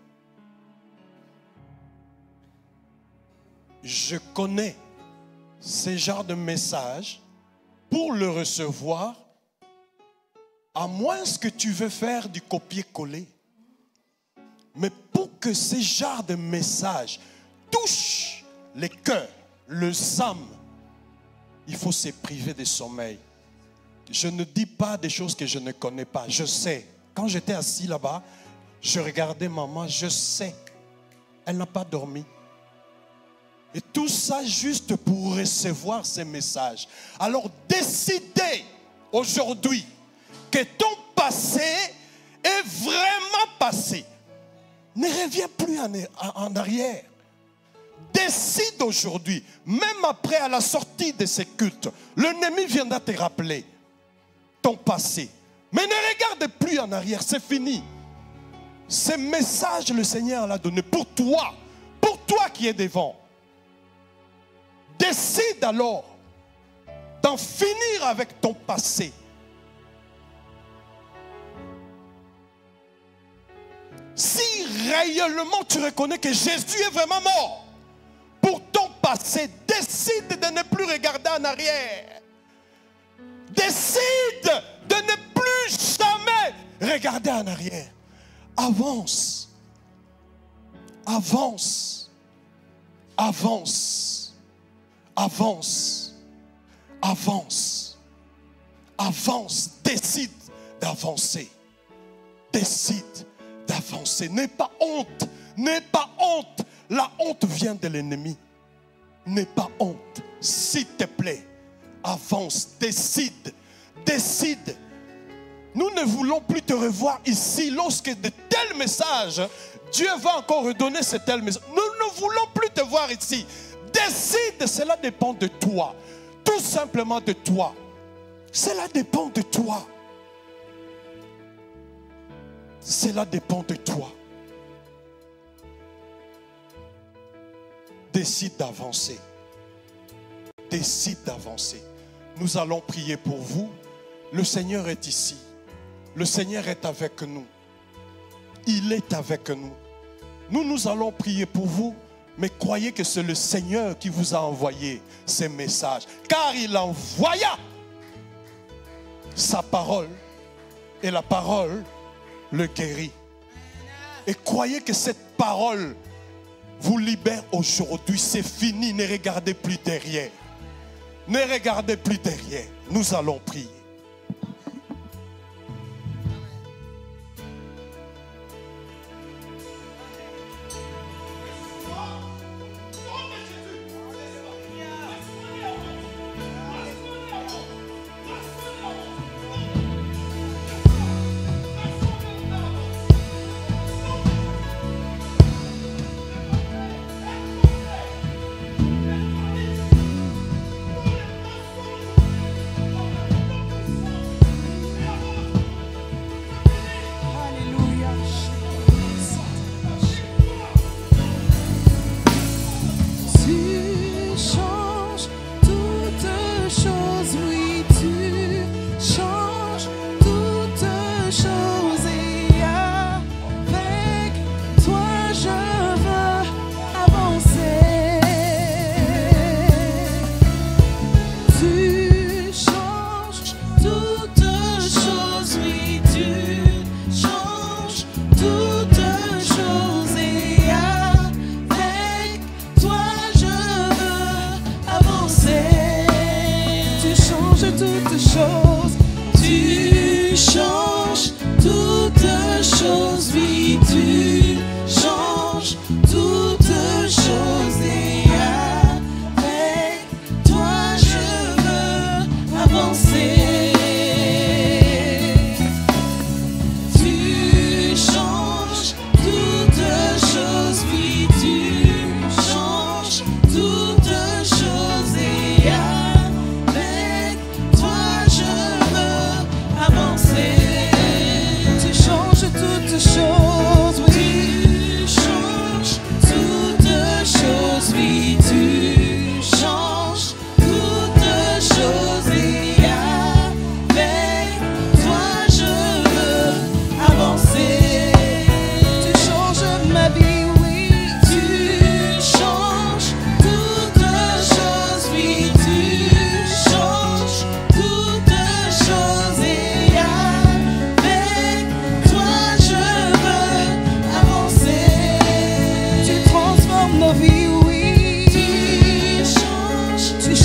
Je connais ce genre de message. Pour le recevoir, à moins que tu veux faire du copier-coller. Mais pour que ce genre de message touche les cœurs, les âmes, il faut se priver de sommeil. Je ne dis pas des choses que je ne connais pas. Je sais. Quand j'étais assis là-bas, je regardais maman, je sais. Elle n'a pas dormi. Et tout ça juste pour recevoir ces messages. Alors décidez aujourd'hui que ton passé est vraiment passé. Ne reviens plus en arrière. Décide aujourd'hui, même après à la sortie de ces cultes, l'ennemi viendra te rappeler ton passé. Mais ne regarde plus en arrière, c'est fini. Ce message, le Seigneur l'a donné pour toi qui es devant. Décide alors d'en finir avec ton passé. Si réellement tu reconnais que Jésus est vraiment mort pour ton passé, décide de ne plus regarder en arrière. Décide de ne plus jamais regarder en arrière. Avance. Avance. Avance. Avance, avance, avance, décide d'avancer, décide d'avancer. N'aie pas honte, n'aie pas honte. La honte vient de l'ennemi. N'aie pas honte, s'il te plaît. Avance, décide, décide. Nous ne voulons plus te revoir ici lorsque de tels messages, Dieu va encore redonner ce tel message. Nous ne voulons plus te voir ici. Décide, cela dépend de toi. Tout simplement de toi. Cela dépend de toi. Cela dépend de toi. Décide d'avancer. Décide d'avancer. Nous allons prier pour vous. Le Seigneur est ici. Le Seigneur est avec nous. Il est avec nous. Nous allons prier pour vous. Mais croyez que c'est le Seigneur qui vous a envoyé ces messages. Car il envoya sa parole. Et la parole le guérit. Et croyez que cette parole vous libère aujourd'hui. C'est fini. Ne regardez plus derrière. Ne regardez plus derrière. Nous allons prier.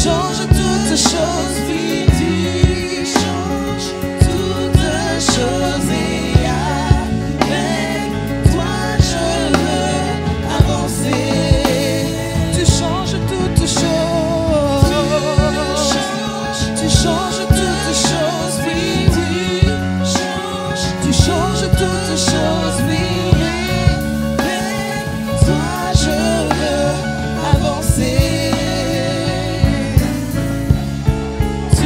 changes toutes choses, oui, tu changes toutes choses et avec toi je veux avancer. Tu changes toutes choses, tu changes toutes choses, oui, tu changes toutes choses, oui, avec toi je veux avancer.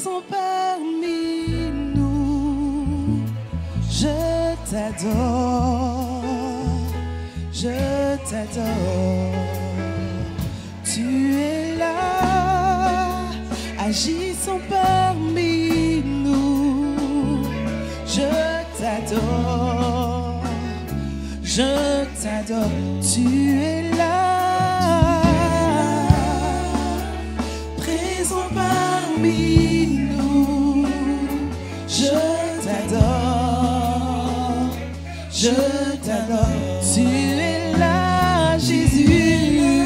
sont parmi nous. Je t'adore, je t'adore. Tu es là, agissant parmi nous. Je t'adore, je t'adore. Tu es là, présent parmi nous. Je t'adore, je t'adore. Tu es là, Jésus,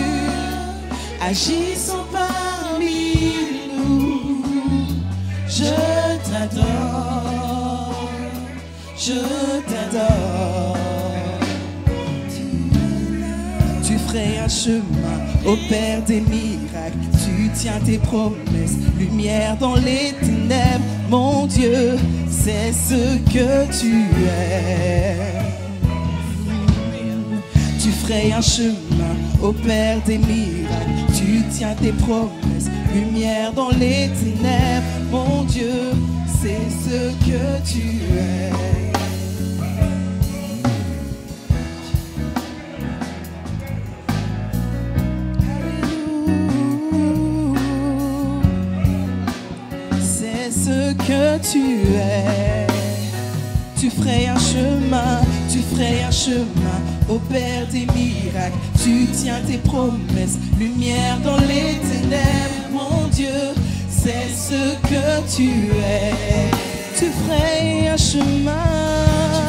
agissant parmi nous. Je t'adore, je t'adore. Tu ferais un chemin au Père des miracles. Tu tiens tes promesses, lumière dans les ténèbres. Mon Dieu, c'est ce que tu es. Tu ferais un chemin au Père des miracles. Tu tiens tes promesses, lumière dans les ténèbres. Mon Dieu, c'est ce que tu es. C'est ce que tu es. Tu ferais un chemin, tu ferais un chemin au Père des miracles. Tu tiens tes promesses, lumière dans les ténèbres. Mon Dieu, c'est ce que tu es. Tu ferais un chemin,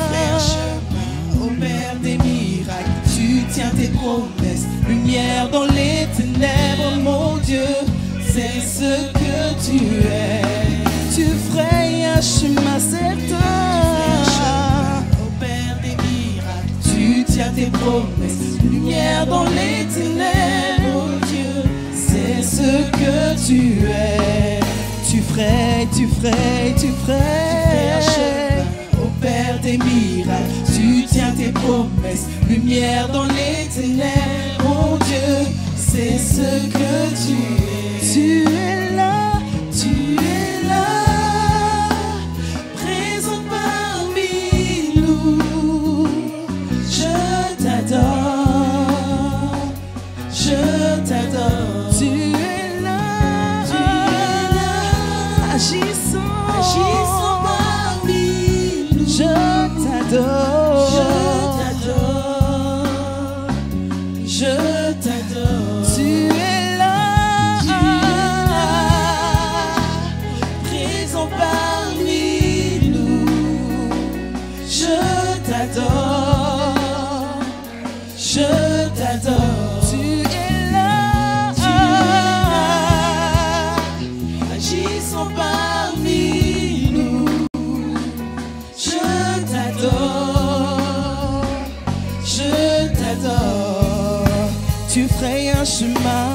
au Père des miracles. Tu tiens tes promesses, lumière dans les ténèbres. Mon Dieu, c'est ce que tu es. Tu ferais un chemin certain au Père des miracles. Tu tiens tes promesses, lumière dans les ténèbres. Mon Dieu, c'est ce que tu es. Tu ferais un chemin au Père des miracles. Tu tiens tes promesses, lumière dans les ténèbres. Mon Dieu, c'est ce que tu es. Tu es là, présent parmi nous. Je t'adore, je t'adore. Tu es là, agissant parmi nous. Je t'adore, je t'adore. Tu es là, présent parmi nous. Je t'adore, je t'adore. Tu es là, agissant parmi nous. Je t'adore, je t'adore. Tu ferais un chemin,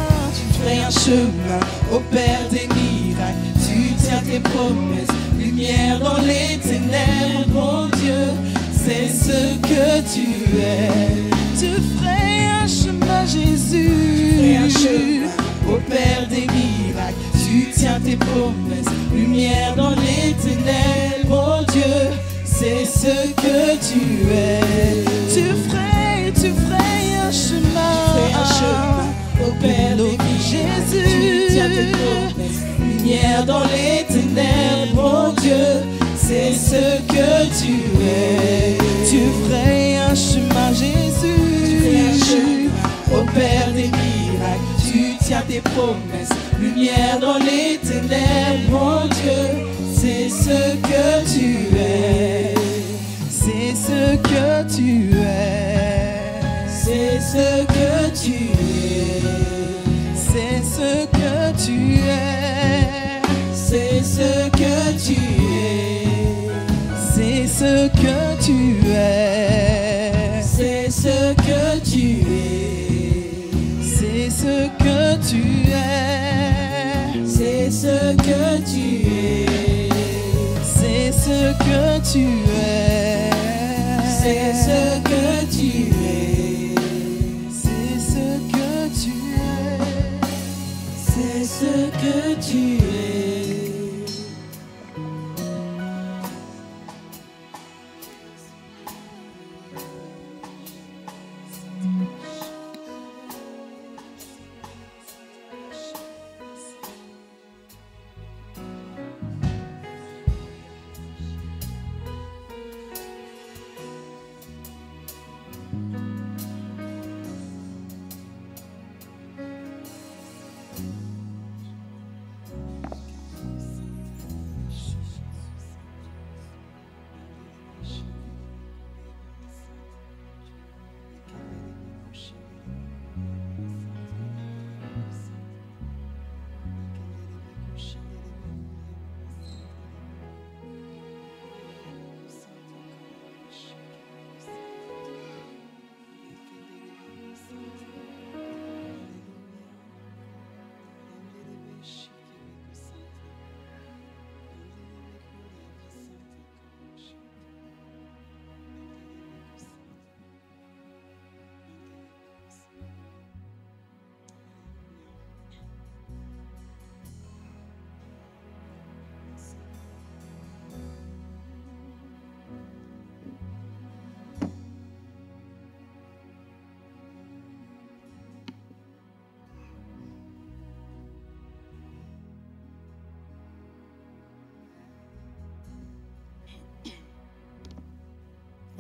au Père des miracles. Tu tiens tes promesses, lumière dans les ténèbres. Mon Dieu, c'est ce que tu es. Tu ferais un chemin, Jésus, un chemin au Père des miracles. Tu tiens tes promesses, lumière dans les ténèbres. Mon Dieu, c'est ce que tu es. Tu ferais un chemin, au Père des miracles. Jésus, tu tiens tes promesses, lumière dans les ténèbres. Mon Dieu, c'est ce que tu es. Tu ferais un chemin, Jésus, au Père des miracles. Tu tiens tes promesses, lumière dans les ténèbres. Mon Dieu, c'est ce que tu es. C'est ce que tu es. C'est ce que tu es. C'est ce que tu es. C'est ce que tu es. C'est ce que tu es. C'est ce que tu es. C'est ce que tu es. C'est ce que tu es. C'est ce que tu es. C'est ce que tu es. C'est ce que tu es. C'est ce que tu es.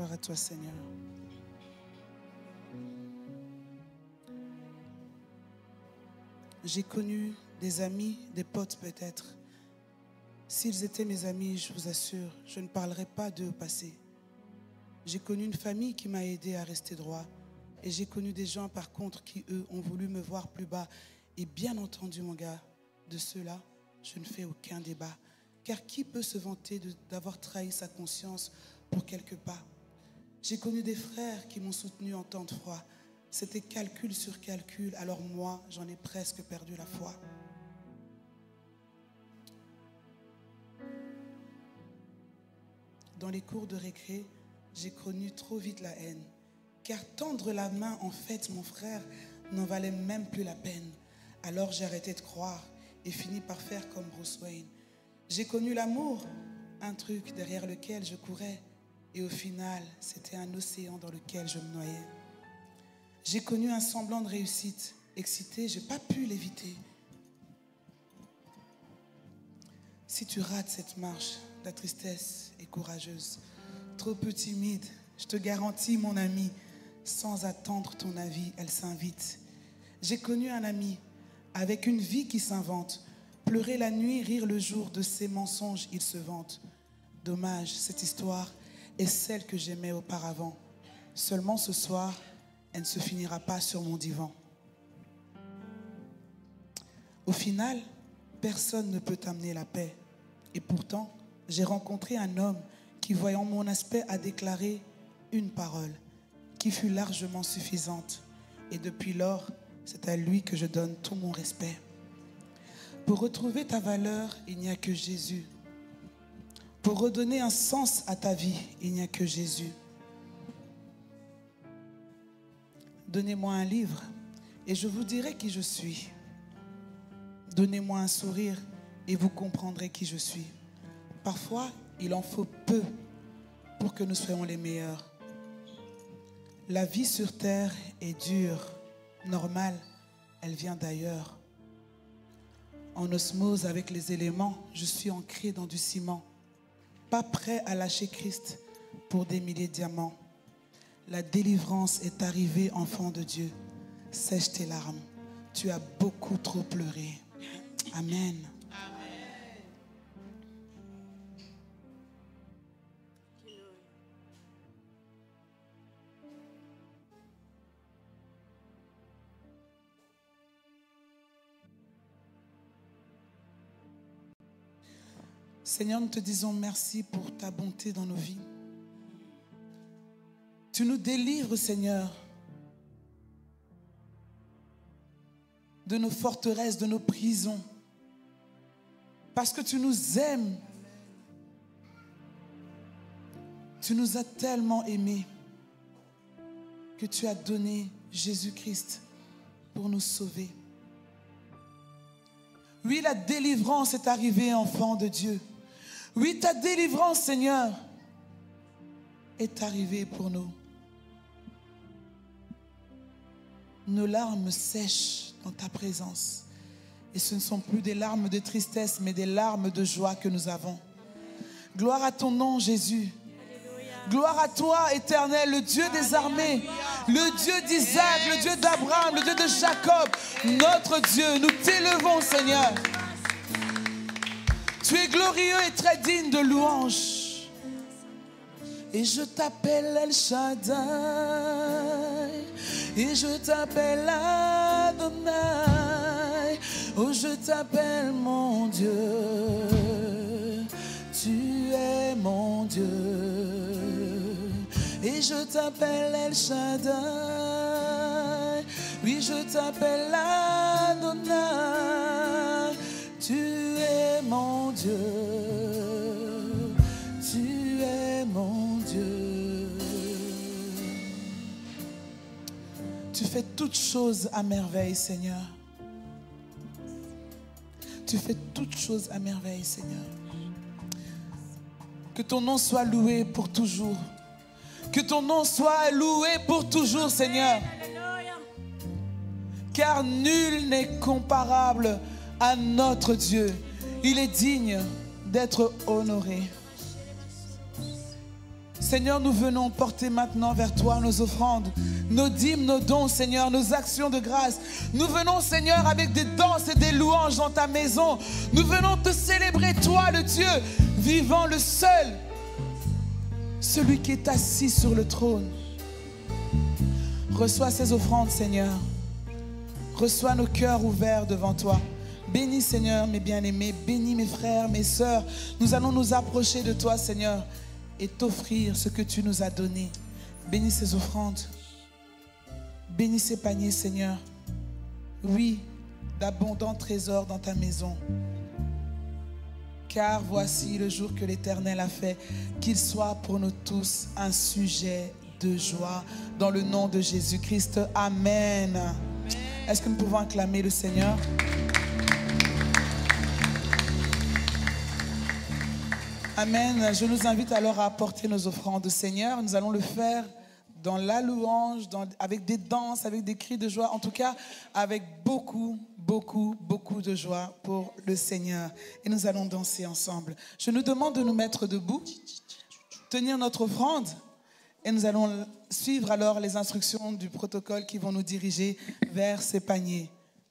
Gloire à toi, Seigneur. J'ai connu des amis, des potes peut-être. S'ils étaient mes amis, je vous assure, je ne parlerai pas d'eux au passé. J'ai connu une famille qui m'a aidé à rester droit. Et j'ai connu des gens, par contre, qui, eux, ont voulu me voir plus bas. Et bien entendu, mon gars, de ceux-là, je ne fais aucun débat. Car qui peut se vanter d'avoir trahi sa conscience pour quelques pas? J'ai connu des frères qui m'ont soutenu en temps de froid. C'était calcul sur calcul, alors moi, j'en ai presque perdu la foi. Dans les cours de récré, j'ai connu trop vite la haine. Car tendre la main, en fait, mon frère, n'en valait même plus la peine. Alors j'ai arrêté de croire et fini par faire comme Bruce Wayne. J'ai connu l'amour, un truc derrière lequel je courais. Et au final, c'était un océan dans lequel je me noyais. J'ai connu un semblant de réussite. Excité, je n'ai pas pu l'éviter. Si tu rates cette marche, ta tristesse est courageuse. Trop peu timide, je te garantis, mon ami, sans attendre ton avis, elle s'invite. J'ai connu un ami avec une vie qui s'invente. Pleurer la nuit, rire le jour, de ses mensonges, il se vante. Dommage, cette histoire est celle que j'aimais auparavant. Seulement ce soir, elle ne se finira pas sur mon divan. Au final, personne ne peut amener la paix. Et pourtant, j'ai rencontré un homme qui, voyant mon aspect, a déclaré une parole qui fut largement suffisante. Et depuis lors, c'est à lui que je donne tout mon respect. Pour retrouver ta valeur, il n'y a que Jésus. Pour redonner un sens à ta vie, il n'y a que Jésus. Donnez-moi un livre et je vous dirai qui je suis. Donnez-moi un sourire et vous comprendrez qui je suis. Parfois, il en faut peu pour que nous soyons les meilleurs. La vie sur terre est dure, normale, elle vient d'ailleurs. En osmose avec les éléments, je suis ancré dans du ciment. Pas prêt à lâcher Christ pour des milliers de diamants. La délivrance est arrivée, enfant de Dieu. Sèche tes larmes, tu as beaucoup trop pleuré. Amen. Seigneur, nous te disons merci pour ta bonté dans nos vies. Tu nous délivres, Seigneur, de nos forteresses, de nos prisons. Parce que tu nous aimes. Tu nous as tellement aimés que tu as donné Jésus-Christ pour nous sauver. Oui, la délivrance est arrivée, enfant de Dieu. Oui, ta délivrance, Seigneur, est arrivée pour nous. Nos larmes sèchent dans ta présence. Et ce ne sont plus des larmes de tristesse, mais des larmes de joie que nous avons. Gloire à ton nom, Jésus. Gloire à toi, Éternel, le Dieu des armées, le Dieu d'Isaac, le Dieu d'Abraham, le Dieu de Jacob. Notre Dieu, nous t'élevons, Seigneur. Tu es glorieux et très digne de louange. Et je t'appelle El Shaddai, et je t'appelle Adonai, oh je t'appelle mon Dieu, tu es mon Dieu. Et je t'appelle El Shaddai, oui je t'appelle Adonai, tu es mon Dieu, tu es mon Dieu. Tu fais toutes choses à merveille, Seigneur. Tu fais toutes choses à merveille, Seigneur. Que ton nom soit loué pour toujours. Que ton nom soit loué pour toujours, Seigneur. Car nul n'est comparable à notre Dieu. Il est digne d'être honoré. Seigneur, nous venons porter maintenant vers toi nos offrandes, nos dîmes, nos dons, Seigneur, nos actions de grâce. Nous venons, Seigneur, avec des danses et des louanges dans ta maison. Nous venons te célébrer, toi, le Dieu vivant, le seul, celui qui est assis sur le trône. Reçois ces offrandes, Seigneur. Reçois nos cœurs ouverts devant toi. Bénis, Seigneur, mes bien-aimés. Bénis mes frères, mes sœurs. Nous allons nous approcher de toi, Seigneur, et t'offrir ce que tu nous as donné. Bénis ces offrandes. Bénis ces paniers, Seigneur. Oui, d'abondants trésors dans ta maison. Car voici le jour que l'Éternel a fait, qu'il soit pour nous tous un sujet de joie. Dans le nom de Jésus-Christ, Amen. Est-ce que nous pouvons acclamer le Seigneur? Amen. Je nous invite alors à apporter nos offrandes au Seigneur. Nous allons le faire dans la louange, avec des danses, avec des cris de joie. En tout cas, avec beaucoup de joie pour le Seigneur. Et nous allons danser ensemble. Je nous demande de nous mettre debout, tenir notre offrande. Et nous allons suivre alors les instructions du protocole qui vont nous diriger vers ces paniers.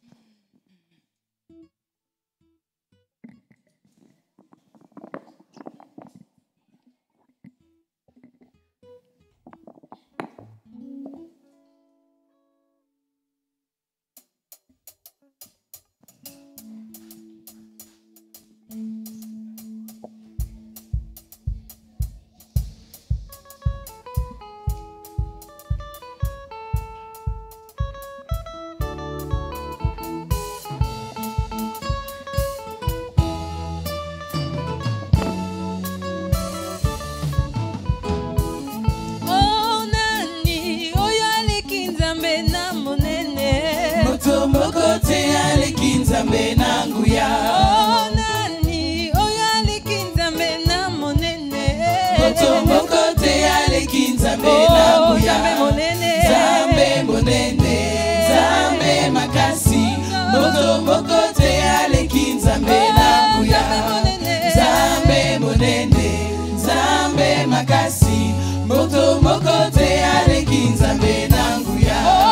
Nzambe nanguya Oh nani oyaleki Nzambe na monene Moto moko te yaleki Nzambe nanguya Nzambe monene Nzambe monene Nzambe makasi Moto moko te yaleki Nzambe nanguya Nzambe monene Nzambe makasi Moto moko te yaleki Nzambe nanguya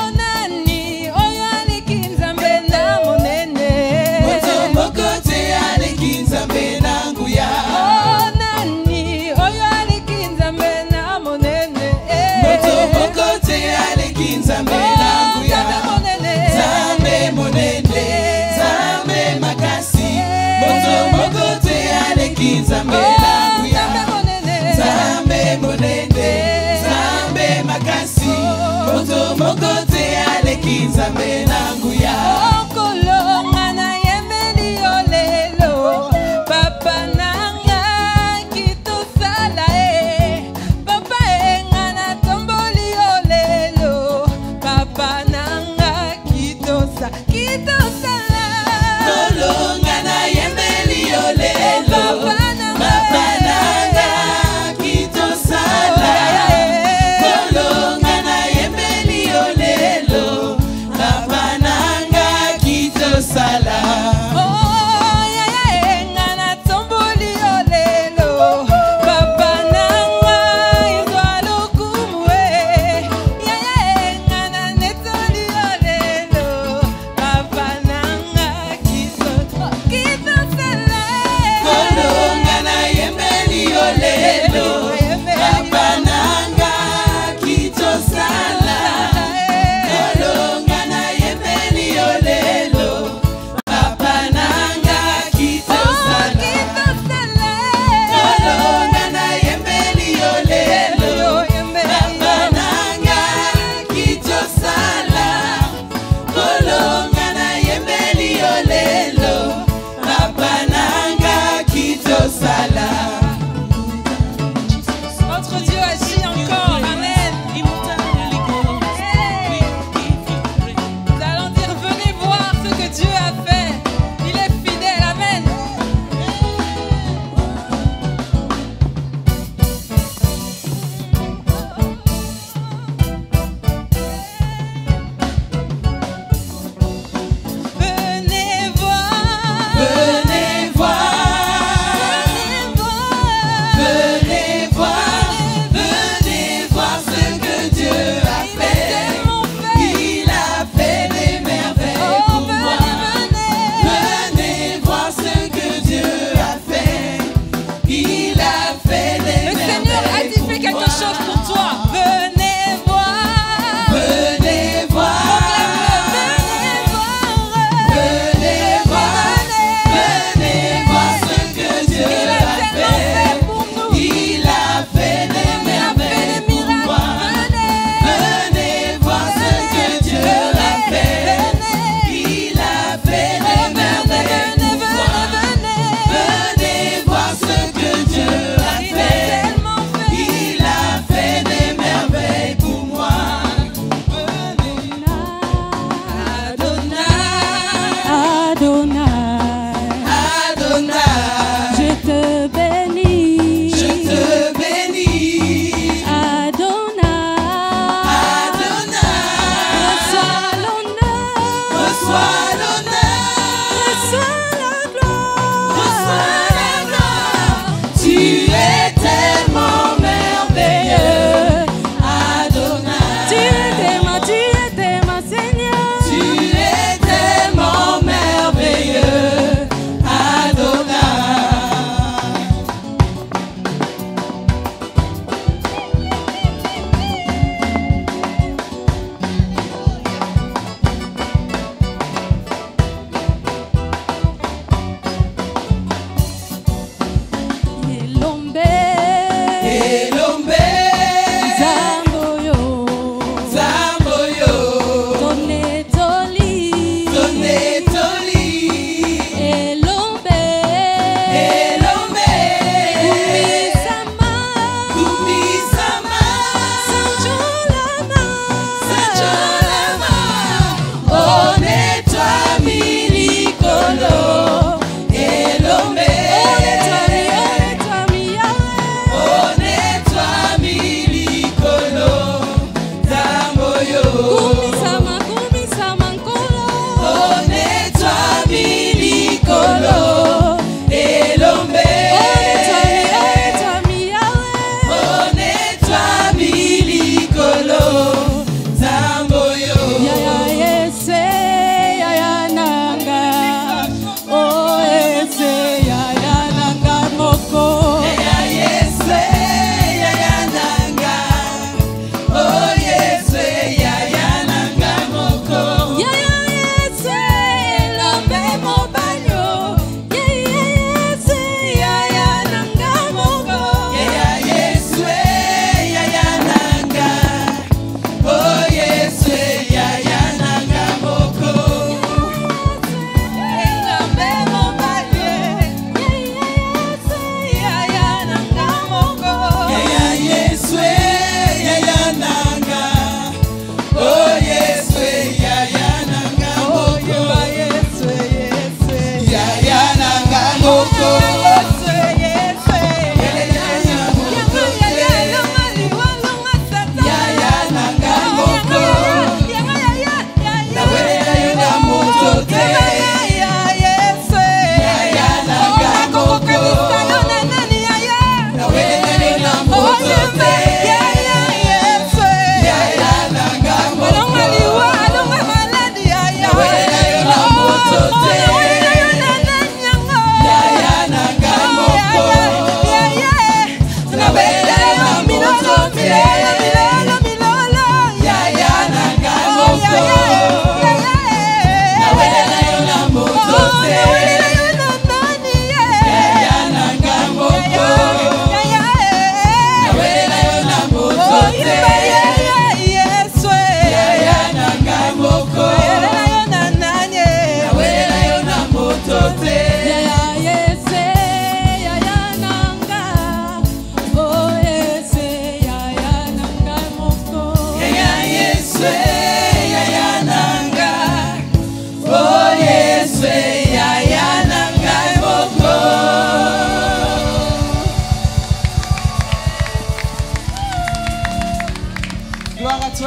Nzambe nanguya Nzambe monene Nzambe makasi Moto moko te aleki Nzambe nanguya Okolonga na yembeli olelo Papa nanga kitosala Papa enga na tomboli olelo Papa nanga kitosala Kolonga na yembeli olelo Papa nanga kitosala Kolonga na yembeli olelo Papa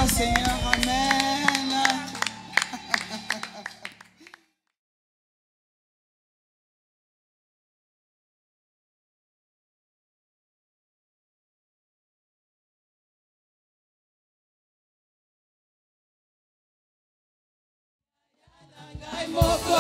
toi, Seigneur. Amen. Moko